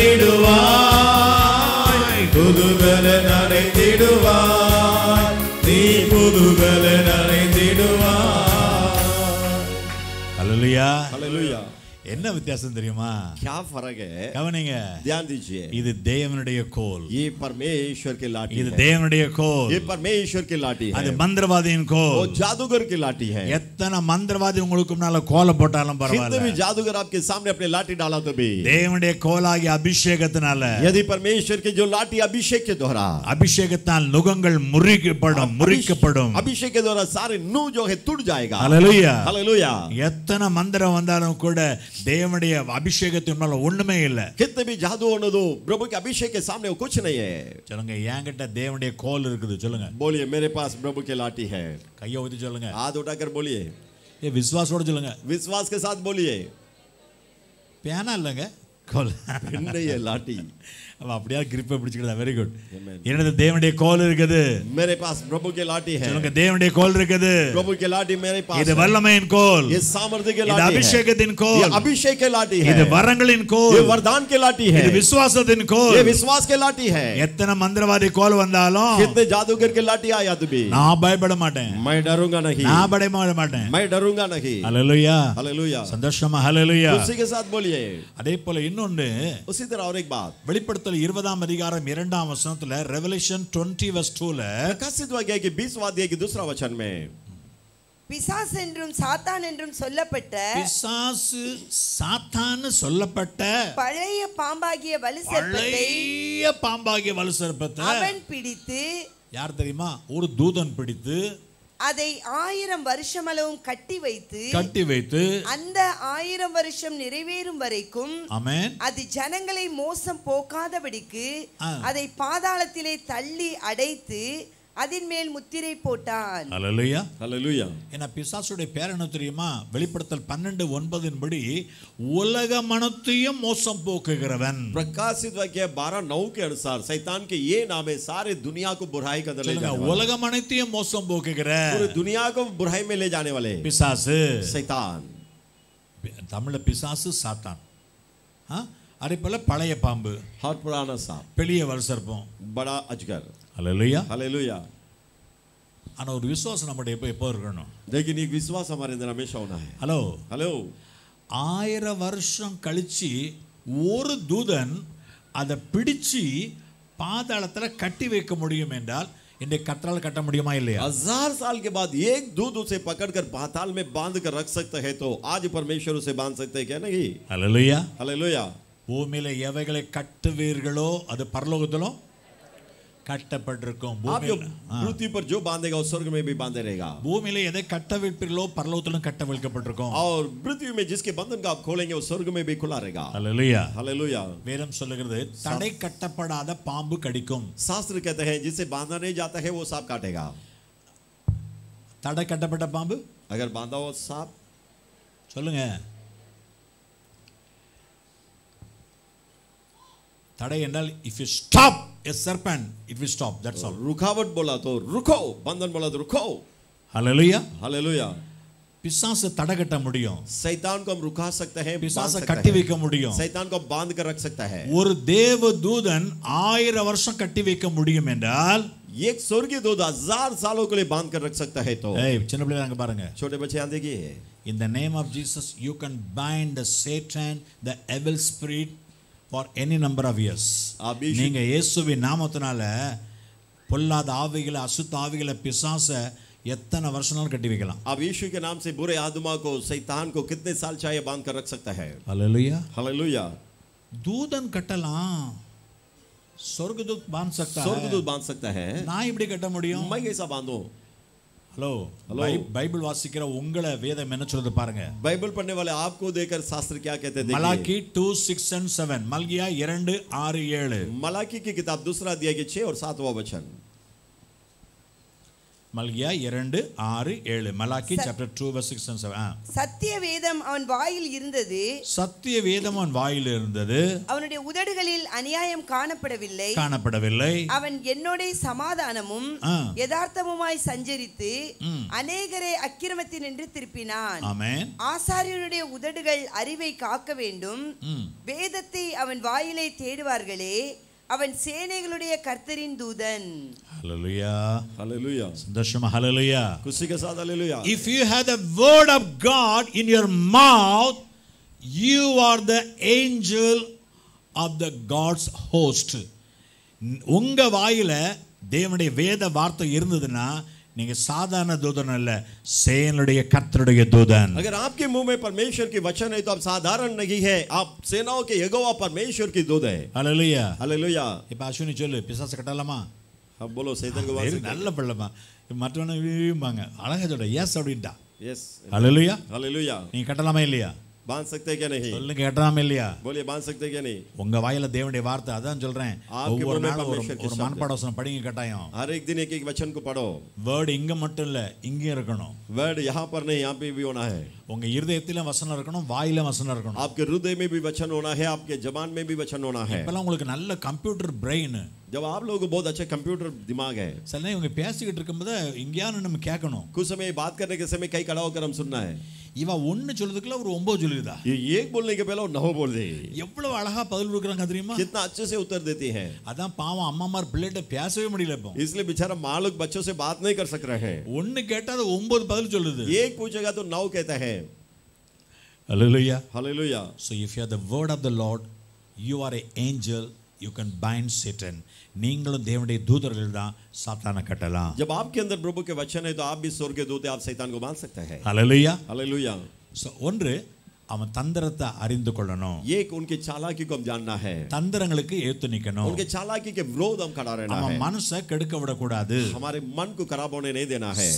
அடைந்திடுவாய், புது பலன் அடைந்திடுவாய், நீ புது பலன் அடைந்திடுவாய். ஹல்லேலூயா. हालेलुया। என்ன வித்தியாசம் தெரியுமா? क्या फर्क है? கவனிங்க, ध्यान दीजिए, இது தேவனுடைய கோல், ये परमेश्वर की लाठी இது है, தேவனுடைய கோல், ये परमेश्वर की लाठी அது है, மந்திரவாதியின் கோல். वो जादूगर की लाठी है। எத்தனை மந்திரவாதி உங்களுக்கு முன்னால கோலை போட்டாலும் कितने भी பரவாயில்ல, जादूगर आपके सामने अपने लाठी डाला तो भी, தேவனுடைய கோலாகிய அபிஷேகத்தினால, यदि परमेश्वर की जो लाठी अभिषेक के द्वारा, அபிஷேகத்தால் நுகங்கள் முறிக்கப்படும். अभिषेक के द्वारा सारे नू जो है टूट जाएगा। ஹல்லேலூயா. हालेलुया। எத்தனை மந்திரம் வந்தாலும் கூட தேவனுடைய அபிஷேகத்தின் மேல ஒண்ணுமே இல்ல. कितने भी जादू होने दो, प्रभु के अभिषेक के सामने वो कुछ नहीं है। சொல்லுங்க, என்கிட்ட தேவனுடைய கோல் இருக்குது. சொல்லுங்க, बोलिए मेरे पास प्रभु की लाठी है। கையை ஊத்தி சொல்லுங்க, हाथ उठाकर बोलिए, ஏ விசுவாசோட சொல்லுங்க. विश्वास के साथ बोलिए, பேனா இல்லைங்க, கோல். नहीं है लाठी। அவ அப்படியே கிரிப்பை பிடிச்சிக்கிறதா? Very good. Amen. என்னது தேவனுடைய கோல் இருக்குது. मेरे पास प्रभु की लाठी है। சொல்லுங்க, தேவனுடைய கோல் இருக்குது. प्रभु की लाठी मेरे पास இது है। வல்லமையின் கோல், ये सामर्थ्य की இது लाठी है, அபிஷேகத்தின் கோல், ये अभिषेक की लाठी है, இது வரங்களின் ये கோல், वरदान की लाठी है, இது விசுவாசத்தின் ये கோல். विश्वास की लाठी है। எத்தனை மந்திரவாதி கோல் வந்தாலும் कितने जादूगर की लाठी आया तो भी நான் பயப்பட மாட்டேன், मैं डरूंगा नहीं, நான் பயப்பட மாட்டேன். मैं डरूंगा नहीं। ஹல்லேலூயா. हालेलुया। சந்தோஷமா ஹல்லேலூயா. उसी के साथ बोलिए। அதே போல இன்னொன்னு, उसी तरह और एक बात, வெளிப்படுத்தல் 20ஆம் அதிகாரம் 2ஆம் வசனத்துல, ரெவலேஷன் 20:2ல, प्रकाशित वाक्य के 20वां अध्याय के दूसरा वचन में, பிசாசு என்றும் சாத்தான் என்றும் சொல்லப்பட்ட பிசாசு சாத்தான்னு சொல்லப்பட்ட பழைய பாம்பாகிய வலு சர்ப்பத்தை பழைய பாம்பாகிய வலு சர்ப்பத்தை அவன் பிடித்து, யார் தெரியுமா? ஒரு தூதன் பிடித்து அதை 1000 வருஷமளவும் கட்டி வைத்து அந்த 1000 வருஷம் நிறைவேறும் வரைக்கும் ஆமென், அது ஜனங்களை மோசம் போக்காதபடிக்கு அதை பாதாளத்திலே தள்ளி அடைத்து அதன் மேல் முத்திரை போட்டான். ஹல்லேலூயா. हालेलुया। ஏன்னா பிசாசுடைய பேர் என்ன தெரியுமா? வெளிப்படுத்தல் 12:9 படி உலக மனத்தையும் மோசம் போக்குகிறவன். प्रकाशित वाक्य 12:9 के अनुसार शैतान के ये नाम है, सारे दुनिया को बुराई का ले जाने वाला, உலக மனத்தையும் மோசம் போக்குகிற, पूरी दुनिया को बुराई में ले जाने वाले பிசாசு. शैतान, தமிழ்ல பிசாசு சாத்தான். அதே போல பழைய பாம்பு, हर पुराना सांप, பெரிய வலு சர்ப்பம், बड़ा अजगर। ஹல்லேலூயா. हालेलुया। ஆனா ஒரு விசுவாசம் நம்முடைய எப்போ இருக்கணும்? लेकिन एक विश्वास हमारे अंदर हमेशा होना है। ஹலோ, हेलो, 1000 வருஷம் கழிச்சு ஒரு தூதன் அதை பிடிச்சு பாதாளத்துல கட்டி வைக்க முடியும் என்றால் இன்றைக்கு கத்தரால் கட்ட முடியுமா இல்லையா? 1000 साल के बाद एक दूध उसे पकड़कर पाताल में बांध कर रख सकता है, तो आज परमेश्वर उसे बांध सकते हैं क्या? नहीं। ஹல்லேலூயா. हालेलुया। பூமியில எவைகளை கட்டுவீர்களோ அது பரலோகத்திலும் கட்டப்பட்டிருக்கும். आप जो पृथ्वी पर जो बांधेगा वो स्वर्ग में भी बांधे रहेगा, பூமியில எதை கட்ட வைப்பீர்களோ பரலோகத்திலும் கட்ட வைக்கப்பட்டிருக்கும். और पृथ्वी में जिसके बंधन का आप खोलेंगे वो स्वर्ग में भी खुला रहेगा। ஹல்லேலூயா. हालेलुया। வேதம் சொல்லுகிறது, தடை கட்டப்படாத பாம்பு கடிக்கும். शास्त्र कहते हैं जिसे बांधा नहीं जाता है वो सांप काटेगा। தடை கட்டப்பட்ட பாம்பு अगर बांधा हो सांप, சொல்லுங்க, தடை என்றால் if you stop a serpent it will stop, that's all. रुकावट बोला तो रुको, बंधन बोला तो रुको। ஹல்லேலூயா. हालेलुया। பிசாசு தடை கட்ட முடியும், शैतान को हम रुका सकते हैं, बांध பிசாசை सकते கட்டி हैं। வைக்க முடியும். शैतान को बांध कर रख सकता है। ஒரு தேவ தூதன் 1000 வருஷம் கட்டி வைக்க முடியும் என்றால், एक स्वर्गीय दूध 1000 सालों के लिए बांध कर रख सकता है। तो ஏய் சின்ன பிள்ளைங்க அங்க பாருங்க, छोटे बच्चे यहाँ देखिए, in the name of Jesus you can bind the Satan, the evil spirit for any number of years. நீங்க இயேசுவின் நாமத்தினால பொல்லாத ஆவிகளை, அசுத்த ஆவிகளை, பிசாசை எத்தனை வருஷம்னாலும் கட்டி வைக்கலாம். अब यीशु के नाम से बुरे आत्मा को, शैतान को कितने साल चाहिए बांध कर रख सकता है। ஹல்லேலூயா. हालेलुया। தூதன் கட்டலாம், சொர்க்கதூத் बांध सकता है, स्वर्गदूत बांध सकता है, நான் இப்படி கட்ட முடியும்? मैं कैसा बांधूं? Hello, hello. பைபிள் வாசிக்கிற உங்களை வேதம் என்ன சொல்றது பாருங்க. बाइबल पढ़ने वाले आपको देखकर शास्त्र क्या कहते हैं? மலாக்கி 2:6-7, மல்கியா 2:6-7. मलाकी की किताब दूसरा अध्याय के 6 और 7वां वचन। மல்கியா 2:6-7 மலாக்கி chapter 2 verse 6 and 7. சத்திய வேதம் அவன் வாயில் இருந்தது, சத்திய வேதம் அவன் வாயில் இருந்தது, அவனுடைய உதடுகளில் அநியாயம் காணப்படவில்லை. அவன் என்னோட சமாதானமும் யதார்த்தமுமாய் சஞ்சரித்து அநேகரை அக்கிரமத்தினின்று திருப்பினான். ஆமென். ஆசாரியனுடைய உதடுகள் அறிவை காக்க வேண்டும், வேதத்தை அவன் வாயிலை தேடுவார்களே, அவன் சேனைகளுடைய கர்த்தரின் தூதன். ஹalleluya, हालेलुया, சந்தோஷமா ஹalleluya. खुशी के साथ hallelujah. If you have the word of God in your mouth, you are the angel of the God's host. உங்க வாயில தேவனுடைய வேத வார்த்தை இருந்ததுன்னா நீங்க சாதாரண தூதன் அல்ல, சேனையுடைய கர்த்தருடைய தூதன். अगर आपके मुंह में परमेश्वर की वचन है तो आप साधारण नहीं है, आप सेनाओं के यहोवा परमेश्वर की दूत है. Hallelujah, hallelujah. இப்ப அஸ்வினி சொல்லு, பிசாசு கட்டலாமா? अब बोलो शैतान को வெரி बांध நல்ல பிள்ளைமா. மற்றவங்க அழகா சொல்ற எஸ் அப்படின்டா. Yes, hallelujah. हालेलुया. நீங்க கட்டலாமா இல்லையா? बांध सकते हैं क्या नहीं? சொல்லுங்க, கட்டலாமா இல்லையா? बोलिए बांध सकते हैं क्या नहीं? உங்க வாயில தேவனுடைய வார்த்தை, அதான் சொல்றேன். आपके ஒவ்வொரு मुंह में நாளும் परमेश्वर की ஒரு शब्द மனப்பாட வசனம் படிங்க கட்டாயம். हर एक दिन एक एक वचन को पढ़ो. வேர்ட் இங்க மட்டும் இல்ல, இங்கேயும் இருக்கணும். वर्ड यहाँ पर नहीं, यहाँ पे भी होना है. உங்க இருதயத்திலும் வசனம் இருக்கணும், வாயில வசனம் இருக்கணும். आपके हृदय में भी वचन होना है, आपके जबान में भी वचन होना है. இப்பெல்லாம் உங்களுக்கு நல்ல கம்ப்யூட்டர் பிரெயின். जब आप लोगों को बहुत अच्छा कंप्यूटर दिमाग है, சில நேரம் இவங்க பேசிக்கிட்டு இருக்கும்போது எங்கேயாவது நம்ம கேட்கணும். कुछ समय बात करने के समय कई खड़ा होकर हम सुनना है. இவ ஒன்னு சொல்றதுக்குள்ள ஒரு 9 சொல்லுதா. ये एक बोलने के पहले वो 9 बोल दे. எவ்வளவு அழகா பதில் கொடுக்குறாங்க தெரியுமா? कितना अच्छे से उत्तर देती है. அதான் பாவம் அம்மாமார் பிள்ளைகிட்ட பேசவே முடியல இப்போ. इसलिए बेचारा माँ लोग बच्चों से बात नहीं कर सक रहे हैं. ஒன்னு கேட்டா அது 9 பதில் சொல்லுது. एक पूछेगा तो 9 कहता है. Hallelujah. Hallelujah. So if you are the word of the Lord, you are an angel, you can bind Satan. நீங்களும் தேவனுடைய தூதர்கள் தான் சாத்தானை கட்டலாம். जब आपके अंदर प्रभु के वचन है तो आप भी स्वर्ग के दूत, आप शैतान को बांध सकते हैं. Hallelujah. हालेलुया. So ஒன்று அவன் தந்திரத்தை அறிந்து கொள்ளணும். एक उनके चालाकी को हम जानना है. தந்திரங்களுக்கு ஏத்து நிக்கணும். उनके चालाकी के विरोध हम खड़ा रहना है. அவன் மனசை கெடுக்க விட கூடாது. हमारे मन को खराब होने नहीं देना है.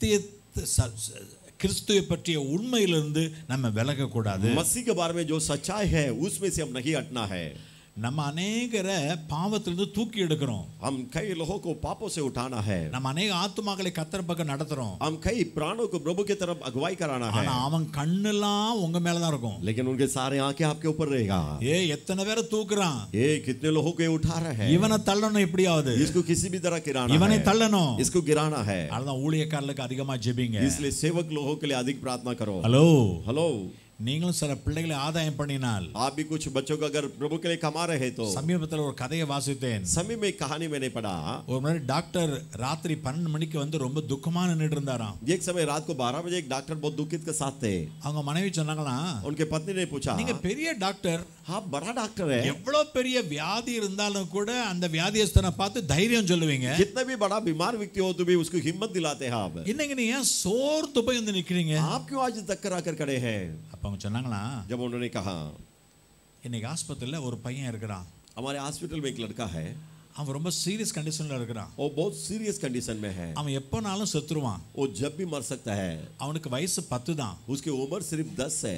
கிறிஸ்துவை பற்றிய உண்மையிலிருந்து நம்ம விலக கூடாது. मसीह के बारे में जो सच्चाई है उसमें से हम नहीं हटना है. நம்ம அநேகரை பாவத்திலிருந்து தூக்கி எடுக்கிறோம். हम कई लोगों को पापों से उठाना है. நம்ம அநேக ஆத்துமாக்களை கர்த்தர் பக்கம் நடத்துறோம். हम कई प्राणों को प्रभु की तरफ अगुवाई कराना है. ஆனா அவன் கண்ணெல்லாம் உங்க மேல தான் இருக்கும். लेकिन उनके सारे आंखें आपके ऊपर रहेगा. எத்தனை பேரை தூக்குறான். कितने लोगों को उठा रहे हैं. இவனை தள்ளணும் எப்படியாவது. इसको किसी भी तरह गिराना है. இவனை தள்ளணும். इसको गिराना है. அதான் ஊழியக்காரர்களுக்கு அதிகமா ஜெபிங்க. इसलिए सेवक लोगों के लिए अधिक प्रार्थना करो. Hello hello. நீங்களும் சில பிள்ளைகளை ஆதாயம் பண்ணினால், आप भी कुछ बच्चों को अगर प्रभु के लिए कमा रहे तो. சமீபத்தில் ஒரு கதையை வாசித்தேன். समय में कहानी मैंने पढ़ा. ஒரு முறை டாக்டர் ராத்திரி 12 மணிக்கு வந்து ரொம்ப துக்கமா நின்னுட்டு இருந்தாராம். एक समय रात को 12 बजे एक डॉक्टर बहुत दुखित के साथ थे. அவங்க மனைவி சொன்னாங்களா, उनके पत्नी ने पूछा, நீங்க பெரிய டாக்டர், आप बड़ा डॉक्टर है, எவ்வளவு பெரிய வியாதி இருந்தாலும் கூட அந்த வியாதியஸ்தனை பார்த்து தைரியம் சொல்லுவீங்க, कितना भी बड़ा बीमार व्यक्ति हो तो भी उसको हिम्मत दिलाते हैं आप. இன்னைக்கு நீ ஏன் சோர்ந்து போய் வந்து நிக்கிறீங்க? आप क्यों आज टक्कर आकर खड़े हैं? அப்ப அவங்க சொன்னாங்களா, जब उन्होंने कहा, இன்னைக்கு ஆஸ்பத்திரியில ஒரு பையன் இருக்கிறான். हमारे हॉस्पिटल में एक लड़का है, அவன் ரொம்ப சீரியஸ் கண்டிஷன்ல இருக்கிறான். वो बहुत सीरियस कंडीशन में है. அவன் எப்பனாலும் செத்துருவான். वो जब भी मर सकता है. அவனுக்கு வயசு 10 தான். उसकी उम्र सिर्फ 10 है.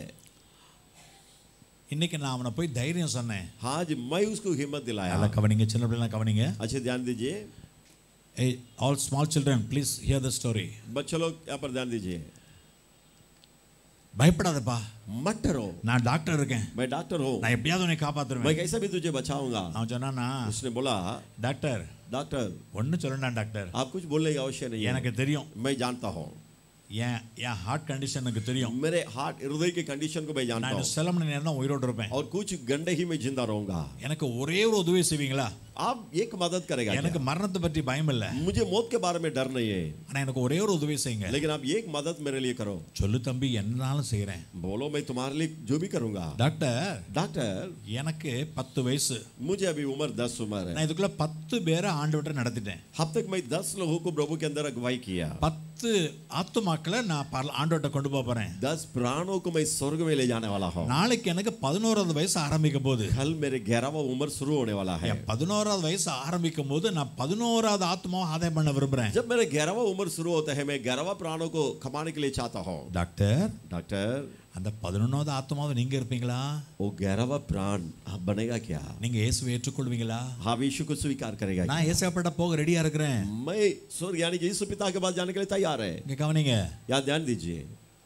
இன்னைக்கு நான் அவனை போய் தைரியம் சொன்னேன். आज मैं उसको हिम्मत दिलाया. நல்லா கவனிங்க, சின்ன பிள்ளைங்க கவனிங்க. अच्छे ध्यान दीजिए. All small children, please hear the story. बच्चों लोग यहाँ पर ध्यान दीजिए. பயப்படாதப்பா, मत डरो, நான் டாக்டர் இருக்கேன், मैं डॉक्टर हूँ, நான் எப்படியாவது உன்னை காப்பாத்துறேன். मैं कैसे भी तुझे बचाऊंगा. அவன் சொன்னானா, उसने बोला, டாக்டர் डॉक्टर ஒன்னு சொல்லணும் டாக்டர், आप कुछ बोलने की आवश्यक नहीं है, எனக்கு தெரியும், मैं जानता हूँ, என் ஹார்ட் கண்டிஷன் எனக்கு தெரியும், मेरे हार्ट हृदय के कंडीशन को मैं जानता நான் हूँ, சில மணி நேரம் தான் உயிரோடு இருப்பேன், और कुछ घंटे ही मैं जिंदा रहूंगा. எனக்கு ஒரே ஒரு உதவி செய்வீங்களா? आप एक मदद करेगा எனக்கு क्या? மரணத்தை பற்றி பயம் இல்ல, मुझे मौत के बारे में डर नहीं है, ஆனா எனக்கு ஒரே ஒரு உதவி செய்யுங்க. लेकिन आप एक मदद मेरे लिए करो. சொல்லு தம்பி, என்னாலும் செய்றேன். बोलो, मैं तुम्हारे लिए जो भी करूंगा. டாக்டர், डॉक्टर எனக்கு 10 வயசு, मुझे अभी उम्र 10 उम्र है. நான் இதுக்குள்ள 10 பேரை ஆண்டவர்ட்ட நடத்திட்டேன். अब तक मैं 10 लोगों को प्रभु के अंदर अगुवाई किया. 10 ஆத்துமாக்களை நான் ஆண்டவர்ட்ட கொண்டு போறேன். 10 प्राणों को मैं स्वर्ग में ले जाने वाला हूँ. நாளைக்கு எனக்கு 11வது வயசு ஆரம்பிக்கும் போது, कल मेरे 11वां उम्र शुरू होने वाला है. 11 11வது வயசு ஆரம்பிக்கும் போது நான் 11வது ஆத்மாவை ஆதாயம் பண்ண விரும்புறேன். जब मेरा 11वां उम्र शुरू होता है मैं 11वां प्राणों को कमाने के लिए चाहता हूं. डॉक्टर அந்த 11வது ஆத்மாவை நீங்க இருப்பீங்களா? वो 11वां प्राण आप बनेगा क्या? நீங்க இயேசுவை ஏற்றுக்கொள்வீங்களா? आप यीशु को स्वीकार करेगा? நான் இயேசுவிட்ட போக ரெடியா இருக்கிறேன். मैं स्वर्ग यानी कि यीशु पिता के पास जाने के लिए तैयार है. இங்க கவனிங்க. याद ध्यान दीजिए.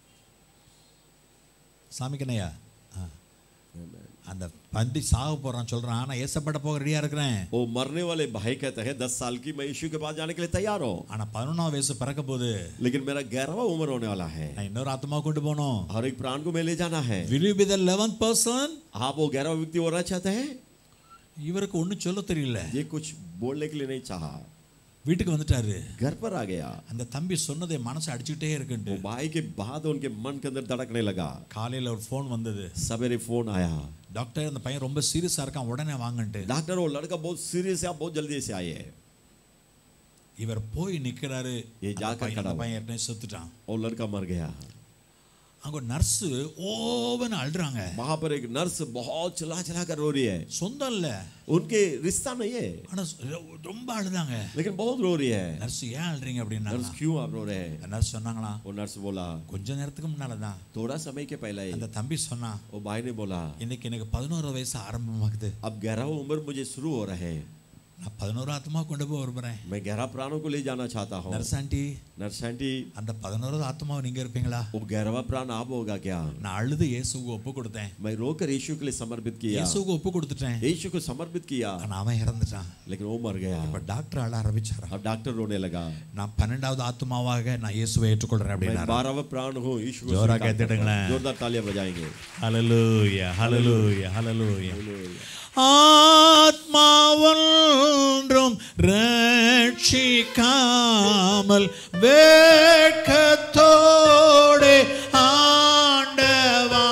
சாமி கண்ணையா அந்த பந்தி சாக போறான் சொல்றான் நான் இயேசுவிட்ட போக ரெடியா இருக்கிறேன். वो मरने वाले भाई कहते हैं 10 साल की मैं यीशु के पास जाने के लिए तैयार हूं. ஆனா 11வது வயசு பிறக்க போகுது. लेकिन मेरा 11वां उम्र होने वाला है. நான் இன்னொரு ஆத்மாவை கொண்டு போணும். और एक प्राण को मैं ले जाना है. Will you be the 11th person? आप वो 11वां व्यक्ति होना चाहते हैं? இவருக்கு ஒண்ணும் சொல்ல தெரியல. ये कुछ बोलने के लिए नहीं चाहा. வீட்டுக்கு வந்துட்டாரு. घर पर आ गया. அந்த தம்பி சொன்னதை மனசு அடிச்சிட்டே இருக்குன்னு. वो भाई के बात उनके मन के अंदर धड़कने लगा. காலையில ஒரு ஃபோன் வந்தது. सवेरे फोन आया. டாக்டர் அந்த பையன் ரொம்ப சீரியஸா இருக்கான் உடனே வாங்கன்ட்டு. डॉक्टर वो लड़का बहुत सीरियस है आप बहुत जल्दी से आइए. இவர் போய் நிக்கிறாரு. ये जाकर खड़ा பையன் ஏற்கனவே செத்துட்டான். वो लड़का मर गया. அங்க நர்ஸ் ஓவன அழுறாங்க. वहां पर एक नर्स बहुत चिल्ला चिल्ला कर रो रही है. சொந்தம் இல்ல. उनके रिश्ता नहीं है. ஆனா ரொம்ப அழுதாங்க. लेकिन बहुत रो रही है. நர்ஸ் ஏன் அழுறீங்க அப்படினா नर्स क्यों आप रो रहे हैं? நர்ஸ் சொன்னாங்களா? वो नर्स बोला கொஞ்ச நேரத்துக்கு முன்னால தான் थोड़ा समय के पहले ही அந்த தம்பி சொன்னா वो भाई ने बोला இன்னைக்கு எனக்கு 11 வயசு ஆரம்பமாகுது. अब 11वां उम्र मुझे शुरू हो रहा है. நான் 11 ஆத்மா கொண்டு போக விரும்புறேன். मैं 11 प्राणों को ले जाना चाहता हूं. நர்ஸ் ஆண்டி அந்த 11வது ஆத்மாவை நீங்க இருப்பீங்களா? वो 11वां प्राण आप होगा क्या? நான் அழுது இயேசுவுக்கு ஒப்பு கொடுத்தேன். मैं रोकर यीशु के लिए समर्पित किया. இயேசுவுக்கு ஒப்பு கொடுத்துட்டேன். यीशु को समर्पित किया. ஆனா அவன் இறந்துட்டான். लेकिन वो मर गया. இப்ப டாக்டர் அழ ஆரம்பிச்சாராம். अब डॉक्टर रोने लगा. நான் 12வது ஆத்மாவாக நான் இயேசுவை ஏற்றுக்கொள்றேன் அப்படினா. मैं 12वां प्राण हूं यीशु को जोरा कहतेடுங்களே. जोरदार तालियां बजाएंगे. Hallelujah hallelujah hallelujah. ஆத்மாவொன்றும் ரட்சிக்காமல் வேட்கத்தோடு ஆண்டவா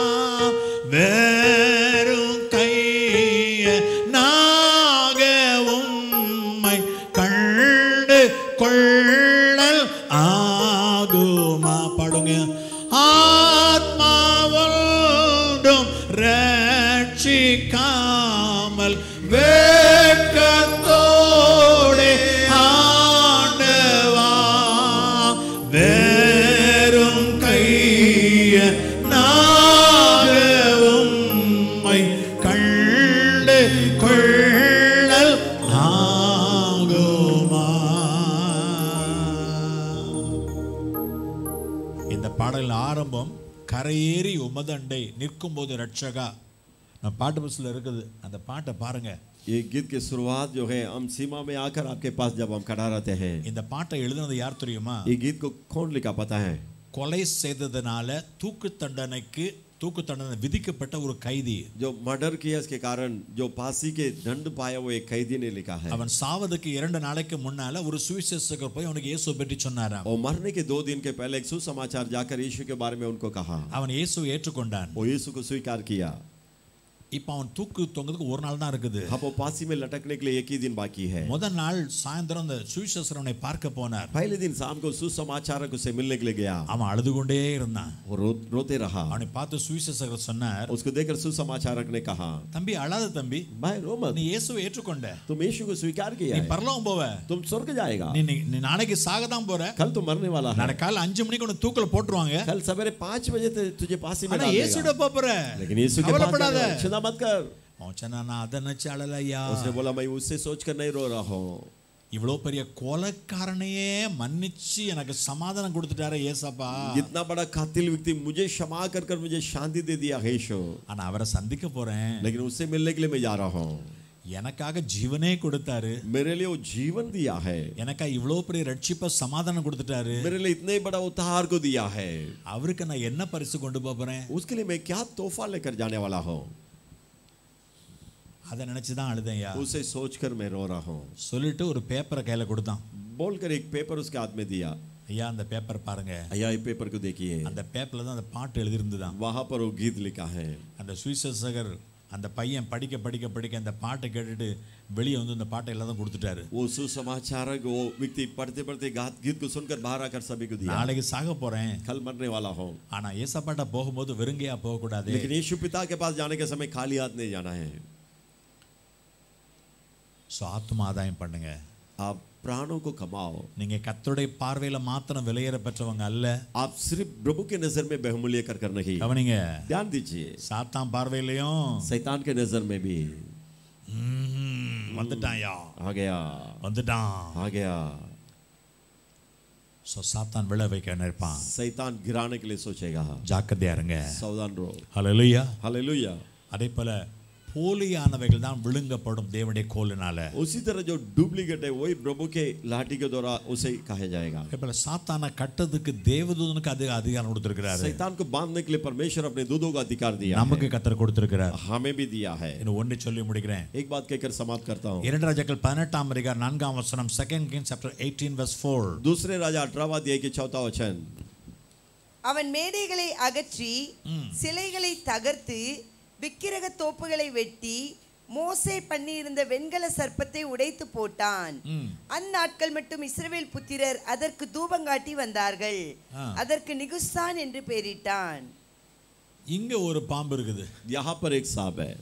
வேறும் கையனாக உம்மை கண்டு கொள்ளல் ஆகுமா? பாடுங்க. ஆத்மாவொன்றும் ரட்சிக்காமல் வேட்கத்தோடு ஆண்டவா வேறும் கையனாக உம்மை கண்டு கொள்ளல் ஆகுமா? இந்த பாடல் ஆரம்பம் கரையேறி உமதண்டை நிற்கும் போது ரட்சகா. நான் பாட்டு புஸ்தகத்துல இருக்குது அந்த பாட்டை பாருங்க. ये गीत की शुरुआत जो है हम सीमा में आकर आपके पास जब हम खड़ा रहते हैं. இந்த பாட்டை எழுதினது யார் தெரியுமா? ये गीत को कौन लिखा पता है? கொலை செய்ததனால தூக்கு தண்டனை விதிக்கப்பட்ட ஒரு கைதி. जो मर्डर किया इसके कारण जो फांसी के दंड पाया वो एक कैदी ने लिखा है. அவன் சாவதுக்கு 2 நாளைக்கு முன்னால ஒரு சுவிசேஷகர் போய் அவனுக்கு இயேசுவை பற்றி சொன்னாராம். और मरने के 2 दिन के पहले एक सुसमाचार जाकर यीशु के बारे में उनको कहा. அவன் இயேசுவை ஏற்றுக்கொண்டான். वो यीशु को स्वीकार किया. இப்போ அவன் தூக்கு தொங்குறதுக்கு ஒரு நாள் தான் இருக்குது. अब वो फांसी में लटकने के लिए एक ही दिन बाकी है. முதல் நாள் சாயந்தரம் அந்த சுவிசேஷகனை பார்க்க போனார். पहले दिन शाम को सुसमाचारक उसे मिलने के लिए गया. அவன் அழுது கொண்டே இருந்தான். वो रोते रहा. அவனை பார்த்து சுவிசேஷகர் சொன்னார். उसको देखकर सुसमाचारक ने कहा தம்பி அழாத தம்பி. भाई रो मत. நீ இயேசுவை ஏற்றுக்கொண்ட. तुम यीशु को स्वीकार किया நீ है. பரலோகம் போவ. तुम स्वर्ग जाएगा. நீ நாளைக்கு சாக தான் போற. कल तो मरने वाला है. நாளைக்கு காலை 5 மணிக்கு உன்னை தூக்குல போட்டுருவாங்க. कल सवेरे 5 बजे तुझे फांसी में ஆனா डाल இயேசுட देगा. போற. लेकिन यीशु के पास चिंता मत कर. மோச்சனா நான் அத நினைச்சு அழலையா. उसने बोला मैं उससे सोचकर नहीं रो रहा हूं. இவ்வளோ பெரிய கொலைக்காரனையே மன்னிச்சு எனக்கு சமாதானம் கொடுத்துட்டாரே ஏசப்பா. इतना बड़ा कातिल व्यक्ति मुझे क्षमा कर मुझे शांति दे दिया है यीशु. ஆனா அவரை சந்திக்க போறேன். लेकिन उससे मिलने के लिए मैं जा रहा हूं. எனக்காக ஜீவனே கொடுத்தாரு. मेरे लिए वो जीवन दिया है. எனக்காக இவ்வளோ பெரிய ரட்சிப்ப சமாதானம் கொடுத்துட்டாரு. मेरे लिए इतने बड़ा उद्धार को दिया है. அவருக்கு நான் என்ன பரிசு கொண்டு போறேன்? उसके लिए मैं क्या तोहफा लेकर जाने वाला हूं. அதை நினைச்சு தான் அழுதையா. उसे सोचकर मैं रो रहा हूं. சொல்லிட்டு ஒரு பேப்பரை கையில கொடுத்தான். बोलकर एक पेपर उसके हाथ में दिया. ஐயா அந்த பேப்பர் பாருங்க. ஐயா ये पेपर को देखिए. அந்த பேப்பர்ல தான் அந்த பாட்டு எழுதி இருந்ததாம். वहां पर वो गीत लिखा है. அந்த சுவிசேஷகர் அந்த பையன் படிக்க படிக்க படிக்க அந்த பாட்டை கேட்டுட்டு வெளியே வந்து அந்த பாட்டை எல்லாம் கொடுத்துட்டாரு. वो सुसमाचारक वो व्यक्ति पढ़ते पढ़ते गीत को सुनकर बाहर आकर सभी को दिया. நாளைக்கு சாக போறேன். कल मरने वाला हूं. ஆனா ஏசப்பாட்ட போகும்போது வெறுங்கையா போக கூடாது. लेकिन यीशु पिता के पास जाने के समय खाली हाथ नहीं जाना है. ஸோ ஆத்ம ஆதாயம் பண்ணுங்க. आप प्राणों को कमाओ. நீங்க கர்த்தருடைய பார்வையில மாத்திரம் விலையேற பெற்றவங்க அல்ல. आप सिर्फ प्रभु के नजर में बहुमूल्य कर नहीं. கவனிங்க, ध्यान दीजिए. சாத்தான் பார்வையிலையும் शैतान के नजर में भी வந்துட்டான்யா, आ गया, வந்துட்டான். आ गया. ஸோ சாத்தான் விழ வைக்க நினைப்பான். शैतान गिराने के लिए सोचेगा. ஜாக்கிரதையா இருங்க. सावधान रहो. ஹல்லேலூயா. हालेलुया. அதே போல போலியானவைகள் தான் விழுங்கப்படும் தேவனுடைய கோலினால. उसी तरह जो डुप्लीकेट है वही प्रभु के लाठी के द्वारा उसे कहा जाएगा. அதே போல சாத்தானை கட்டதுக்கு தேவதூதனுக்கு அதிகாரம் கொடுத்திருக்கிறாரு. शैतान को बांधने के लिए परमेश्वर अपने दूतों को अधिकार दिया है. நமக்கு கர்த்தர் கொடுத்திருக்கிறார். हमें भी दिया है. இன்னும் ஒன்று சொல்லி முடிக்கிறேன். एक बात कहकर समाप्त करता हूं. 2 ராஜாக்கள் 18ஆம் அதிகாரம் 4ஆம் வசனம், 2 Kings chapter 18 verse 4. दूसरे राजा 18वां अध्याय के 4वां वचन. அவன் மேடைகளை அகற்றி சிலைகளை தகர்த்து விக்கிரக தோப்புகளை வெட்டி மோசே பண்ணியிருந்த வெண்கல சர்ப்பத்தை உடைத்து போட்டான். அந்நாட்கள் மட்டும் இஸ்ரவேல் புத்திரர் அதற்கு தூபங்காட்டி வந்தார்கள். அதற்கு நிகுஸ்தான் என்று பெயரிட்டான். இங்க ஒரு பாம்பு இருக்குது. यहाँ पर एक सांप है.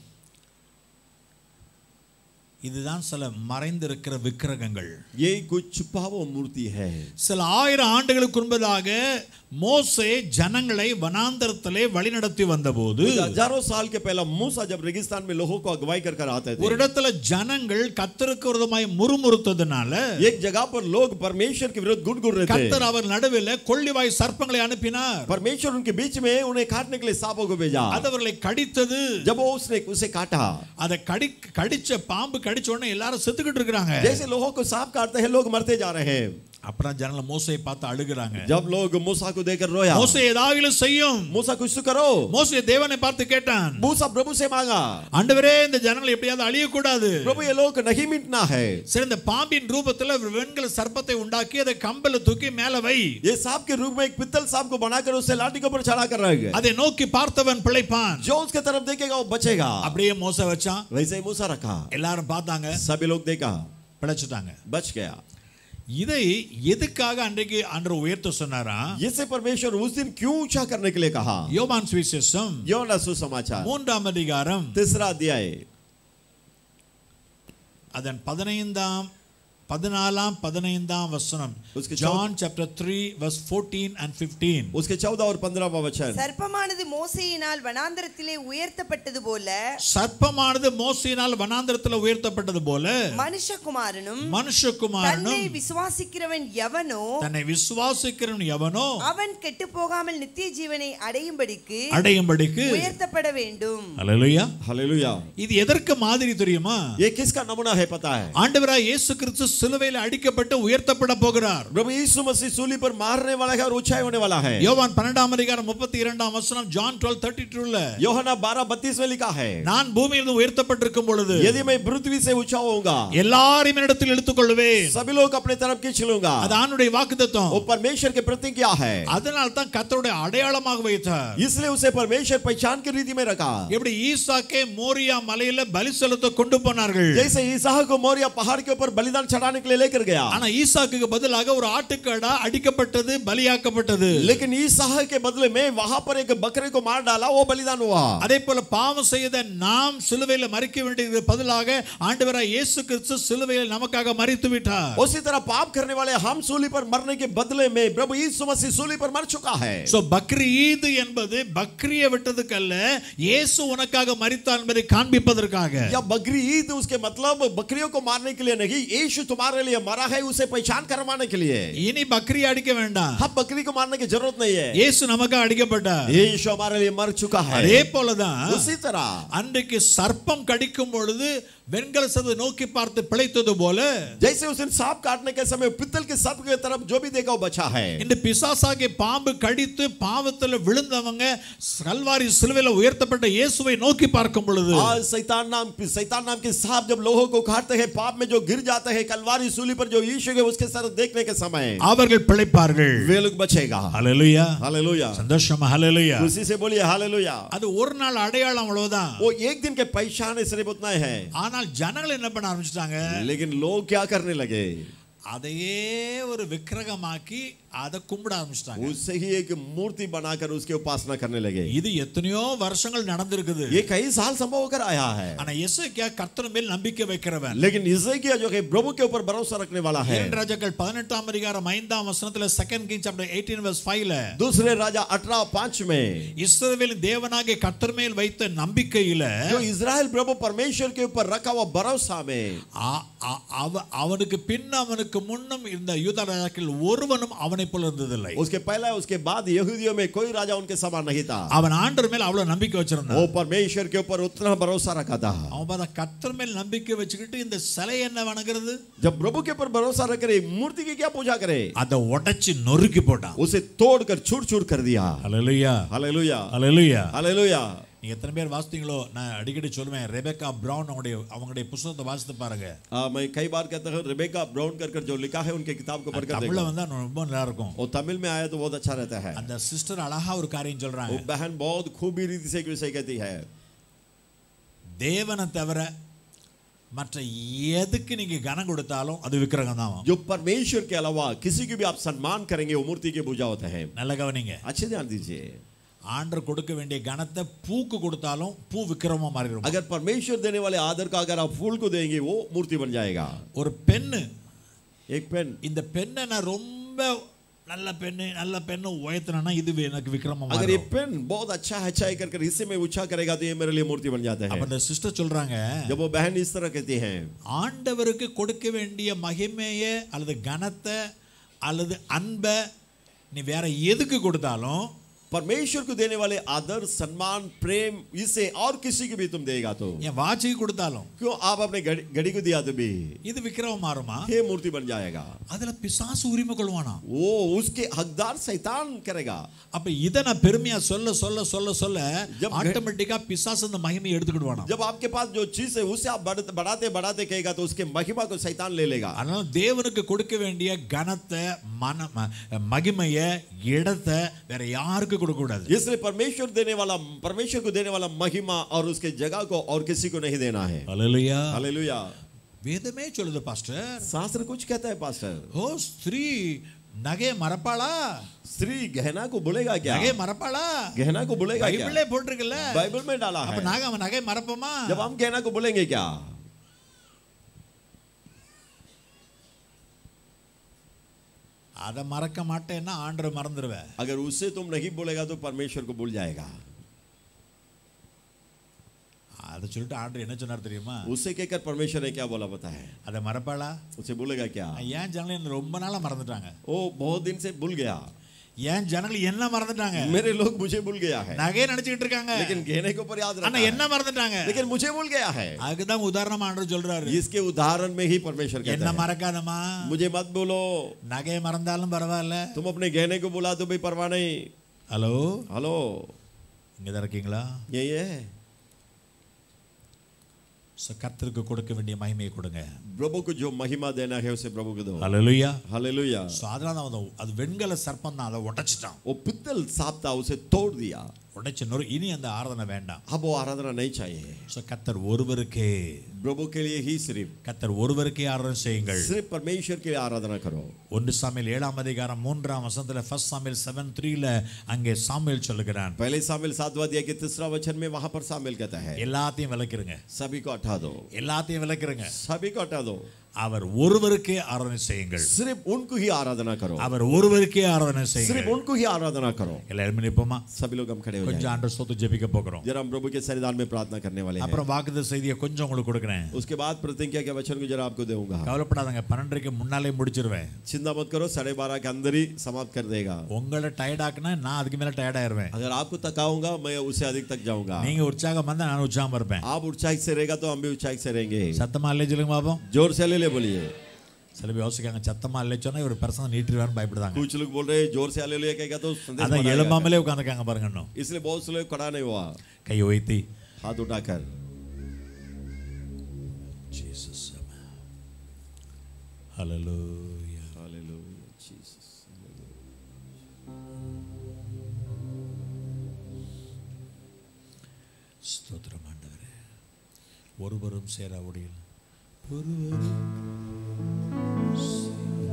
இதுதான் சில மறைந்திருக்கிற விக்கிரகங்கள். ये कुछ छुपा हुआ मूर्ति है. சில 1000 ஆண்டுகளுக்கு முன்பதாக மோசே ஜனங்களை வனாந்தரத்திலே வழிநடத்தி வந்தபோது, हजारों साल के पहला मूसा जब रेगिस्तान में लोगों को अगुवाई कर आते थे, ஒரு இடத்துல ஜனங்கள் கர்த்தருக்கு விரோதமாய் முறுமுறுத்ததுனால एक जगह पर लोग परमेश्वर के विरुद्ध गुड़गुड़ रहे थे. கர்த்தர் அவர் நடுவில் கொள்ளிவாய் சர்ப்பங்களை அனுப்பினார். परमेश्वर उनके बीच में उन्हें काटने के लिए सांपों को भेजा. அது அவர்களை கடித்தது. जब वो उसने उसे काटा, அதை கடிச்ச பாம்பு கடிச்ச உடனே எல்லாரும் செத்துக்கிட்டு இருக்காங்க. जैसे लोगों को सांप काटते हैं लोग मरते जा रहे हैं. அப்புறம் ஜனங்கள் மோசேயை பார்த்து அழுகுறாங்க. जब लोग मूसा को देखकर रोया, மோசே ஏதாவது செய்யும், मूसा कुछ तो करो. மோசே தேவனை பார்த்து கேட்டான், मूसा प्रभु से मांगा, ஆண்டவரே இந்த ஜனங்கள் எப்படியாவது அழிய கூடாது, प्रभु ये लोग नहीं मिटना है. சரி இந்த பாம்பின் ரூபத்துல வெண்கல சர்ப்பத்தை உண்டாக்கி அதை கம்பல தூக்கி மேல வை. ये सांप के रूप में एक पित्तल सांप को बनाकर उसे लाठी के ऊपर चढ़ा कर रखेगा. அதை नोக்கி பார்த்தவன் பிழைப்பான். जो उसके तरफ देखेगा वो बचेगा. அப்படியே மோசே வச்சான். वैसे ही मूसा रखा. எல்லாரும் பார்த்தாங்க, सभी लोग देखा, பிழைச்சிட்டாங்க. बच गया. இதை எதுக்காக அன்றைக்கு ஆண்டவர் உயர்த்த சொன்னாரா? इसे परमेश्वर उस दिन क्यों ऊंचा करने के लिए कहा? யோவான் சுவிசேஷம் யோனா सुसमाचार 3ஆம் அதிகாரம் 3 अध्याय அதன் 14ஆம் 15ஆம் வசனம். John chapter 3 verse 14 and 15. उसके 14 और 15वां वचन. சர்ப்பமானது மோசேயினால் வனாந்தரத்திலே உயர்த்தப்பட்டது போல, சர்ப்பமானது மோசேயினால் வனாந்தரத்தில் உயர்த்தப்பட்டது போல மனுஷகுமாரனும் மனுஷகுமாரனும் தன்னை விசுவாசிக்கிறவன் எவனோ அவன் கெட்டு போகாமல் நித்திய ஜீவனை அடையும்படிக்கு உயர்த்தப்பட வேண்டும். Hallelujah, hallelujah. இது எதற்கு மாதிரி தெரியுமா? ये किसका नमूना है पता है? ஆண்டவராய் இயேசு கிறிஸ்து சிலுவையில் அடிக்கப்பட்டு உயர்த்தப்பட போகிறார். प्रभु यीशु मसीह सूली पर मारने वाला है और ऊंचाई होने वाला है. யோவான் 12ஆம் அதிகாரம் 32ஆம் வசனம், John 12:32ல யோहन्ना 12:32 में लिखा है, நான் பூமியிலிருந்து உயர்த்தப்பட்டிருக்கும் பொழுது यदि मैं पृथ्वी से ऊंचा होऊंगा எல்லாரையும் என்னிடத்தில் எடுத்துக்கொள்வேன். सभी लोग अपने तरफ खींच लूंगा. அது ஆண்டவருடைய வாக்குத்தத்தம். वो परमेश्वर के प्रतिज्ञा है. அதனால தான் கர்த்தருடைய அடையாளமாக வைத்தார். इसलिए उसे परमेश्वर पहचान की रीति में रखा. எப்படி ஈசாக்கை மோரியா மலையில பலி செலுத்த கொண்டு போனார்கள். जैसे ईसाक को मोरिया पहाड़ के ऊपर बलिदान चढ़ाने के लिए लेकर गया. ஆனா ஈசாக்குக்கு பதிலாக ஒரு ஆட்டுக்கடா அடிக்கப்பட்டது, பலியாக்கப்பட்டது. लेकिन ईसाक के बदले में वहां पर एक बकरे को मार डाला, वो बलिदान हुआ. அதே போல பாவம் செய்த நாம் சிலுவையில் மரிக்க வேண்டியது பதிலாக ஆண்டவராய் இயேசு கிறிஸ்து சிலுவையில் நமக்காக மரித்து விட்டார். उसी तरह पाप करने वाले हम सूली पर मरने के बदले में प्रभु यीशु मसीह सूली पर मर चुका है. சோ பக்ரீத் என்பது பக்ரியை விட்டதுக்கு அல்ல, இயேசு உனக்காக மரித்தார் என்பதை காண்பிப்பதற்காக. या बकरी ईद उसके मतलब बकरियों को मारने के लिए नहीं, यीशु तुम्हारे लिए मरा है उसे पहचान करवाने के लिए. இனி பக்ரி அடிக்க வேண்டாம். हम बकरी को मारने की जरूरत नहीं है. இயேசு நமக்காக அடிக்கப்பட்டார். यीशु हमारे लिए मर चुका है. அதே போலதான் उसी तरह அன்றைக்கு சர்ப்பம் கடிக்கும் பொழுது வெண்கல சதை நோக்கி பார்த்து பிழைத்தது போல, जैसे उस दिन सांप काटने के समय पित्तल के सर्प के तरफ जो भी देखा वो बचा है. இந்த பிசாசாகிய பாம்பு கடித்து பாவத்தில் விழுந்தவங்க கல்வாரி சிலுவையில் உயர்த்தப்பட்ட இயேசுவை நோக்கி பார்க்கும் பொழுது, आज शैतान नाम के सांप जब लोगों को काटते हैं, पाप में जो गिर जाते हैं, कलवारी सूली पर जो यीशु के उसके सर देखने के समय அவர்கள் பிழைப்பார்கள். वे लोग बचेगा. Hallelujah, hallelujah. சந்தோஷமா ஹல்லேலூயா. खुशी से बोलिए हालेलुया. அது ஒரு நாள் அடையாளம் அவ்வளவுதான். वो एक दिन के पहचान सिर्फ उतना है. ஆனால் ஜனங்கள் என்ன பண்ண ஆரம்பிச்சிட்டாங்க? लेकिन लोग क्या करने लगे? அதையே ஒரு விக்கிரகமாக்கி அதை கும்பிட ஆரம்பிச்சிட்டாங்க. उससे ही एक मूर्ति बनाकर उसकी उपासना करने लगे. இது எத்தனையோ வருஷங்கள் நடந்திருக்குது. ये कई साल संभव होकर आया है. ஆனா எசேக்கியா கர்த்தர் மேல் நம்பிக்கை வைக்கிறவன். लेकिन हिजकिय्याह जो है प्रभु के ऊपर भरोसा रखने वाला है. ராஜாக்கள் 18ஆம் அதிகாரம் 5ஆம் வசனத்துல 2 Kings chapter 18 verse 5ல दूसरे राजा 18:5 में இஸ்ரவேலின் தேவனாகிய கர்த்தர் மேல் வைத்த நம்பிக்கையில जो इस्राएल प्रभु परमेश्वर के ऊपर रखा हुआ भरोसा में அவனுக்கு பின்ன அவனுக்கு முன்னும் இந்த யூதா ராஜாக்கள் ஒருவனும் அவனை போல இருந்ததில்லை. उसके पहले उसके बाद यहूदियों में कोई राजा उनके समान नहीं था. அவன் ஆண்டவர் மேல் அவ்வளவு நம்பிக்கை வச்சிருந்தான். वो परमेश्वर के ऊपर उतना भरोसा रखा था. அவன் பாத கர்த்தர் மேல் நம்பிக்கை வச்சிட்டு இந்த சிலை என்ன வணங்குறது? जब प्रभु के ऊपर भरोसा रख करे मूर्ति की क्या पूजा करे? அதை உடைச்சு நொறுக்கி போட்டான். उसे तोड़कर चूर-चूर कर दिया. Hallelujah hallelujah hallelujah hallelujah. நீங்க எத்தனை பேர் வாசித்தீங்களோ? நான் அடிக்கடி சொல்லுவேன், ரெபெக்கா பிரவுன் அவங்களுடைய புத்தகத்தை வாசித்து பாருங்க. मैं कई बार कहता हूं रेबेका ब्राउन कर जो लिखा है उनके किताब को पढ़कर देखो. தமிழ்ல வந்தா ரொம்ப நல்லா இருக்கும். वो तमिल में आया तो बहुत अच्छा रहता है. அந்த சிஸ்டர் அழகா ஒரு காரியம் சொல்றாங்க. वो बहन बहुत खूबी रीति से एक विषय कहती है. தேவனை தவிர மற்ற எதுக்கு நீங்க கனம் கொடுத்தாலும் அது விக்கிரகம் தான். जो परमेश्वर के अलावा किसी की भी आप सम्मान करेंगे वो मूर्ति की पूजा होता है. நல்ல கவனிங்க. अच्छे ध्यान दीजिए. ஆண்டர் கொடுக்க வேண்டிய கனத்தை பூக்கு கொடுத்தாலும் பூ விக்கிரமா மாறிடும். अगर परमेश्वर देने वाले आदर का अगर आप फूल को देंगे वो मूर्ति बन जाएगा. ஒரு பென்னு, एक पेन, இந்த பென்னை நான் ரொம்ப நல்ல பென்னு உயர்த்தனா இது எனக்கு விக்கிரமா மாறிடும். अगर ये पेन बहुत अच्छा है अच्छाई कर इससे में ऊंचा करेगा तो ये मेरे लिए मूर्ति बन जाता है. அப்ப அந்த சிஸ்டர் சொல்றாங்க, जब वो बहन इस तरह कहती हैं, ஆண்டவருக்கு கொடுக்க வேண்டிய மகிமையை அல்லது கனத்தை அல்லது அன்பை நீ வேற எதுக்கு கொடுத்தாலும் परमेश्वर को देने वाले आदर सम्मान प्रेम इसे और किसी को भी तुम देगा तो என் வாட்சிக்கு கொடுத்தாலும் क्यों आप अपने घड़ी को दिया तो भी இது விக்கிரகம் மாறுமா? ये मूर्ति बन जाएगा. அதுல பிசாசு உரிமை கொள்வானா? वो उसके हकदार शैतान करेगा. அப்ப இத நான் பெருமையா சொல்ல சொல்ல சொல்ல சொல்ல ஆட்டோமேட்டிக்கா பிசாசு அந்த மகிமையை எடுத்துக்கிடுவானா? जब आपके पास जो चीज है उसे आप बढ़ाते बढ़ाते कहेगा तो उसके महिमा को शैतान ले लेगा. அதனால தேவனுக்கு கொடுக்க வேண்டிய கனத்தை மகிமையை இடத்தை வேற யாருக்கு கொடுக்க கூடாது. इसलिए परमेश्वर को देने वाला महिमा और उसके जगह को और किसी को नहीं देना है. Hallelujah hallelujah. வேதமே சொல்லுது பாஸ்டர். शास्त्र कुछ कहता है पास्टर. ஓ ஸ்திரீ நகை மறப்பாளா? स्त्री गहना को बोलेगा क्या? நகை மறப்பாளா? गहना को बोलेगा क्या? பைபிளே போட்டுருக்குல்ல. बाइबल में डाला है. அப்ப நாங்க நகை மறப்போமா? जब हम गहना को बोलेंगे क्या? அத மறக்க மாட்டேன்னா ஆண்டவர் மறந்துடுவே. अगर उससे तुम नहीं बोलेगा तो परमेश्वर को भूल जाएगा. அத சொல்லிட்டு ஆண்டவர் என்ன சொன்னார் தெரியுமா? उससे कहकर परमेश्वर ने क्या बोला पता है? அத மறப்பாளா? उसे बोलेगा क्या? ஏன் ஜனங்க ரொம்ப நாளா மறந்துட்டாங்க. ओ बहुत दिन से भूल गया. ஏன் ஜனங்க என்ன மறந்துட்டாங்க? मेरे लोग मुझे भूल गया है. நகை நினைச்சிட்டு இருக்காங்க. लेकिन गहने के ऊपर याद रखा. ஆனா என்ன மறந்துட்டாங்க? लेकिन मुझे भूल गया है. அதுதான் உதாரணமா ஆண்டவர் சொல்றாரு. इसके उदाहरण में ही परमेश्वर कहता है. என்ன மறக்காதமா? मुझे मत बोलो. நகை மறந்தாலும் பரவாயில்ல. तुम अपने गहने को बुला तो भी परवाह नहीं. हेलो हेलो இங்க தான் இருக்கீங்களா? यही है. கர்த்தருக்கு கொடுக்க வேண்டிய மகிமையை கொடுங்க. प्रभु को जो महिमा देना है उसे प्रभु को दो. Hallelujah hallelujah. அதனால அது வெண்கல சர்ப்பம் தான், அதை உடைச்சிட்டான். वो पित्तल सांप था उसे तोड़ दिया. உடைச்சு இனி அந்த ஆராதனை வேண்டாம். अब वो आराधना नहीं चाहिए. கர்த்தர் ஒருவருக்கே, प्रभु के लिए ही सिर्फ, கர்த்தர் ஒருவருக்கே ஆராதனை செய்யுங்கள். सिर्फ परमेश्वर के लिए आराधना करो. 1 சாமுவேல் 7ஆம் அதிகாரம் 3ஆம் வசனத்துல 1 சாமுவேல் 7:3ல அங்கே சாமுவேல் சொல்லுகிறான். पहले सामुएल 7वां अध्याय के 3 वचन में वहां पर सामुएल कहता है எல்லாத்தையும் விலக்கிருங்க. सभी को हटा दो. எல்லாத்தையும் விலக்கிருங்க. सभी को हटा दो. அவர் ஒருவருக்கே ஆராதனை செய்யுங்கள். सिर्फ उनको ही आराधना करो. அவர் ஒருவருக்கே ஆராதனை செய்யுங்கள். सिर्फ उनको ही आराधना करो. எல்லாரும் நிப்போமா? सभी लोग हम खड़े हो கொஞ்சம் जाएं. ஆண்டவர் ஸ்தோத்திரம் ஜெபிக்க போகிறோம். जरा हम प्रभु के सन्निधान में प्रार्थना करने वाले हैं. அப்புறம் வாக்குத்தத்த செய்தியை கொஞ்சம் உங்களுக்கு கொடுக்கிறேன். उसके बाद प्रतिज्ञा के वचन को जरा आपको दूंगा. கவலைப்படாதீங்க, 12க்கு முன்னாலே முடிச்சிருவேன். चिंता मत करो, 12:30 के अंदर ही समाप्त कर देगा. உங்களை டயர்ட் ஆக்குனா நான் அதுக்கு மேல டயர்ட் ஆயிருவேன். अगर आपको थकाऊंगा मैं उससे अधिक तक जाऊंगा. நீங்க உற்சாகம் வந்தா நான் உற்சாகமா இருப்பேன். आप उत्साहित से रहेगा तो हम भी उत्साहित से रहेंगे. சத்தமா இல்லை சொல்லுங்க பாப்போம். जोर से ले बोलिए. சில பேர் யோசிக்காங்க சத்தமா இல்லை சொன்னா ஒரு பர்சன் நீட்டிடுவான்னு பயப்படுறாங்க. कुछ लोग बोल रहे हैं जोर से हालेलुया कहेगा तो संदेश அதான் बनाएगा. எழும்பாமலே உட்கார்ந்திருக்காங்க பாருங்க. இன்னும் इसलिए बहुत से लोग खड़ा नहीं हुआ. கை உயர்த்தி हाथ उठाकर ஜீசஸ் ஹalleluya हालेलुया जीसस. ஸ்தோத்திரம் ஆண்டவரே. ஒருவரும் சேரா ஒடியில் ஒருவரும் சேரா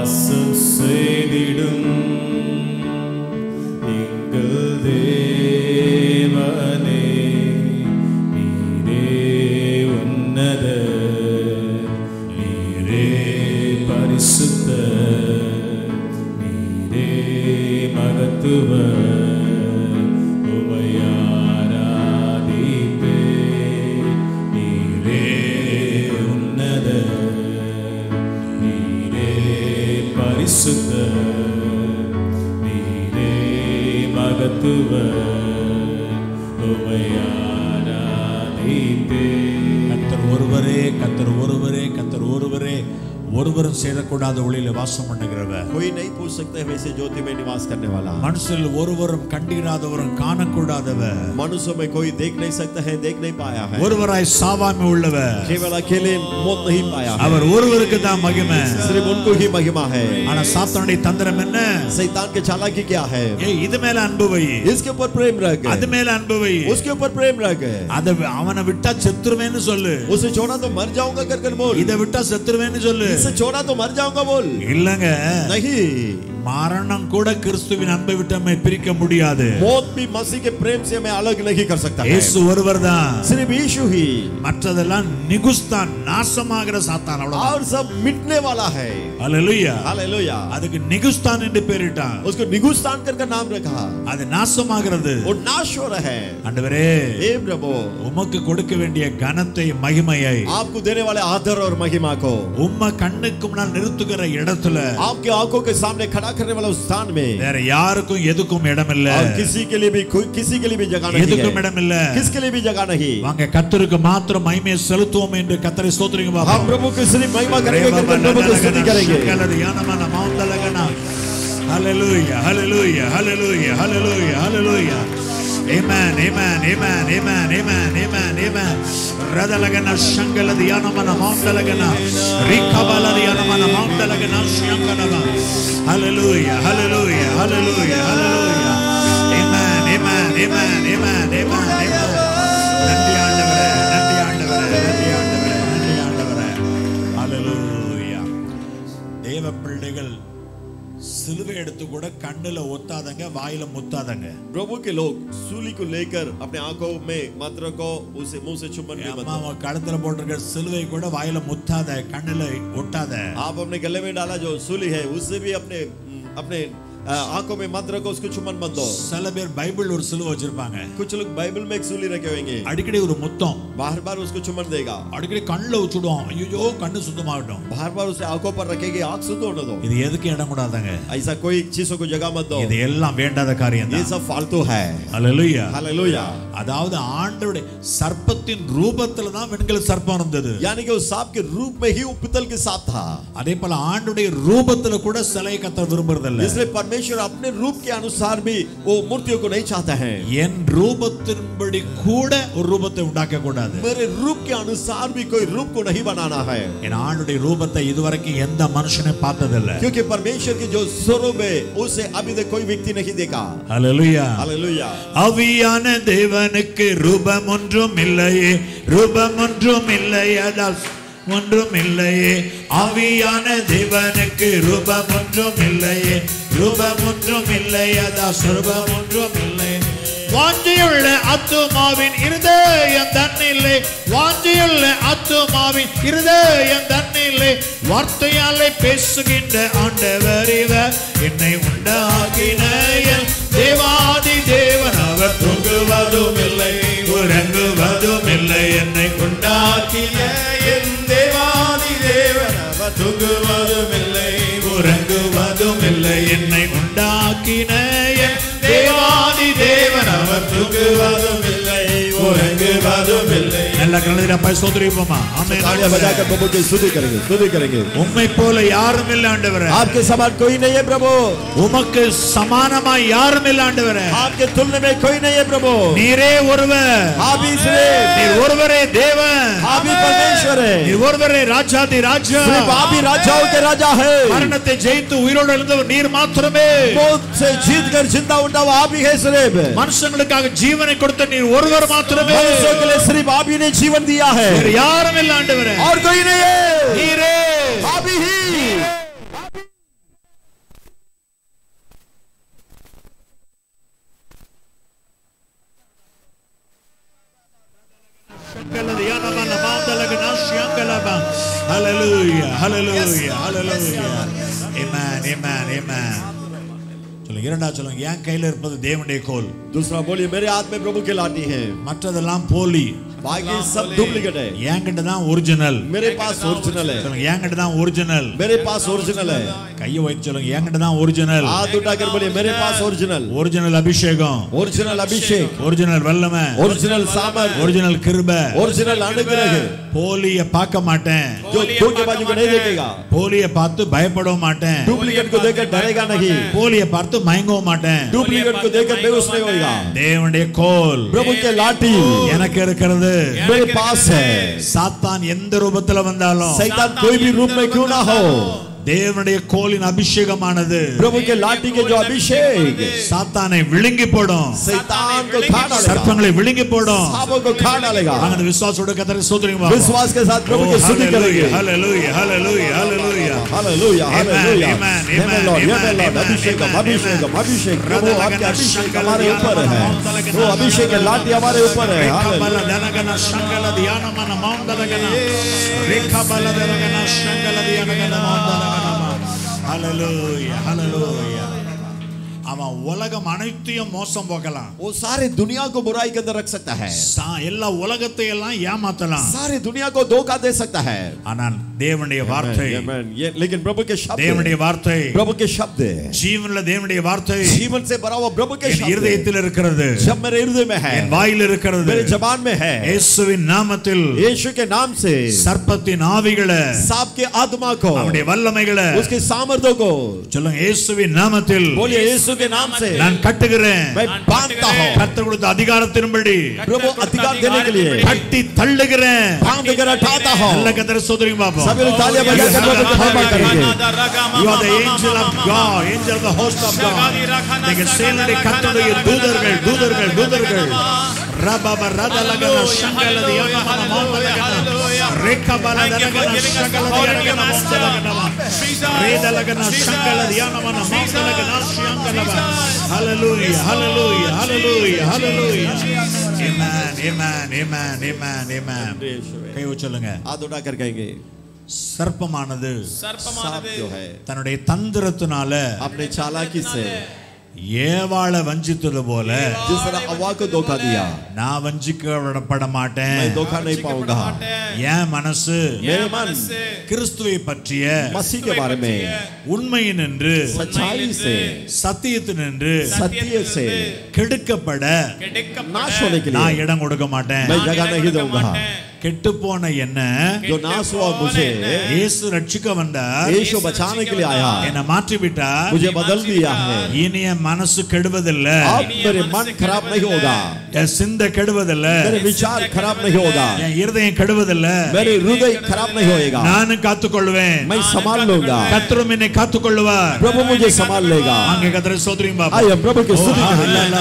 வாசம் செய்திடும் எங்கள் தேவனே, நீரே உன்னத, நீரே பரிசுத்த, நீரே மகத்துவ, உம்மை ஆராதிப்பே. நீரே உன்னத, நீரே பரிசுத்த, நீரே மகத்துவ, உம்மை ஆராதிப்பே. கர்த்தர் ஒருவரே, கர்த்தர் ஒருவரே, கர்த்தர் ஒருவரே, ஒருவரும் சேரக்கூடாத ஒளியில வாசம் பண்ணுகிறவர். कोई नहीं पूछ सकते वैसे ज्योति में निवास करने वाला. மனுஷரில் ஒருவரும் கண்டிராதவரும் காணக்கூடாதவர். मनुष्यों में कोई देख नहीं सकता है, देख नहीं पाया है. ஒருவராய் சாவாமை உள்ளவர். केवल अकेले मौत नहीं पाया है. அவர் ஒருவருக்கு தான் மகிமை. सिर्फ उनको ही महिमा है. ஆனா சாத்தானுடைய தந்திரம் என்ன? शैतान के चालाकी क्या है? இது மேல அன்பு வை, इसके ऊपर प्रेम रख, அது மேல அன்பு வை, उसके ऊपर प्रेम रख. அத அவனை விட்டா செத்துருவேன்னு சொல்லு. उसे छोड़ा तो मर जाऊंगा कर बोल. இத விட்டா செத்துருவேன்னு சொல்லு. इसे छोड़ा तो मर जाऊंगा बोल. இல்லங்க, नहीं. மரணம் கூட கிறிஸ்துவின் அன்பை விட்டு நம்மை பிரிக்க முடியாது. मौत भी मसीह के प्रेम से हमें अलग नहीं कर सकता है. இயேசு ஒருவர்தான். सिर्फ यीशु ही. மற்றதெல்லாம் நிகுஸ்தான், நாசமாகிற சாத்தான், அவ்வளவுதான். और सब मिटने वाला है. Hallelujah, hallelujah. அதுக்கு நிகுஸ்தான் என்று பெயரிட்டான். उसको निगुस्तान करके नाम रखा. அது நாசமாகிறது. वो नाश हो रहा है. ஆண்டவரே, हे प्रभु, உமக்கு கொடுக்க வேண்டிய கனத்தை, மகிமையை, आपको देने वाले आदर और महिमा को உம்ம கண்ணுக்கு முன்னால் நிறுத்துகிற இடத்துல, आपके आंखों के सामने खड़ा करने वाले उस स्थान में வேற யாருக்கும் எதுக்கும் இடம் இல்ல. और किसी के लिए भी जगह नहीं எதுக்கும் है. இடம் இல்ல. किसके लिए भी जगह नहीं. வாங்க கர்த்தருக்கு மாத்திரம் மகிமையை செலுத்துவோம் என்று கர்த்தரை ஸ்தோத்திரிங்க பாப்பா. हम प्रभु की सिर्फ महिमा करेंगे, प्रभु की स्तुति करेंगे. Hallelujah, hallelujah, hallelujah, hallelujah, hallelujah. Amen, amen, amen, amen, amen, amen, amen. Radalagana shangala diyanamana moundalagana rikabala diyanamana moundalagana shangalava. Hallelujah, hallelujah, hallelujah, hallelujah. Amen, amen, amen, amen, amen, amen. நன்றி ஆண்டவரே, நன்றி ஆண்டவரே, நன்றி ஆண்டவரே, நன்றி ஆண்டவரே. Hallelujah. தேவ பிள்ளைகள் சிலுவை எடுத்து கூட கண்ணுல ஒத்தாதங்க, வாயில முத்தாதங்க. प्रभु के लोग सूली को लेकर अपने आंखों में मात्र को उसे मुंह से चुम्बन भी मत. அம்மா கழுத்துல போட்டிருக்க சிலுவை கூட வாயில முத்தாத, கண்ணுல ஒட்டாத. आप अपने गले में डाला जो सूली है उससे भी अपने आंखों में मत रखो, उसको चुम्बन मत दो. சில பேர் பைபிள் ஒரு சிலுவை வச்சிருப்பாங்க. कुछ लोग बाइबल में एक सूली रखे होंगे, அடிக்கடி ஒரு முத்தம், बार बार उसको चुम्बन देगा. அடிக்கடி கண்ணுல வச்சுடுவோம். ஐயோ கண்ணு சுத்தமாகட்டும். बार बार उसे आंखों पर रखेगी, आंख शुद्ध होने दो. இது எதுக்கு இடம் கூடாதுங்க. ऐसा कोई चीजों को जगह मत दो. இது எல்லாம் வேண்டாத காரியம் ये தான். सब फालतू है. Hallelujah, hallelujah. அதாவது ஆண்டவருடைய சர்ப்பத்தின் ரூபத்துல தான் வெண்கல சர்ப்பம் இருந்தது. यानी कि उस सांप के रूप में ही वो पितल के सांप था. அதே போல ஆண்டவருடைய ரூபத்துல கூட சிலையை கர்த்தர் விரும்புறதில்ல. इसलिए परमेश्वर अपने रूप के अनुसार भी वो मूर्तियों को नहीं चाहता है. என் ரூபத்தின்படி கூட ஒரு ரூபத்தை உண்டாக்க கூடாது. मेरे रूप के अनुसार भी कोई रूप को नहीं बनाना है. என் ஆண்டவருடைய ரூபத்தை இதுவரைக்கும் எந்த மனுஷனும் பார்த்ததில்ல. क्योंकि परमेश्वर की जो स्वरूप है उसे अभी तक कोई व्यक्ति नहीं देखा. Hallelujah, hallelujah. ஆவியான தேவனுக்கு ரூபம் ஒன்றும் இல்லையே, ரூபம் ஒன்றும் இல்லையே, அதால் ஒன்றும் இல்லையே. ஆவியான தேவனுக்கு ரூபம் ஒன்றும் இல்லையே, ரூபம் ஒன்றும் இல்லையே, அதால் ரூபம் ஒன்றும் இல்லை. வாஞ்சியுள்ள ஆத்துமாவின் இருதயம் தன்னில்லை, வாஞ்சியுள்ள ஆத்துமாவின் இருதயம் தன்னில்லை. வார்த்தையாலே பேசுகின்ற ஆண்டவர் இவர், என்னை உண்டாக்கின என் தேவாதி தேவன் அவர், தூங்குவதும் இல்லை உறங்குவதும் இல்லை. என்னை உண்டாக்கின என் தேவாதி தேவன் அவர், தூங்குவதும் இல்லை உறங்குவதும் இல்லை. என்னை உண்டாக்கின என் தேவாதி தேவன் அவர், தூங்குவதும் இல்லை உறங்குவதும் இல்லை. நல்ல கண்ணீர் அப்பா ஸ்தோத்திரிப்போமா. ஆமென். तालियां बजाकर प्रभु की स्तुति करेंगे, स्तुति करेंगे. உம்மை போல யாரும் இல்லை ஆண்டவரே. आपके समान कोई नहीं है प्रभु. உமக்கு சமானமாய் யாரும் இல்லை ஆண்டவரே. आपके तुलने में कोई नहीं है प्रभु. நீரே ஒருவர். आप ही सिर्फ, நீர் ஒருவரே தேவன். आप ही परमेश्वर है. நீர் ஒருவரே ராஜாதி ராஜா. सिर्फ आप ही राजाओं के राजा है. மரணத்தை ஜெயித்து உயிரோடு எழுந்தவர் நீர் மாத்திரமே. मौत से जीतकर जिंदा उठा हुआ आप ही है सिर्फ. மனுஷங்களுக்காக ஜீவனை கொடுத்த நீர் ஒருவர் மாத்திரமே. मनुष्यों के लिए सिर्फ आप ही ने जीवन दिया है. வேறு யாரும் இல்லை ஆண்டவரே. और कोई नहीं है. நீரே आप ही. hallelujah, hallelujah. Amen, amen, amen. சொல்லுங்க இரண்டா சொல்லுங்க என் கையில இருப்பது தேவனுடைய கோல். दूसरा बोलिए मेरे हाथ में प्रभु की लाठी है. மற்றதெல்லாம் போலி. बाकी सब डुप्लीकेट है. என்கிட்ட தான் ஒரிஜினல். मेरे पास ओरिजिनल है. சொல்லுங்க என்கிட்ட தான் ஒரிஜினல். मेरे पास ओरिजिनल है. கையை வைத்து சொல்லுங்க என்கிட்ட தான் ஒரிஜினல். हाथ उठाकर बोलिए मेरे पास ओरिजिनल. ஒரிஜினல் அபிஷேகம். ओरिजिनल अभिषेक. ஒரிஜினல் வல்லமை. ओरिजिनल सामर्थ. ஒரிஜினல் கிருபை. ओरिजिनल अनुग्रह. போலியை பார்க்க மாட்டேன். जो धोखेबाजी को नहीं देखेगा. போலியை பார்த்து பயப்பட மாட்டேன். डुप्लीकेट को देखकर डरेगा नहीं. போலியை பார்த்து மயங்க மாட்டேன். डुप्लीकेट को देखकर बेहोश नहीं होगा. தேவனுடைய கோல் प्रभु के लाठी எனக்கு இருக்கிறது. मेरे पास है. சாத்தான் எந்த ரூபத்துல வந்தாலும் शैतान कोई भी रूप में क्यों ना हो, தேவனுடைய கோலின் அபிஷேகமானது प्रभु के लाठी के जो अभिषेक சாத்தானை விழுங்கி போடும். शैतान को खा डालेगा. சர்ப்பங்களை விழுங்கி போடும். सांपों को खा डालेगा. அந்த விசுவாசத்தோட கர்த்தரை ஸ்தோத்திரிங்க. विश्वास के साथ प्रभु की स्तुति करेंगे. Hallelujah hallelujah hallelujah hallelujah hallelujah. Amen amen lord, amen lord. अभिषेक अभिषेक अभिषेक प्रभु आपके अभिषेक हमारे ऊपर है. वो अभिषेक की लाठी हमारे ऊपर है. हालेलुया दनगना शंगल ध्यानमन मौंदलगना रेखा बल दनगना शंगल ध्यानगना मौंदलगना. Hallelujah hallelujah. அவன் உலகம் அனைத்தையும் மோசம் போகலாம். वो सारे दुनिया को बुराई के अंदर रख सकता है. எல்லா உலகத்தை எல்லாம் ஏமாத்தலாம். सारे दुनिया को धोखा दे सकता है. ஆனால் தேவனுடைய வார்த்தை ये लेकिन प्रभु के शब्द, தேவனுடைய வார்த்தை प्रभु के शब्द ஜீவனுள்ள தேவனுடைய வார்த்தை जीवन से भरा हुआ प्रभु के शब्द இருதயத்தில் இருக்கிறது. जब मेरे हृदय में है, என் வாயில் இருக்கிறது, मेरे जबान में है. இயேசுவின் நாமத்தில் यीशु के नाम से சர்ப்பத்தின் ஆவிகளை सांप के आत्मा को, அவருடைய வல்லமைகளை उसके सामर्थ्यों को சொல்லுங்க இயேசுவின் நாமத்தில் बोलिए यीशु के नाम से நான் கட்டுகிறேன். मैं बांधता हूं. கர்த்தர் கொடுத்த அதிகாரத்தின்படி प्रभु अधिकार देने के लिए கட்டி தள்ளுகிறேன். बांध कर हटाता हूं. நல்ல கர்த்தரை ஸ்தோத்திரிங்க பாப்போம். सभी लोग तालियां बजाकर प्रभु को धन्यवाद करेंगे. You are the angel of God, angel of the host of God. நீங்க சேனையுடைய கர்த்தருடைய தூதர்கள் தூதர்கள் தூதர்கள். ரபப ரதலகன சங்கலதியான மனமோதலகன ரேகபலதலகன சங்கலதியான மனமோதலகன ரேதலகன சங்கலதியான மனமோதலகன சங்கலப. Hallelujah hallelujah hallelujah hallelujah. Amen amen amen amen amen. கை சொல்லுங்க. हाथ उठाकर कहेंगे சர்ப்பமானது सांप जो है தன்னுடைய தந்திரத்தினால अपने चालाकी से ஏவாளை வஞ்சித்தது போல जिस तरह हवा को धोखा दिया, நான் வஞ்சிக்கப்பட मैं மாட்டேன். धोखा नहीं पाऊंगा. என் மனசு मेरे मन கிறிஸ்துவை பற்றிய मसीह के बारे में உண்மையின் என்று सच्चाई से, சத்தியத்தின் என்று सत्य से கெடுக்கப்பட नाश होने के நான் लिए இடம் கொடுக்க மாட்டேன். मैं जगह नहीं दूंगा. கெட்டு போன என்ன जो नाश हुआ मुझे இயேசு ரட்சிக்க வந்தார். यीशु बचाने के लिए आया, என்னை மாற்றி விட்டார். मुझे बदल दिया है. இனி என் மனசு கெடுவதில்லை. अब मेरे मन खराब नहीं होगा, என் சிந்தை கெடுவதில்லை. मेरे विचार खराब नहीं होगा, என் இருதயம் கெடுவதில்லை. मेरे हृदय खराब नहीं होएगा. நானும் காத்துக்கொள்வேன். मैं संभाल लूंगा. கர்த்தரும் என்னை காத்துக்கொள்வார். प्रभु मुझे संभाल लेगा. அங்கே கர்த்தரை ஸ்தோத்திரிங்க பாப்போம். आइए प्रभु की स्तुति करें. Hallelujah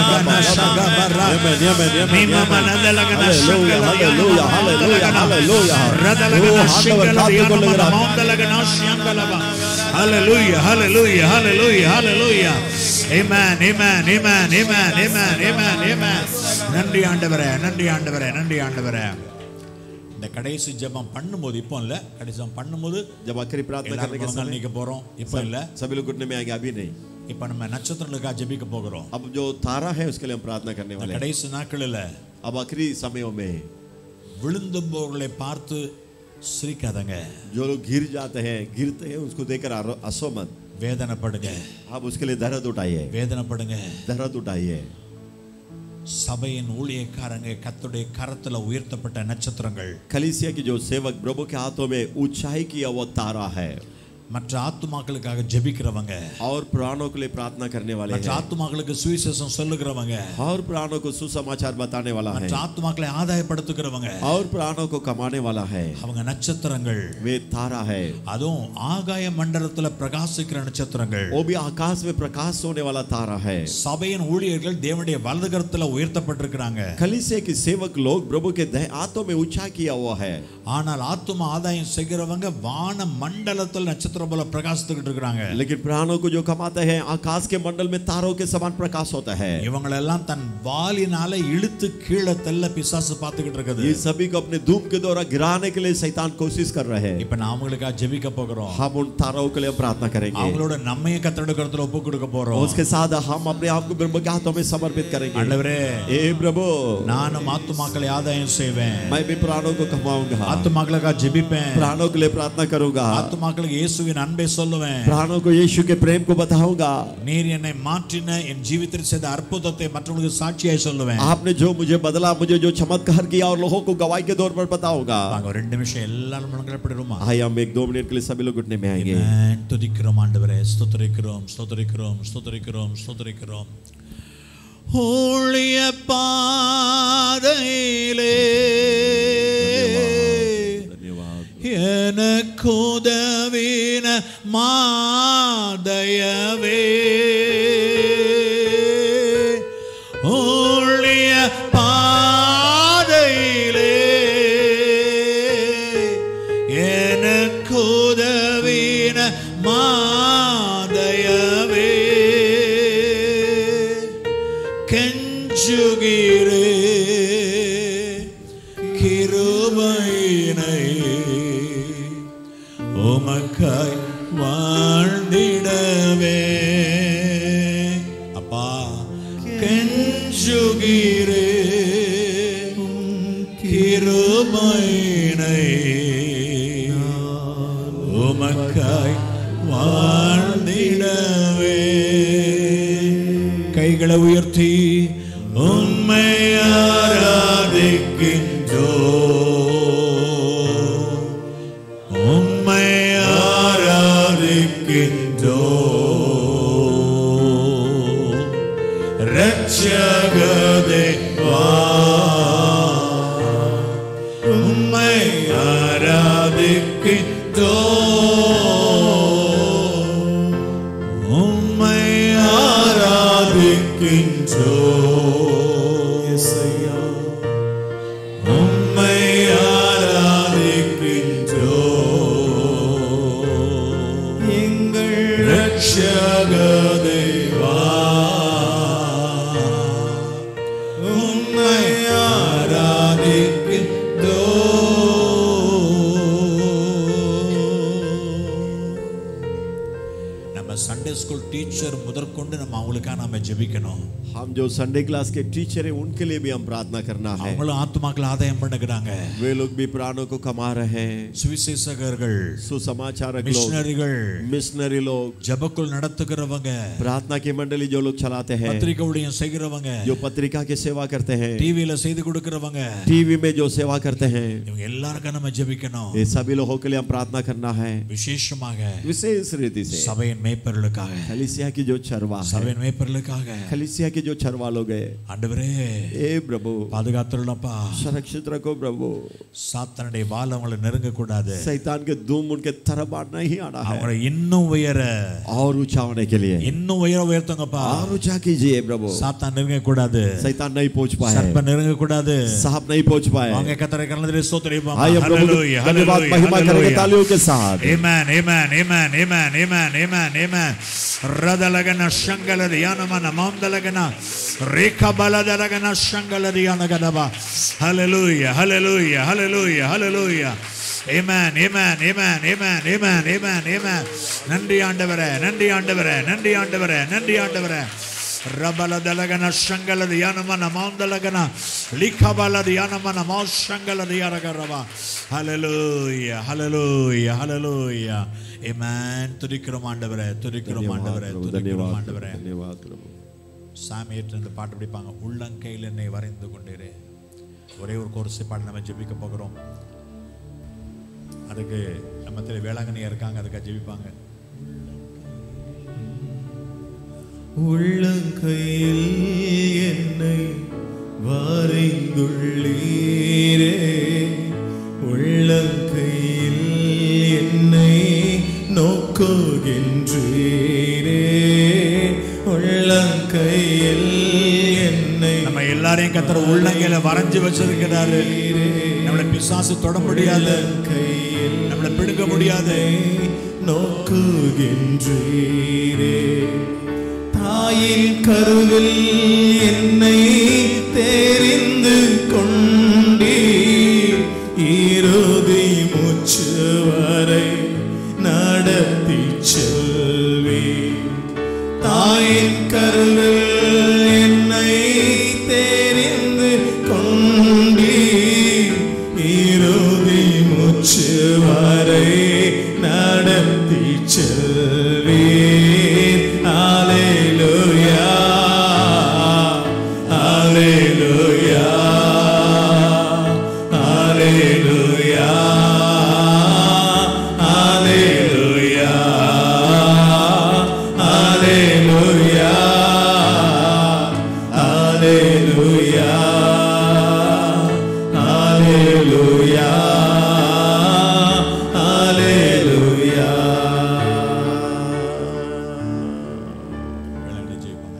hallelujah hallelujah hallelujah. Amen amen amen amen amen amen amen. நன்றி ஆண்டவரே நன்றி ஆண்டவரே நன்றி ஆண்டவரே. இந்த கடைசி ஜெபம் பண்ணும்போது இப்போ இல்ல, கடைசி ஜெபம் பண்ணும்போது जब आखिरी प्रार्थना करने के समय நிக்க போறோம். இப்போ இல்ல, सभी लोग घुटने में आएंगे, अभी नहीं. இப்போ நம்ம நட்சத்திரங்களுக்காக ஜெபிக்க போகிறோம். अब जो तारा है उसके लिए हम प्रार्थना करने वाले हैं. கடைசி நாட்களில் अब आखिरी समयों में விழுந்தும்போர்களை பார்த்து சிரிக்காதங்க. जो लोग गिर जाते हैं, गिरते हैं, उसको देखकर हंसो मत. வேதனைப்படுங்க. आप उसके लिए दर्द उठाइए, வேதனைப்படுங்க. दर्द उठाइए. சபையின் ஊழியக்காரங்க கர்த்தருடைய கரத்துல உயர்த்தப்பட்ட நட்சத்திரங்கள். कलीसिया की जो सेवक प्रभु के हाथों में ऊंचाई किया वो तारा है. மற்ற ஆத்துமாக்களுக்காக ஜெபிக்கிறவங்க, और प्राणों के लिए प्रार्थना करने वाले மற்ற हैं, ஆத்துமாக்களுக்கு சுவிசேஷம் சொல்லுகிறவங்க, और प्राणों को सुसमाचार बताने वाला है, மற்ற ஆத்துமாக்களை ஆதாயப்படுத்துகிறவங்க, और प्राणों को कमाने वाला है. அவங்க நட்சத்திரங்கள். वे तारा है. அதுவும் ஆகாய மண்டலத்துல பிரகாசிக்கிற நட்சத்திரங்கள். वो भी आकाश में प्रकाश होने वाला तारा है. சபையின் ஊழியர்கள் தேவனுடைய வலது கரத்துல உயர்த்தப்பட்டிருக்கிறாங்க. कलीसिया के सेवक लोग प्रभु के हाथों में ऊंचा किया हुआ है. ஆனால் ஆத்துமா ஆதாயம் செய்கிறவங்க வான மண்டலத்தில் நட்சத்திரம் நட்சத்திரம் போல பிரகாசித்துக்கிட்டு இருக்காங்க. लेकिन प्राणों को जो कमाते हैं आकाश के मंडल में तारों के समान प्रकाश होता है. இவங்களெல்லாம் தன் வாளினால இழுத்து கீழே தள்ள பிசாசு பார்த்துக்கிட்டு இருக்குது. ये सभी को अपने धूप के द्वारा गिराने के लिए शैतान कोशिश कर रहे हैं. இப்ப நாம அவங்களுக்காக ஜெபிக்க போகிறோம். हम उन तारों के लिए प्रार्थना करेंगे. அவங்களோட நம்மையே கர்த்தருடைய கரத்துல ஒப்பு கொடுக்க போறோம். उसके साथ हम अपने आप को प्रभु के हाथों में समर्पित करेंगे. ஆண்டவரே, हे प्रभु, நானும் ஆத்துமாக்களை ஆதாயம் செய்வேன். मैं भी प्राणों को कमाऊंगा. ஆத்துமாக்களுக்காக ஜெபிப்பேன். प्राणों के लिए प्रार्थना करूंगा. ஆத்துமாக்களுக்கு இயேசுவின் அன்பை சொல்லுவேன். प्राणों को यीशु के प्रेम को बताऊंगा. நீர் என்னை மாற்றின என் ஜீவிதத்தில் செய்த அற்புதத்தை மற்றவங்களுக்கு சாட்சியாய் சொல்லுவேன். आपने जो मुझे बदला, मुझे जो चमत्कार किया और लोगों को गवाही के तौर पर बताऊंगा. வாங்க ஒரு 2 நிமிஷம் எல்லாரும் முழங்கப்படுறோமா? आइए हम 1-2 मिनट के लिए सभी लोग उठने में आएंगे. ஆமென். துதிக்கிறோம் ஆண்டவரே, ஸ்தோத்திரிக்கிறோம், ஸ்தோத்திரிக்கிறோம், ஸ்தோத்திரிக்கிறோம், ஸ்தோத்திரிக்கிறோம். ஊழிய பாதையிலே எனக்கு உதவின மாதயவே, ஊழிய பாதையிலே எனக்கு உதவின மாதயவே, கெஞ்சுகிறே கிருபையினை உமக்காய் வாழ்ந்திடவே. அப்பா, கெஞ்சுகிறே கிருபையினை உமக்காய் வாழ்ந்திடவே. கைகளை உயர்த்தி உம்மை ஆராதிக்கின்றோம், உம்மை ஆராதிக்கின்றோம். இரட்சக தேவா, உம்மை ஆராதிக்கின்றோம், உம்மை ஆராதிக்கின்றோம். இயேசுயா, உம்மை ஆராதிக்கின்றோம். எங்கள் இரட்சக தேவா, உம்மை ஆராதிக்கின்றோம். நம்ம சண்டே ஸ்கூல் டீச்சர் முதற்கொண்டு நம்ம அவங்களுக்காக நாம ஜெபிக்கணும். हम जो संडे क्लास के टीचर हैं उनके लिए भी हम प्रार्थना करना है. அவங்களும் ஆத்துமாக்களை ஆதாயம் பண்ணுகிறாங்க. वे लोग भी प्राणों को कमा रहे हैं. சுவிசேஷகர்கள், सुसमाचारक लोग, மிஷனரிகள், मिशनरी लोग, ஜெபக்குள் நடத்துகிறவங்க, प्रार्थना की मंडली जो लोग चलाते हैं, பத்திரிகை ஊழியம் செய்கிறவங்க, जो पत्रिका की सेवा करते हैं, டிவில செய்து கொடுக்கிறவங்க, टीवी में जो सेवा करते हैं, இவங்க எல்லாருக்கும் நம்ம ஜெபிக்கணும். ये सभी लोगों के लिए हम प्रार्थना करना है. விசேஷமாக विशेष रीति से சபையின் மேய்ப்பர்களுக்காக, कलीसिया की जो चरवा है, சபையின் மேய்ப்பர்களுக்காக कलीसिया के जो चरवा लोग हैं, ஆண்டவரே ए प्रभु பாதுகாத்துள்ளப்பா. सुरक्षित रखो प्रभु. சாத்தானுடைய வால் அவங்களை நெருங்க கூடாது. शैतान के धूम उनके तरफ नहीं आना है. அவங்களை இன்னும் உயர, और ऊंचा होने के लिए இன்னும் உயர்த்துங்கப்பா. और ऊंचा कीजिए प्रभु. சாத்தான் நெருங்க கூடாது, शैतान नहीं पहुंच पाए, சர்ப்ப நெருங்க கூடாது. सांप नहीं पहुंच पाए. வாங்க கர்த்தரை கரங்களிலே ஸ்தோத்திரிப்போம். आइए प्रभु ஹalleluya, धन्यवाद महिमा करेंगे तालियों के साथ. Amen, amen, amen, amen, amen, amen, amen. Radalagana shangaladiyana mamdalagana rekabaladalagana shangaladiyana gadaba. Hallelujah, hallelujah, hallelujah, hallelujah. Amen, amen, amen, amen, amen, amen, amen. நன்றி ஆண்டவரே, நன்றி ஆண்டவரே, நன்றி ஆண்டவரே, நன்றி ஆண்டவரே. ரபலதலகன சங்கலதியானமன மாந்தலகன லிகபலதியானமன மாஷங்கலதியாரகரவா. ஹalleluya, hallelujah, hallelujah. Amen. துதிக்கிறோம் ஆண்டவரே, துதிக்கிறோம் ஆண்டவரே, துதிக்கிறோம் ஆண்டவரே. धन्यवाद प्रभु. சாமியேற்ற இந்த பாட்டு படிப்பாங்க. உள்ளங்கையில் என்னை வரைந்து கொண்டீரே. ஒரே ஒரு கோர்ஸ் பாட்டு நம்ம ஜெபிக்க போகிறோம். அதுக்கு நம்மத்துல வேளாங்கண்ணியா இருக்காங்க, அதுக்கு ஜெபிப்பாங்க. உள்ளங்கையில் என்னை வரைந்துள்ளீரே, உள்ளங்கையில் என்னை நோக்குகின்றீரே, உள்ளங்கையில் என்னை. நம்ம எல்லாரையும் கர்த்தர் உள்ளங்கையில வரைஞ்சு வச்சிருக்கிறாரு. நம்மளை பிசாசு தொட முடியாது, நம்மளை பிடுங்க முடியாது. நோக்கு காக்குகின்றீரே. தாயின் கருவில் என்னை தெரிந்து கொண்டீர். இறுதி மூச்சு வரை நடத்தி செல்வீர். தாயின் கருவில் என்னை தெரிந்து கொண்டீர். இறுதி மூச்சு வரை நடத்தி செல்வீர். அல்லேலூயா, அல்லேலூயா, அல்லேலூயா, அல்லேலூயா, அல்லேலூயா, அல்லேலூயா, அல்லேலூயா, அல்லேலூயா. விளங்கி ஜெயிப்பாங்க.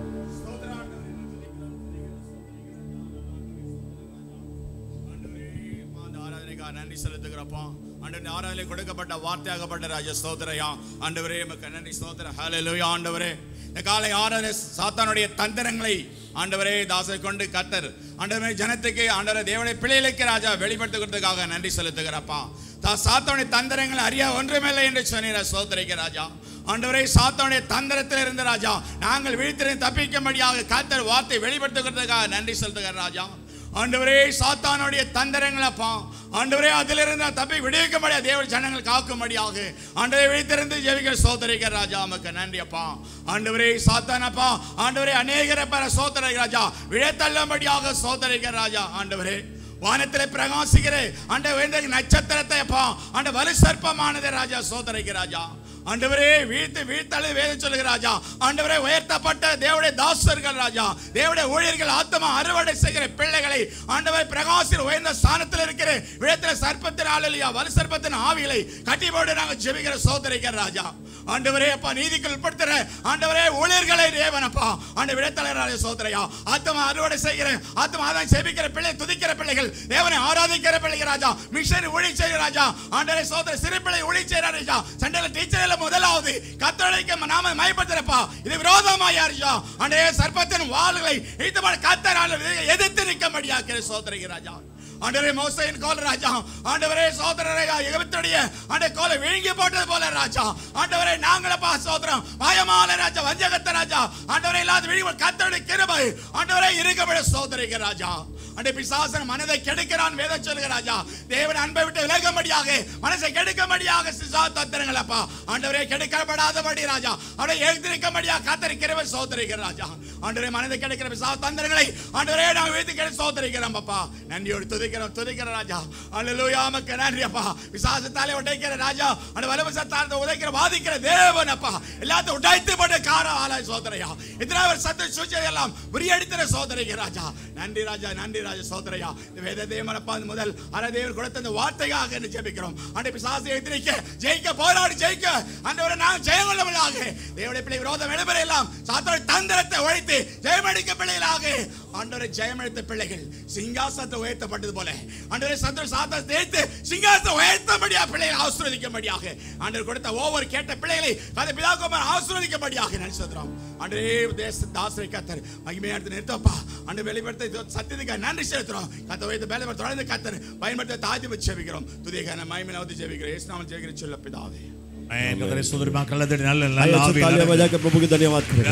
நன்றி செலுத்துகிறப்பா. ஆண்டவரே, ஆராதனை கொடுக்கப்பட்ட வார்த்தையாகப்பட்ட ராஜ ஸ்தோத்திரையா. ஆண்டவரே உமக்கு நன்றி ஸ்தோத்திரம். ஹல்லேலூயா. ஆண்டவரே, இந்த காலை ஆராதனை சாத்தானுடைய தந்திரங்களை ஆண்டவரே தாசை கொண்டு கர்த்தர் ஆண்டவரே ஜனத்துக்கு ஆண்டவரே தேவனுடைய பிள்ளைகளுக்கு ராஜா வெளிப்படுத்துகிறதுக்காக நன்றி செலுத்துகிறப்பா. சாத்தானுடைய தந்திரங்களை அறிய ஒன்றுமில்லை என்று சொன்னீர ஸ்தோத்திரிக்க ராஜா. ஆண்டவரே, சாத்தானுடைய தந்திரத்தில் இருந்து ராஜா நாங்கள் விழித்திருந்து தப்பிக்கும்படியாக கர்த்தர் வார்த்தை வெளிப்படுத்துகிறதுக்காக நன்றி செலுத்துகிற ராஜா. ஆண்டவரே, சாத்தானுடைய தந்திரங்களப்பா ஆண்டவரே அதிலிருந்து தப்பி விடுவிக்கும்படியாக தேவ ஜனங்கள் காக்கும்படியாக ஆண்டவரே விழித்திருந்து ஜெபிக்கிற ஸ்தோத்திரிக்கிற ராஜா. நமக்கு நன்றி அப்பா. ஆண்டவரே, சாத்தானப்பா ஆண்டவரே அநேகரை பெற ஸ்தோத்திரிக்கிற ராஜா, விழத்தள்ளும்படியாக ஸ்தோத்திரிக்கிற ராஜா. ஆண்டவரே, வானத்திலே பிரகாசிக்கிற ஆண்டவரே நட்சத்திரத்தை அப்பா ஆண்ட வலு சர்ப்பமானதே ராஜா ஸ்தோத்திரிக்கிற ராஜா. ஆண்டவரே, வீழ்த்தளு வேதம் சொல்லுகிற ராஜா. ஆண்டவரே, உயர்த்தப்பட்ட தேவனுடைய தாசர்கள் ராஜா, தேவனுடைய ஊழியர்கள் ஆத்மா அறுவடை செய்கிற பிள்ளைகளை ஆண்டவரே பிரகாசில் உயர்ந்த ஸ்தானத்தில் இருக்கிற விழத்தில சர்ப்பத்தின் ஆளியா வலு சர்ப்பத்தின் ஆவிகளை கட்டி போட்டு நாங்கள் ஜெபிக்கிற சோதரிக்கிற ராஜா. ஆண்டவரே அப்பா நீதிக்கு உட்படுத்துற ஆண்டவரே ஊழியர்களை தேவனப்பா ஆண்ட விழத்தலைவராக சோதரையா ஆத்மா அறுவடை செய்கிற ஆத்மா ஆதாயம் ஜெபிக்கிற பிள்ளை துதிக்கிற பிள்ளைகள் தேவனை ஆராதிக்கிற பிள்ளைகள் ராஜா. மிஷனரி ஊழிய செய்கிற ராஜா. ஆண்டவரே சோதர சிறு பிள்ளை ஊழிய செய்கிற ராஜா. சண்டையில டீச்சர் முதலாவது கர்த்தருக்கு நாம மயப்படுத்துறப்பா இது விரோதமாய் ராஜா. ஆண்டவரே, சர்ப்பத்தின் வாள்களை கர்த்தரால் எதிர்த்து நிற்கும்படியாக சோதரிக்கிற ராஜா. ஆண்டவரே, மோசேயின் கோல் ராஜா. ஆண்டவரே, சோதரரே எகிப்துடைய ஆண்ட கோலை விழுங்கி போட்டது போல ராஜா. ஆண்டவரே, நாங்களப்பா சோதரம் மாயமால ராஜா, வஞ்சகத்த ராஜா. ஆண்டவரே, இல்லாத விழி கர்த்தருடைய கிருபை ஆண்டவரே இருக்கப்பட சோதரிக்கிற ராஜா. அண்டை பிசாசன் மனதை கெடுக்கிறான் வேதம் சொல்லுகிற ராஜா. தேவன் அன்பை விட்டு விலகும்படியாக மனசை கெடுக்கும்படியாக தந்திரங்கள் அப்பா ஆண்டவரே கெடுக்கப்படாதபடி ராஜா அவரை எழுந்திருக்கும்படியாக கர்த்தர் கிருபை சோதரிக்கிற ராஜா. ஆண்டவரே, மனதை கெடுக்கிற பிசாச தந்திரங்களை ஆண்டவரே நாங்கள் வீழ்த்தி கெடு சோதரிக்கிறோம் அப்பா. நன்றியோடு துதிக்கிற ராஜா. அல்லேலூயா. உமக்கு நன்றி அப்பா. பிசாசத்தாலே உடைக்கிற ராஜா, அந்த வலவசத்தாலே உடைக்கிற வாதிக்கிற தேவன் அப்பா எல்லாத்தையும் உடைத்து போட்டு கார ஆளாய் சோதரையா. இதனால் சத்து சூழ்ச்சி எல்லாம் முறியடிக்கிற சோதரிக்கிற ராஜா. நன்றி ராஜா, நன்றி ராஜா சோதரையா. வேத தேவனப்பா முதல் அரதேவர் கொடுத்த அந்த வார்த்தையாக ஜெபிக்கிறோம். அந்த பிசாசை எதிரிக்க ஜெயிக்க போராடி ஜெயிக்க ஆண்டவரே நாங்கள் ஜெயங்கொள்ளவர்களாக தேவனுடைய பிள்ளை விரோதம் எழுபறை எல்லாம் சாத்தானுடைய தந்திரத்தை உழைத்து ஜெயமடிக்க பிள்ளைகளாக ஆண்டவரை ஜெயமளித்த பிள்ளைகள் சிங்காசனத்தை உயர்த்தப்பட்டது போல ஆண்டவரை சத்துரு சாத்தானை தேய்த்து சிங்காசனத்தை உயர்த்தபடியாக பிள்ளைகளை ஆசீர்வதிக்கும்படியாக ஆண்டவர் கொடுத்த ஒவ்வொரு கேட்ட பிள்ளைகளை அதை பிதாகுமார் ஆசீர்வதிக்கும்படியாக நினைச்சதுறோம். ஆண்டவரே, தேச தாசரை கர்த்தர் மகிமையை எடுத்து நிறுத்தப்பா ஆண்டு வெளிப்படுத்த சத்தியத்துக்கு நன்றி செலுத்துறோம். கர்த்தர் வைத்த வேலை தொடர்ந்து கர்த்தர் பயன்படுத்த தாழ்த்தி வச்சு ஜெபிக்கிறோம். துதிக்கான மகிமையை வந்து ஜெபிக்கிறோம். இயேசு நாமத்தில் ஜெபிக்கிற சொல்ல பிதாவே. कतरे सुंदर मां कल्ला दे नल नल आइए आवी तालियां बजा के प्रभु को धन्यवाद करें.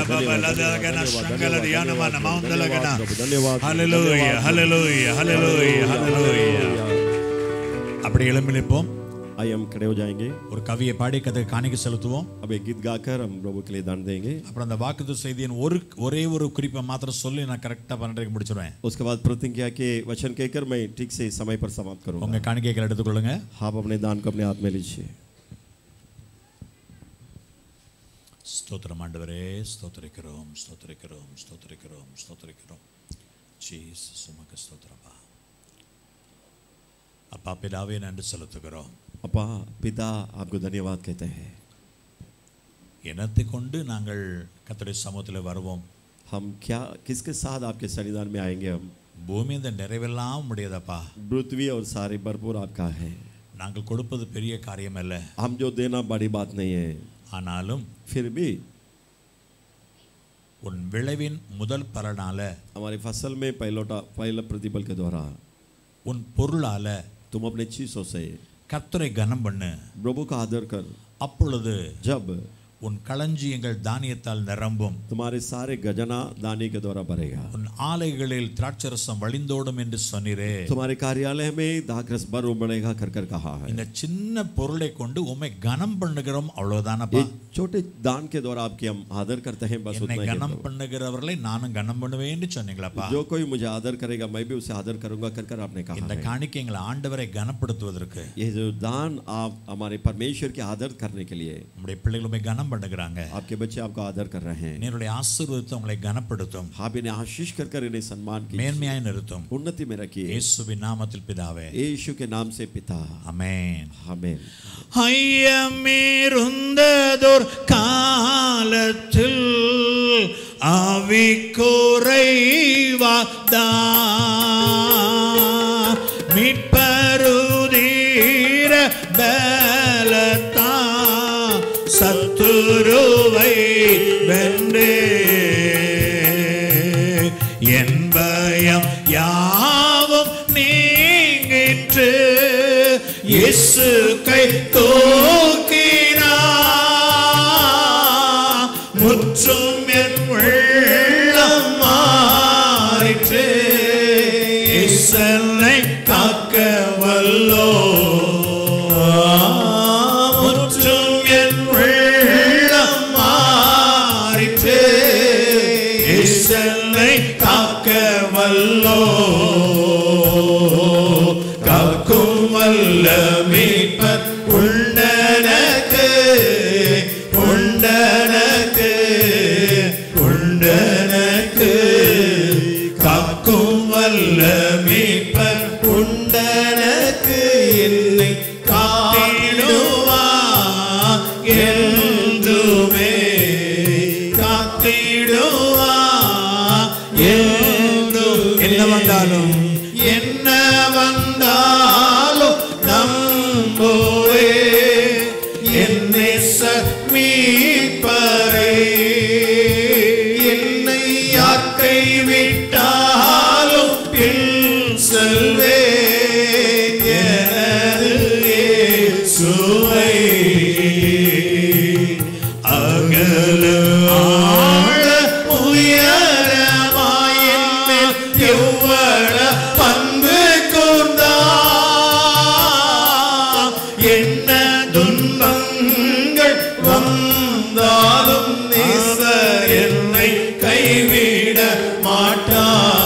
Hallelujah hallelujah hallelujah hallelujah. அப்படி எழும்பி நிற்போம். आइए हम खड़े हो जाएंगे. ஒரு கவியை பாடி கதை காணிக்கை செலுத்துவோம். अब एक गीत गाकर हम प्रभु के लिए दान देंगे. அப்புறம் அந்த வாக்குத்தத்த செய்தியின் ஒரே ஒரு குறிப்பை மாத்திரம் சொல்லி நான் கரெக்ட்டா 12க்கு முடிச்சிடுவேன். उसके बाद प्रतिज्ञा के वचन कहकर मैं ठीक से समय पर समाप्त करूंगा. உங்க காணிக்கைகளை எடுத்துக்கொள்ளுங்க. आप अपने दान को अपने हाथ में लीजिए. ஸ்தோத்திரம் ஆண்டவரே, ஸ்தோத்திரிக்கிறோம் ஸ்தோத்திரிக்கிறோம் ஸ்தோத்திரிக்கிறோம் ஸ்தோத்திரிக்கிறோம். ஜீசஸ் உமக்கு ஸ்தோத்திரப்பா. அப்பா பிதாவே நன்றி செலுத்துகிறோம். அப்பா பிதா आपको धन्यवाद कहते हैं. என்னத்தை கொண்டு நாங்கள் கர்த்தருடைய சமூகத்தில் வருவோம்? हम क्या किसके साथ आपके सन्निधान में आएंगे? हम பூமியின் நிறைவெல்லாம் முடியாதப்பா. पृथ्वी और सारे भरपूर आपका है. நாங்கள் கொடுப்பது பெரிய காரியம் அல்ல. हम जो देना बड़ी बात नहीं है, ஆனாலும் फिर भी உன் விளைவின் முதல் பலனால, हमारी फसल में पहला प्रतिफल के द्वारा, உன் பொருளால तुम अपने चीजों से கர்த்தரை கனம் பண்ணு. प्रभु का आदर कर. அப்பொழுது जब உன் களஞ்சியங்கள் தானியத்தால் நிரம்பும். तुम्हारे सारे खजाना दाने के द्वारा भरेगा. உன் ஆலைகளில் திராட்சரசம் வழிந்தோடும் என்று சொன்னீரே. तुम्हारे कार्यालय में दाखरस भर उमड़ेगा कर कर कहा है. இந்த சின்ன பொருளை கொண்டு உம்மை கனம் பண்ணுகிறோம், அவ்வளவுதானப்பா. छोटे दान के द्वारा आपकी हम आदर करते हैं, बस उतना என்னை ही. கனம் பண்ணுகிறவர்களை நானும் கனம் பண்ணுவேன்னு சொன்னீங்களப்பா. जो कोई मुझे आदर करेगा मैं भी उसे आदर करूंगा कर कर आपने कहा இந்த है. காணிக்கைகளை ஆண்டவரை கனப்படுத்துவதற்கு, ये जो दान आप हमारे परमेश्वर की आदर करने के लिए, நம்முடைய பிள்ளைகள் உம்மை கனம் பண்ணுகிறாங்க. आपके बच्चे आपका आदर कर रहे हैं. நீருடைய ஆசீர்வாதத்தை உங்களை கனப்படுத்தும், आप इन्हें आशीष कर कर इन्हें सम्मान कीजिए, மேன்மையாய் நிறுத்தும். उन्नति में रखिए. இயேசுவின் நாமத்தில் பிதாவே, यीशु के नाम से पिता, ஆமென். आमीन. ஐயமிருந்ததோர் காலத்தில் ஆவி குறைவாதான் மீட்பருதீர பலத்தா சத்துருவை வென்றே என் பயம் யாவும் நீங்கிற்று இயேசு கை தூக்கினார் முற்றும் என் உள்ளம் மாறிற்று இயேசுவை காக்க வல்லோ முற்றும் என் உள்ளம் மாறிற்று இயேசுவை காக்க வல்லோ காக்கும் வல்ல மீட்பர் உண்டனக்கு உண்டனக்கு உண்டனக்கு காக்கும் வல்ல மீட்பர் உண்டனக்கு என்னை காத்திடுவா என்றுமே காத்திடுவா என்றும் என்ன வந்தாலும் என்ன வந்தாலும் நம்புவே என்னை மீட்பரே என்னை யார் கைவிட்டாலும் பின் செல்வேன் எனது இயேசுவை அகல ஆழ உயரமாய் என் மேல் எவ்வள பண்பு கொண்டா என்ன துன்பங்கள் வந்தாலும் நேசர் என்னை கைவிட மாட்டா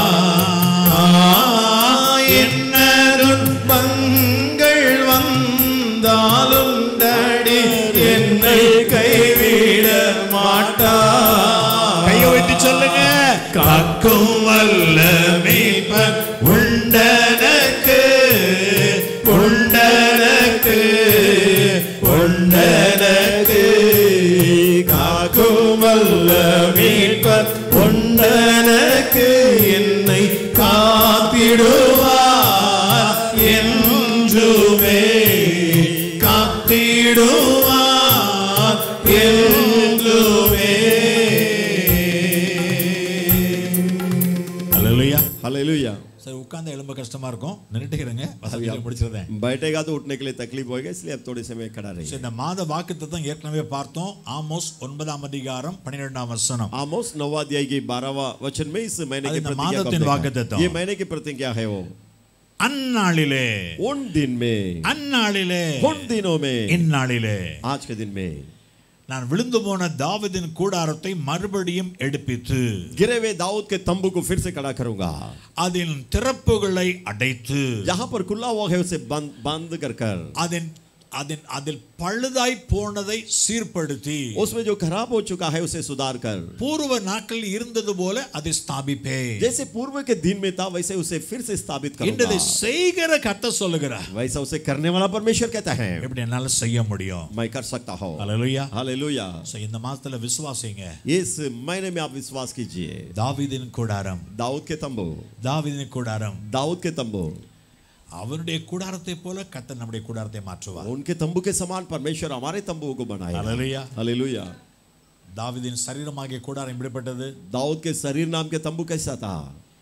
என்ன துன்பங்கள் வந்தாலும் டடி என்னை கைவிட மாட்டா. கையை விட்டு சொல்லுங்க. காக்கும் வல்ல மீட்பர் உண்டனக்கு உண்டனக்கு உண்டனக்கு காக்கும் வல்ல மீட்பர் உண்டனக்கு என்னை காத்திடுவார் என்றுமே காத்திடுவார் என்றுமே. ஹல்லேலூயா. हालेलुया. சரி, உட்கார்ந்து எழும்ப கஷ்டமா இருக்கும், நின்னுட்டுக்கிறேங்க, வசதியை முடிச்சிருந்தேன். बैठेगा तो उठने के लिए तकलीफ होगा, इसलिए अब थोड़े समय खड़ा रहिए. இந்த மாத வாக்குத்தத்தம் ஏற்கனவே பார்த்தோம். ஆமோஸ் 9ஆம் அதிகாரம் 12ஆம் वचனம். आमोस 9वां अध्याय की 12वां वचन में इस महीने की प्रतिज्ञा மாதத்தின் வாக்குத்தத்தம். ये महीने की प्रतिज्ञा है वो. அந்நாளிலே उन दिन में, அந்நாளிலே उन दिनों में, இந்நாளிலே आज के दिन में நான் விழுந்து போன தாவீதின் கூடாரத்தை மறுபடியும் எடுப்பித்து गिरे हुए दाऊद के तंबू को फिर से खड़ा करूंगा. அதன் திறப்புகளை அடைத்து जहां पर खुला हुआ है उसे बंद कर कर அதில் பழுதாய் போனதை சீர்படுத்தி उसमें जो खराब हो चुका है उसे सुधार कर பூர்வ நாட்களில் இருந்தது போல அதை ஸ்தாபிப்பேன். जैसे पूर्व के दिन में था वैसे उसे फिर से स्थापित करूंगा. இதை செய்கிற கர்த்தர் சொல்லுகிறார். वैसा उसे करने वाला परमेश्वर कहता है. எப்படி என்னால செய்ய முடியும்? मैं कर सकता हूं. ஹல்லேலூயா. हालेलुया. இந்த மாசத்துல விசுவாசிங்க. इस महीने में आप विश्वास कीजिए. தாவீதின் கூடாரம், दाऊद के तंबू, தாவீதின் கூடாரம் दाऊद के तंबू அவருடைய கூடாரத்தை போல கர்த்தர் நம்முடைய கூடாரத்தை மாற்றுவார். उनके तंबू के समान परमेश्वर हमारे तंबुओं को बनाएगा. हालेलुया. हालेलुया. தாவீதின் சரீரமாகிய கூடாரம் எப்படிப்பட்டது? दाऊद के शरीर नाम के तंबू कैसा था?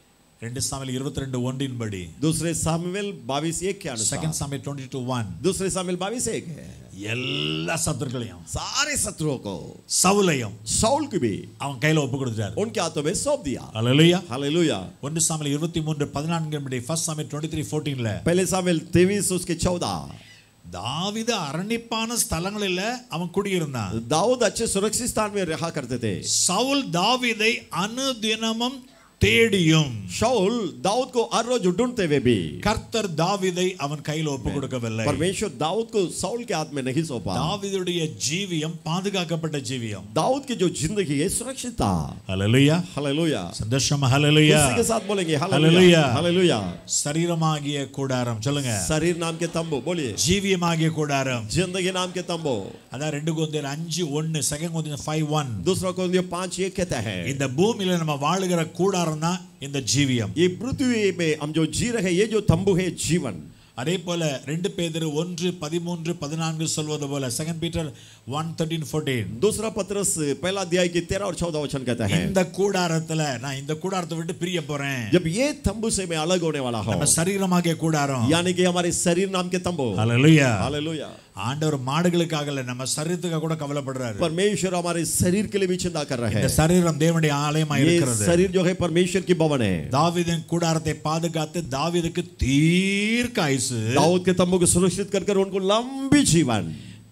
2 सामुएल 22:1 बड़ी. दूसरे सामुएल 22:1 के अनुसार. 2 सामुएल 22:1. दूसरे सामुएल 22:1 है. எல்லா சத்துருக்களையும், सारे शत्रुओं को, சவுலையும், शाऊल को भी அவன் கையில ஒப்பு கொடுத்தார். उनके हाथों में सौंप दिया. हालेलुया. हालेलुया. 1 सामुएल 23:14 बड़ी. 1 सामुएल 23:14 ல पहले सामुएल 23 उसके 14. தாவீது அரணிப்பான ஸ்தலங்களில அவன் குடியிருந்தான். दाऊद अच्छे सुरक्षित स्थान में रहा करते थे. சவுல் தாவீதை அனுதினமும் தேடியும், शाऊल दाऊद को हर रोज ढूंढते हुए भी கர்த்தர் தாவீதை அவன் கையில ஒப்பு கொடுக்கவில்லை. परमेश्वर दाऊद को शाऊल के हाथ में नहीं सौंपा. தாவீதுடைய ஜீவியம் பாதுகாக்கப்பட்ட ஜீவியம். दाऊद की जो जिंदगी है सुरक्षित था. हालेलुया. हालेलुया. சந்தோஷம். हालेलुया. उसी के साथ बोलेंगे हालेलुया. हालेलुया. சரீரமாகிய கூடாரம் சொல்லுங்க. शरीर नाम के तंबू बोलिए. ஜீவியமாகிய கூடாரம். जिंदगी नाम के तंबू. அதான் 2 கொரிந்தியர் 5:1, 2 கொரிந்தியர் 5:1. दूसरा कोरिन्थियों 5:1 कहता है, இந்த பூமியில நம்ம வாழுகிற கூடாரம் தான் இந்த ஜீவியம். ये पृथ्वी में हम जो जी रहे हैं ये जो तंबू है जीवन. அதே போல 2 பேதுரு 1:13-14 சொல்வது போல 2 பீட்டர் 1:13-14. दूसरा पत्रस पहला अध्याय की 13 और 14 वचन कहता है, இந்த கூடாரத்துல நான் இந்த கூடாரத்தை விட்டு பிரிய போறேன். जब ये तंबू से मैं अलग होने वाला हूं, நம்ம சரீரமாகிய கூடாரம், यानी कि हमारे शरीर नाम के तंबू. हालेलुया. हालेलुया. ஆண்டவர் மாடுகளுக்காக இல்ல, நம்ம சரீரத்துக்காக கூட கவலைப்படுறாரு. परमेश्वर हमारे शरीर के लिए भी चिंता कर रहे இந்த हैं. சரீரம் தேவனுடைய ஆலயமா ये இருக்கிறது. शरीर जो है परमेश्वर की भवन है. தாவீதின் கூடாரத்தை பாதுகாத்து தாவீதுக்கு தீர்க்க ஆயுசு, दाऊद के तंबू को सुरक्षित कर उनको लंबी जीवन,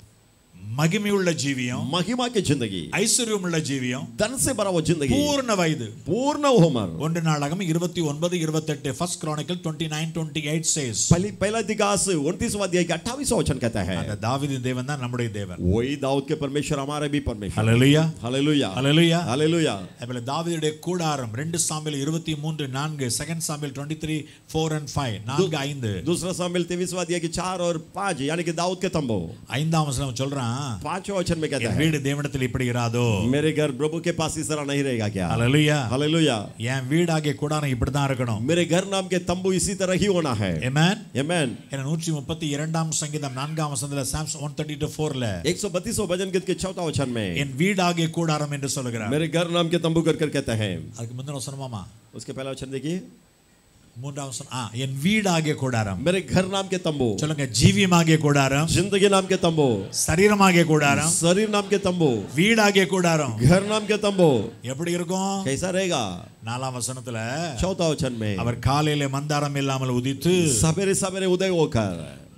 மகிமையுள்ள ஜீவியம், महिमा की जिंदगी, ஐஸ்வர்யமுள்ள ஜீவியம், धन से भरा वो जिंदगी, பூர்ண வயது, पूर्ण उम्र. 1 நாளாகமம் 29:28. 1 Chronicle 29:28 says, पहला इतिहास 29वां अध्याय के 28वां वचन कहता है, அந்த தாவீதின் தேவன் தான் நம்முடைய தேவன். वही दाऊद के परमेश्वर हमारे भी परमेश्वर. हालेलुया. हालेलुया. हालेलुया. हालेलुया. அதுபோல தாவீதுடைய கூடாரம் 2 சாமுவேல் 23:4, 2 சாமுவேல் 23:4-5, 4-5. दूसरा सामुएल 23वां अध्याय के 4 और 5 यानी कि दाऊद के तंबू. 5ஆம் வசனம் சொல்றான், 5वां वचन में कहता என் है, வீடு தேவனிடத்தில் இப்படி இராதோ? मेरे घर प्रभु के पास इस तरह नहीं रहेगा क्या? हालेलुया. हालेलुया. என் வீடாகிய கூடாரம் இப்படி தான் இருக்கணும். मेरे घर नाम के तंबू इसी तरह ही होना है. ஆமென். आमेन. ஏன்னா 132ஆம் சங்கீதம் 4ஆம் வசனத்துல Psalms 132:4ல 132वां भजन गीत के 4वां वचन में என் வீடாகிய கூடாரம் என்று சொல்கிறார். मेरे घर नाम के तंबू कर कहता है. அதுக்கு முந்தின வசனமாமா उसके पहला वचन देखिए, 3ஆம் வசனம், என் வீடாகிய கூடாரம். मेरे घर नाम के तंबू. சொல்லுங்க, ஜீவியமாகிய கூடாரம், जिंदगी नाम के तंबू, சரீரமாகிய கூடாரம், शरीर नाम के तंबू, வீடாகிய கூடாரம் घर नाम के तंबू எப்படி இருக்கும்? कैसा रहेगा? 4ஆம் வசனத்துல चौथा वचन में, அவர் காலையிலே மந்தாரம் இல்லாமல் உதித்து सवेरे सवेरे उदय होकर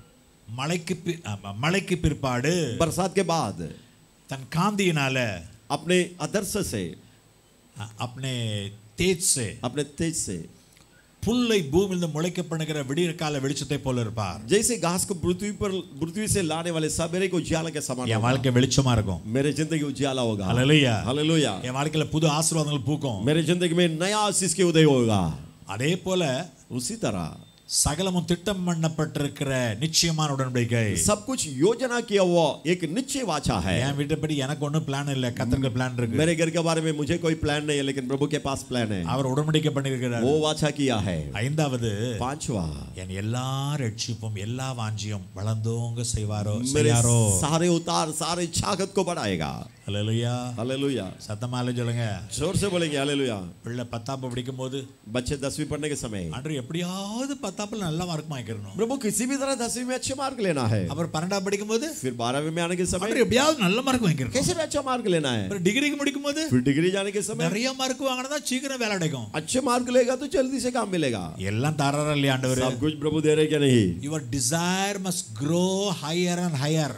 மழைக்கு பிற்பாடு बरसात के बाद தன் காந்தியினால अपने आदर्श से, अपने तेज से, अपने तेज से புல்லை பூமியிலிருந்து முளைக்க பண்ணுகிற விடியற்கால வெளிச்சத்தை போல இருப்பார். जैसे घास को पृथ्वी से लाने वाले सवेरे को उजाला के समान என் வாழ்க்கை வெளிச்சமா இருக்கும். मेरे जिंदगी उजाला होगा. हालेलुया. हालेलुया. என் வாழ்க்கையில புது ஆசீர்வாதங்கள் பூக்கும். मेरे जिंदगी में नया आशीष के उदय होगा. அதே போல उसी तरह சகலமும் திட்டம் பண்ணப்பட்டிருக்கிற நிச்சயமான உடன்படிக்கை, सब कुछ योजना किया हुआ एक निश्चय वाचा है. என் வீட்டைப்படி எனக்கு ஒன்றும் பிளான் இல்ல, கர்த்தருக்கு பிளான் இருக்கு. मेरे घर के बारे में मुझे कोई प्लान नहीं है, लेकिन प्रभु के पास प्लान है. அவர் உடன்படிக்கை பண்ணியிருக்கிறார். वो वाचा किया है. 5வது, पांचवा, என் எல்லா ரட்சிப்பும் எல்லா வாஞ்சியும் வளர்ந்தோங்க செய்வாரோ मेरे செய்யாரோ. सारे उतार सारे छागत को बढ़ाएगा. हालेलुया. हालेलुया. சத்தமால சொல்லுங்க. जोर से बोलेंगे हालेलुया. பிள்ளை 10ஆம் படிக்கும் போது बच्चे 10वीं पढ़ने के समय, ஆண்டவர் எப்படியாவது 10ஆம்ல நல்ல மார்க் வாங்கிக்கணும். प्रभु किसी भी तरह 10वीं में अच्छे मार्क लेना है. அப்புறம் 12ஆம் படிக்கும் போது फिर 12वीं में आने के समय ஆண்டவர் எப்படியாவது நல்ல மார்க் வாங்கிக்கணும். कैसे भी अच्छा मार्क लेना है. அப்புறம் டிகிரிக்கு முடிக்கும் போது फिर डिग्री जाने के समय நிறைய மார்க் வாங்கினா சீக்கிரம் வேலை கிடைக்கும். अच्छे मार्क लेगा तो जल्दी से काम मिलेगा. எல்லாம் தாராளா இல்லையா ஆண்டவர்? सब कुछ प्रभु दे रहे क्या नहीं? Your desire must grow higher and higher.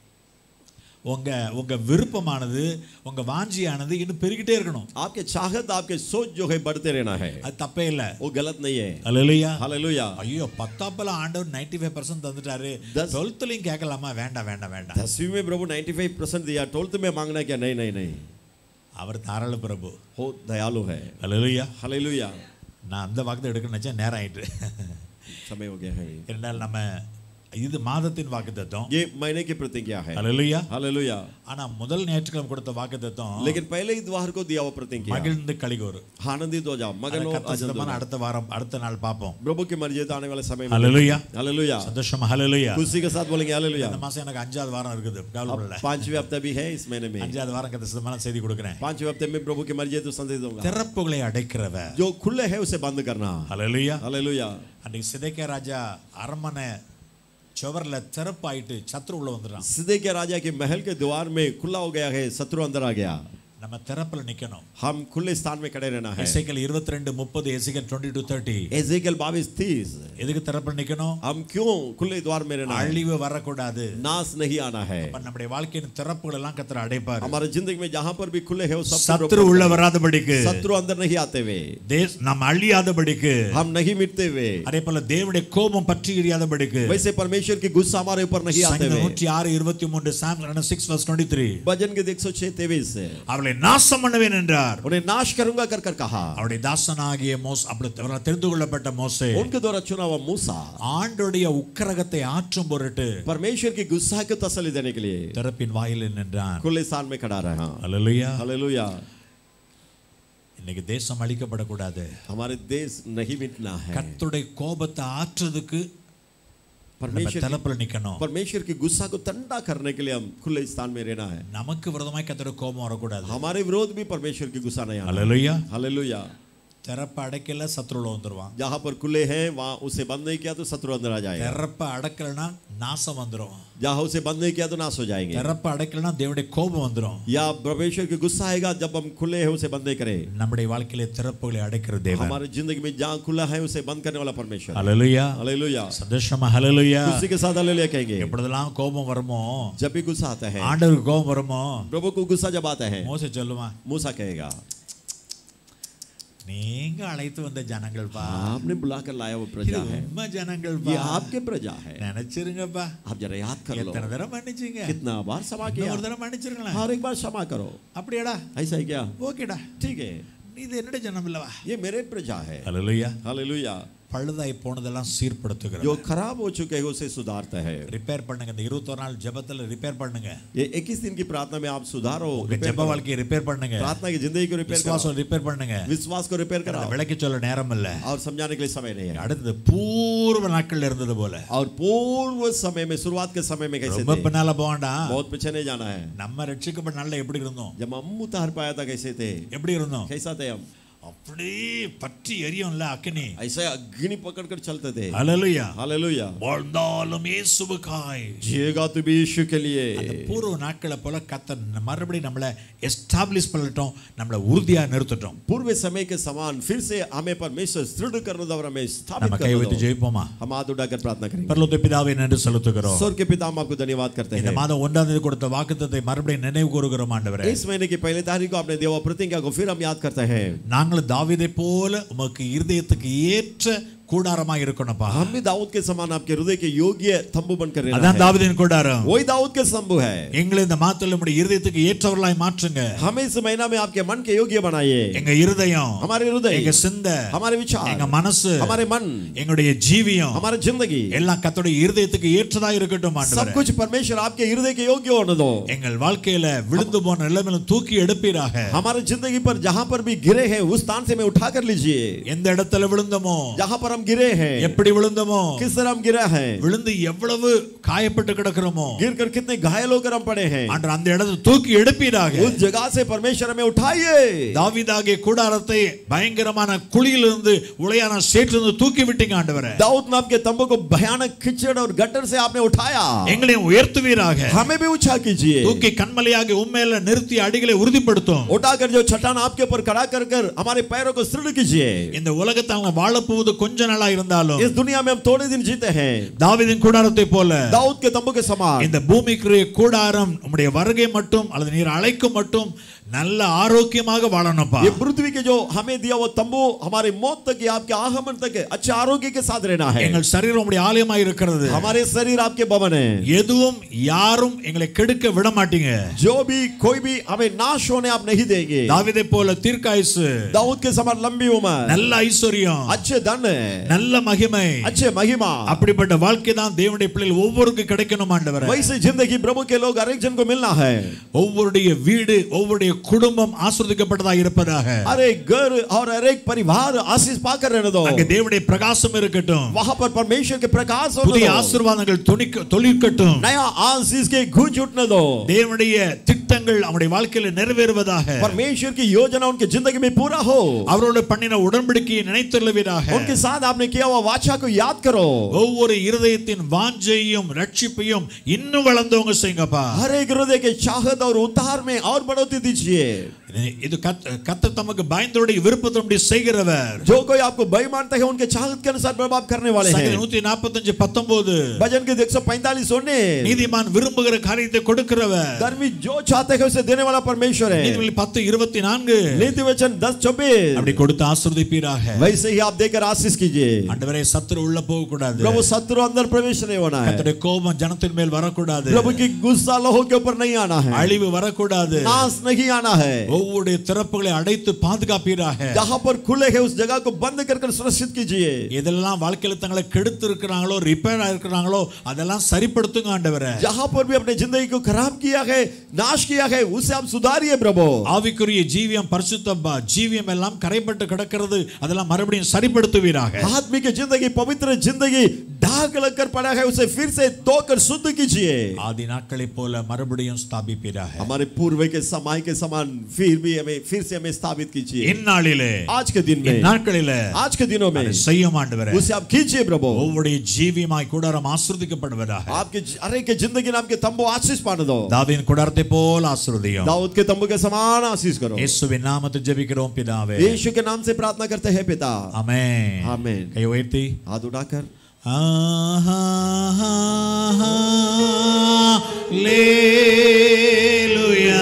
உங்க விருப்பமானது, உங்க வாஞ்சியானது இன்னும் பெருகிட்டே இருக்கணும். आपके चाहत आपके सोच जो है बढ़ते रहना है. அது தப்பே இல்ல. वो गलत नहीं है. ஹalleluya. हालेलुया. ஐயோ 10ஆம்ல ஆண்டவர் 95% தந்துட்டாரு, 12லயும் கேட்கலாமா? வேண்டாம் வேண்டாம் வேண்டாம். 10वीं में प्रभु 95% दिया, 12th में मांगना क्या? नहीं नहीं नहीं. அவர் தாராள பிரபு, वो दयालु है. ஹalleluya. हालेलुया. நான் அந்த வாக்குத்தை எடுக்க நினைச்சேன், நேரம் ஆயிட்டு. समय हो गया है. இருந்தாலும் நம்ம இது மாதத்தின் வாக்குத்தத்தம். ये महीने की प्रतिज्ञा है. ஹalleluya. हालेलुया. ஆனா முதல் ஞாயிற்றுக்கிழமை கொடுத்த வாக்குத்தத்தம், लेकिन पहले इतवार को दिया हुआ प्रतिज्ञा, மகிழ்ந்து களிகூரு. आनंदित हो जाओ, मगन हो, அடுத்த வாரம் அடுத்த நாள் பாப்போம். प्रभु की मर्जी तो आने वाले समय में. ஹalleluya. हालेलुया. சந்தோஷமா ஹalleluya. खुशी के साथ बोलेंगे हालेलुया. இந்த மாசம் எனக்கு 5வது வாரம் இருக்குது, கவலைப்படல. 5वें हफ्ता भी है इस महीने में. 5வது வாரம் கத்தமான செய்தி கொடுக்கிறேன். 5वें हफ्ते में प्रभु की मर्जी तो संदेश दूंगा. திறப்புகளை அடைக்கிறவர், जो खुले है उसे बंद करना. ஹalleluya. हालेलुया. அன்னைக்கு சிதேக்கியா ராஜா அரண்மனை चौवरல திறப்பாயிட்டு சத்ரு உள்ள வந்துறான். सिदकिय्याह राजा के महल के द्वार में खुला हो गया है, शत्रु अंदर आ गया. நம்ம திறப்புல நிக்கணும். हम खुले स्थान में खड़े रहना है. எசேக்கியேல் 22:30, எசேக்கியேல் 22:30. एजेकियल 22:30. எதுக்கு திறப்புல நிக்கணும்? हम क्यों खुले द्वार में रहना है? அழிவு வரக்கூடாது. नाश नहीं आना है. அப்ப நம்முடைய வாழ்க்கையின் திறப்புகள் எல்லாம் கர்த்தர் அடைப்பார். हमारे जिंदगी में जहां पर भी खुले है वो सब சத்ரு உள்ள வராதபடிக்கு, शत्रु अंदर नहीं आते हुए, தேச நாம் அழியாதபடிக்கு, हम नहीं मिटते हुए, அதே போல தேவனுடைய கோபம் பற்றி எரியாதபடிக்கு, वैसे परमेश्वर की गुस्सा हमारे ऊपर नहीं आते हुए. 106:23 Psalm 6:23. भजन के 106:23 அவளை நாசம் பண்ணுவேன் என்றார். उन्हें नाश करूंगा कर कर कहा. அவருடைய தாசனாகிய மோசே, அப்படி தெரிந்து கொள்ளப்பட்ட மோசே, उनके द्वारा चुना हुआ मूसा, ஆண்டவருடைய உக்கிரகத்தை ஆற்றும் பொருட்டு परमेश्वर की गुस्सा को तसल्ली देने के लिए திறப்பின் வாயிலில் நின்றான். खुले स्थान में खड़ा रहा. ஹalleluya. हालेलुया. இன்னைக்கு தேசம் அழிக்கப்படக்கூடாது. हमारे देश नहीं मिटना है. கர்த்தருடைய கோபத்தை ஆற்றுறதுக்கு परमेश्वर நிக்கணும். परमेश्वर की गुस्सा को ठंडा करने के लिए हम खुले स्थान में रहना है. நமக்கு விரோதமாய் கர்த்தருடைய கோபம் வரக்கூடாது. हमारे विरोध भी परमेश्वर की गुस्सा नहीं आना. ஹalleluya. हालेलुया. திறப்ப அடைக்கல சத்ருல வந்துருவான். जहां पर खुले हैं वहां उसे बंद नहीं किया तो शत्रु अंदर आ जाएगा. திறப்ப அடக்கலனா நாசம் வந்துரும். जहां उसे बंद नहीं किया तो नाश हो जाएंगे. திறப்ப அடக்கலனா தேவனுடைய கோபம் வந்துரும். या परमेश्वर की गुस्सा आएगा जब हम खुले हैं उसे बंद नहीं करें. நம்முடைய வாழ்க்கையிலே திறப்புகளை அடைக்கிற தேவன். हमारे जिंदगी में जहां खुला है उसे बंद करने वाला परमेश्वर. ஹalleluya. हालेलुया. சந்தோஷமா ஹalleluya. खुशी के साथ हालेलुया कहेंगे. எப்பொழுதெல்லாம் கோபம் வருமோ, जब भी गुस्सा आता है, ஆண்டவருக்கு கோபம் வருமோ, प्रभु को गुस्सा जब आता है, மோசே சொல்லுவான், मूसा कहेगा, நீங்க அழைத்து வந்த ஜனங்கள் பா, आपने बुलाकर लाया वो प्रजा है, உம்ம ஜனங்கள் ये பா, आपके प्रजा है. நினைச்சிருங்கப்பா. आप जरा याद कर लो, எத்தனை தடவை மன்னிச்சீங்க? कितना बार क्षमा किया. ஒரு தடவை மன்னிச்சிருங்களேன். हर एक बार क्षमा करो. அப்படியேடா, ऐसा ही क्या? ஓகேடா, ठीक है, இது என்னோட ஜனம் இல்லவா? ये मेरे प्रजा है. ஹalleluya. हालेलुया. பழுதாய் போனதெல்லாம் சீர்படுத்துகிறது. जो खराब हो चुके हैं उसे सुधारता है. ரிப்பேர் பண்ணுங்க. இந்த 21 நாள் ஜெபத்துல ரிப்பேர் பண்ணுங்க. ये 21 दिन की प्रार्थना में आप सुधारो. உங்க ஜெப வாழ்க்கையை ரிப்பேர் பண்ணுங்க. प्रार्थना की जिंदगी को रिपेयर करो. விசுவாசம் ரிப்பேர் பண்ணுங்க. विश्वास को रिपेयर करो. விளக்கி சொல்ல நேரம் இல்ல. और समझाने के लिए समय नहीं है. அடுத்து பூர்வ நாட்கள்ல இருந்தது போல. और पूर्व समय में, शुरुआत के समय में कैसे ரொம்ப थे? பின்னால போண்டா. बहुत पीछे नहीं जाना है. நம்ம ரட்சிக்கப்பட்ட நாள்ல எப்படி இருந்தோம்? जब हम उतार पाया था कैसे थे? எப்படி இருந்தோம்? कैसा थे हम? அப்படி பற்றி எரியும்ல அக்கினி. ऐसे अग्नि पकड़कर चलते थे. ஹalleluya. हालेलुया. வாழ்ந்தாலும் இயேசுவுக்காய். जिएगा तू भी यीशु के लिए. அந்த பூர்வ நாட்களை போல கர்த்தர் மறுபடியும் நம்மளை எஸ்டாப்லிஷ் பண்ணட்டும், நம்மளை உறுதியா நிறுத்தட்டும். पूर्व समय के समान फिर से हमें परमेश्वर दृढ़ करने और हमें स्थापित நம்ம கை வைத்து करने दो. ஜெயிப்போமா? हम हाथ उठाकर प्रार्थना करेंगे. பரலோக பிதாவே நன்றி செலுத்துகிறோம். स्वर्ग के पिता हम आपको धन्यवाद करते இந்த हैं. மாதம் 1ஆம் தேதி கொடுத்த வாக்குத்தத்தத்தை மறுபடியும் நினைவு கூறுகிறோம் ஆண்டவரே. इस महीने की पहली तारीख को आपने देवा प्रतिज्ञा को फिर हम याद करते हैं. நாங்கள் தாவீதை போல உமக்கு இருதயத்துக்கு ஏற்ற கூடாரமாய் இருக்கணும்ப்பா. हम भी दाऊद के समान आपके हृदय के योग्य तंबू बनकर रहना அதான் है. தாவீதின் கூடாரம். वही दाऊद के तंबू है. எங்களை இந்த மாதத்துல நம்முடைய இருதயத்துக்கு ஏற்றவர்களாய் மாற்றுங்க. हमें इस महीना में आपके मन के योग्य बनाइए. எங்க இருதயம், हमारे हृदय, எங்க சிந்தை, हमारे विचार, எங்க மனசு, हमारे मन, எங்களுடைய ஜீவியம், हमारी जिंदगी எல்லாம் கர்த்தருடைய இருதயத்துக்கு ஏற்றதாய் இருக்கட்டும் सब ஆண்டவரே. कुछ परमेश्वर आपके हृदय के योग्य होने दो. எங்கள் வாழ்க்கையில விழுந்து போன நிலைமையிலும் தூக்கி எடுப்பீராக. हमारी जिंदगी पर जहां पर भी गिरे हैं उस स्थान से में उठा कर लीजिए. எந்த இடத்துல விழுந்தோமோ, जहां पर हम गिरे हैं, எப்படி விழுந்தோமோ, किस तरह हम गिरा है, விழுந்து எவ்வளவு காயப்பட்டு கிடக்கிறோமோ, गिरकर कितने घायल होकर हम पड़े हैं, ஆண்டவர் அந்த இடத்தை தூக்கி எடுப்பீராக. उस जगह से परमेश्वर हमें उठाइए. தாவீதாகிய கூடாரத்தை பயங்கரமான குழியிலிருந்து உளையான சேற்றிலிருந்து தூக்கி விட்டீங்க ஆண்டவரே. दाऊद नाम के तंबू को भयानक कीचड़ और गटर से आपने उठाया. எங்களையும் உயர்த்துவீராக. हमें भी ऊंचा कीजिए. தூக்கி கண்மலையாகி உம்மேல நிறுத்தி அடிகளை உறுதிப்படுத்தும். उठाकर जो चट्टान आपके ऊपर खड़ा कर कर हमारे पैरों को दृढ़ कीजिए. இந்த உலகத்தில் நாம் வாழ போவது கொஞ்ச நாளா இருந்தாலும் इस दुनिया में हम थोड़े दिन जीते हैं. தாவீதின் கூடாரத்தை போல दाऊद के तंबू के समान இந்த பூமிக்குரிய கூடாரம் உம்முடைய வருகை மட்டும் அல்லது நீர் அழைக்கும் மட்டும் நல்ல ஆரோக்கியமாக வாழணும்ப்பா. ये पृथ्वी के जो हमें दिया वो तंबू हमारे मौत तक या आपके आगमन तक अच्छे आरोग्य के साथ रहना है. எங்கள் சரீரம் உம்முடைய ஆலயமாய் இருக்கிறது. हमारे शरीर आपके भवन है. எதுவும் யாரும் எங்களை கெடுக்க விட மாட்டீங்க. जो भी कोई भी हमें नाश होने आप नहीं देंगे. தாவீதை போல தீர்க்காயுசு, दाऊद के समान लंबी उम्र, நல்ல ஐஸ்வரியம், अच्छे धन, நல்ல மகிமை, अच्छे महिमा, அப்படிப்பட்ட வாழ்க்கை தான் தேவனுடைய பிள்ளைகள் ஒவ்வொருவருக்கும் கிடைக்கணும் ஆண்டவரே. वैसे जिंदगी प्रभु के लोग हर एक जन को मिलना है. ஒவ்வொருடைய வீடு ஒவ்வொருடைய குடும்பம் ஆசீர்வதிக்கப்பட்டதாக இருப்பதாக. हर एक घर और हर एक परिवार आशीष पाकर रहने दो. அங்கே தேவனுடைய பிரகாசம் இருக்கட்டும். वहां पर परमेश्वर के प्रकाश होने दो. புதிய ஆசீர்வாதங்கள் தொழிற்கட்டும். नया आशीष के गूंज उठने दो. தேவனுடைய திட்டங்கள் அவருடைய வாழ்க்கையில் நிறைவேறுவதாக. परमेश्वर की योजना उनकी जिंदगी में पूरा हो. அவரோடு பண்ணின உடன்படிக்கையை நினைத்துள்ளவீராக. उनके साथ आपने किया हुआ वाचा को याद करो. ஒவ்வொரு இருதயத்தின் வாஞ்சையும் ரட்சிப்பையும் இன்னும் வளர்ந்தவங்க செய்யுங்கப்பா. हर एक हृदय के चाहत और उद्धार में और बढ़ोतरी दीजिए. இது கர்த்தர் தமக்கு பயந்தவருடைய விருப்பத்தின்படி செய்கிறவர். जो कोई आपको भय मानता है उनके चाहत के अनुसार प्रभाव करने वाले हैं. 145:19 भजन के 145 सुनने. நீதிமான் விரும்புகிற காரியத்தை கொடுக்கிறவர். धर्मी जो चाहते हैं उसे देने वाला परमेश्वर है. நீதிமொழி 10:24 नीति वचन 10:24 அப்படி கொடுத்து ஆசீர்வதிப்பீராக. वैसे ही आप देकर आशीष कीजिए. ஆண்டவரே சத்துரு உள்ள போக கூடாது. प्रभु शत्रु अंदर प्रवेश नहीं होना है. கர்த்தருடைய கோபம் ஜனத்தின் மேல் வரக்கூடாது. प्रभु की गुस्सा लोगों के ऊपर नहीं आना है. அழிவு வரக்கூடாது. नाश नहीं आना है. ஒவ்வொரு திறப்புகளை அடைத்து பாதுகாப்பீராக. जहां पर खुले है उस जगह को बंद कर सुरक्षित कीजिए. இதெல்லாம் வாழ்க்கையில தங்களை கெடுத்து இருக்கிறாங்களோ ரிப்பேர் ஆயிருக்கிறாங்களோ அதெல்லாம் சரிப்படுத்துங்க ஆண்டவரே. जहां पर भी अपने जिंदगी को खराब किया है, नाश किया है, उसे आप सुधारिए प्रभु. ஆவிக்குரிய ஜீவியம் பரிசுத்த ஜீவியம் எல்லாம் கரைப்பட்டு கிடக்கிறது, அதெல்லாம் மறுபடியும் சரிப்படுத்துவீராக. आत्मिक जिंदगी, पवित्र जिंदगी दाग लगकर पड़ा है, उसे फिर से धोकर शुद्ध कीजिए. ஆதி நாட்களைப் போல மறுபடியும் ஸ்தாபிப்பீராக. हमारे पूर्व के समय के समान फिर से हमें स्थापित कीजिए. இந்நாளிலே, आज के दिन में, நாட்களிலே, आज के दिनों में செய்யும் ஆண்டவரே. उसे आप कीजिए प्रभु. ஒவ்வொரு ஜீவியமாய் கூடாரம் ஆசீர்வதிக்கப்படுவதாக. आपके हर एक के जिंदगी में आपके तंबू आशीष पाने दो. தாவீதின் கூடாரத்தை போல ஆசீர்வதியும். दाऊद के तंबू के समान आशीष करो. இயேசுவின் நாமத்தில் ஜெபிக்கிறோம் பிதாவே. यीशु के नाम से प्रार्थना करते हैं पिता. ஆமென். आमीन. கை உயர்த்தி हाथ उठाकर Hallelujah.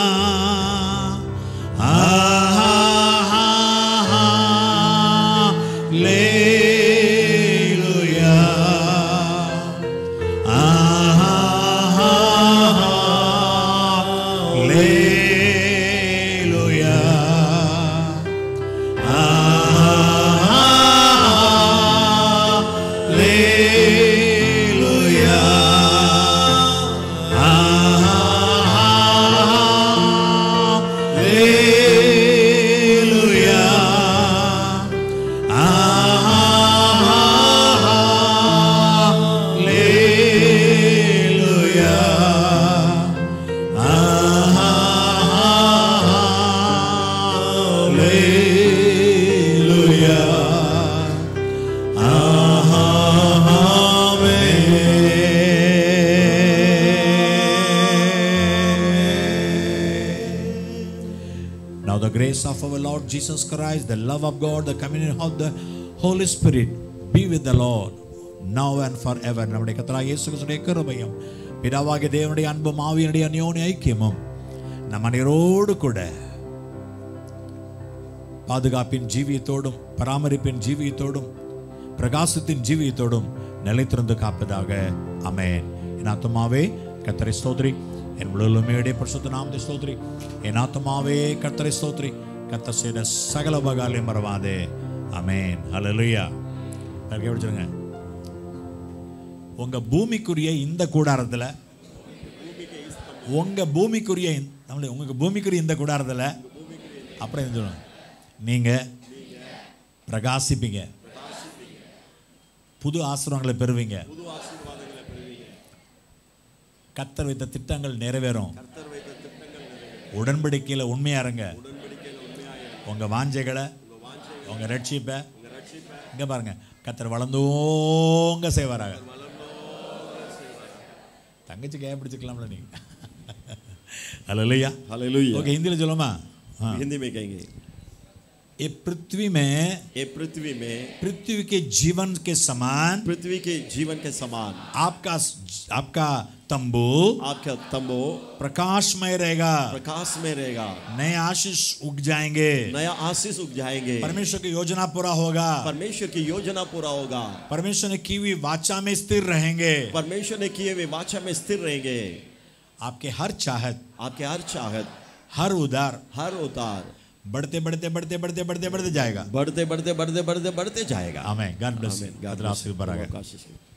Of our Lord Jesus Christ, the love of God, the communion of the Holy Spirit be with the Lord now and forever. நம்முடைய கர்த்தராகிய இயேசு கிறிஸ்துவின் கிருபையும் பிதாவாகிய தேவனுடைய அன்பும் ஆவியினுடைய அந்யோன்ய ஐக்கியமும் நம் அனைவரோடு கூட பாதுகாப்பின் ஜீவியத்தோடும் பராமரிப்பின் ஜீவியத்தோடும் பிரகாசத்தின் ஜீவியத்தோடும் நிலைத்திருந்து காப்பதாக. ஆமென். என் ஆத்துமாவே கர்த்தரை ஸ்தோத்திரி, என் முழுமையுடைய பரிசுத்த நாமத்தை ஸ்தோத்திரி. என் ஆத்துமாவே கர்த்தரை ஸ்தோத்திரி, கர்த்தர் செய்த சகல உபகாரங்களையும் மறவாதே. ஆமென். ஹல்லேலூயா. கேட்க உங்க பூமிக்குரிய இந்த கூடாரத்தில், உங்களுக்கு பூமிக்குரிய இந்த கூடாரத்தில் அப்புறம் என்ன சொல்லணும், நீங்க பிரகாசிப்பீங்க, புது ஆசீர்வாதங்களை பெறுவீங்க, கர்த்தர் வைத்த திட்டங்கள் நிறைவேறும், உடன்படிக்கையில் உண்மையா இருங்க, உங்க வாஞ்சைகளை, உங்க ரட்சிப்பை இங்க பாருங்க, கர்த்தர் வளர்ந்தோங்க செய்வாராக. தங்கச்சி கே பிடிச்சிக்கலாம்ல நீங்க. ஹல்லேலூயா. हालेलुया. ஓகே, ஹிந்தியில் சொல்லுமா? हिंदी में कहेंगे. ये पृथ्वी में पृथ्वी के जीवन के समान आपका तंबू प्रकाशमय रहेगा, नए आशीष उग जाएंगे, परमेश्वर की योजना पूरा होगा, परमेश्वर ने की हुई वाचा में स्थिर रहेंगे, आपके हर चाहत, हर उदार बढ़ते जाएगा। बढ़ते जाएगा। आमीन। God bless you.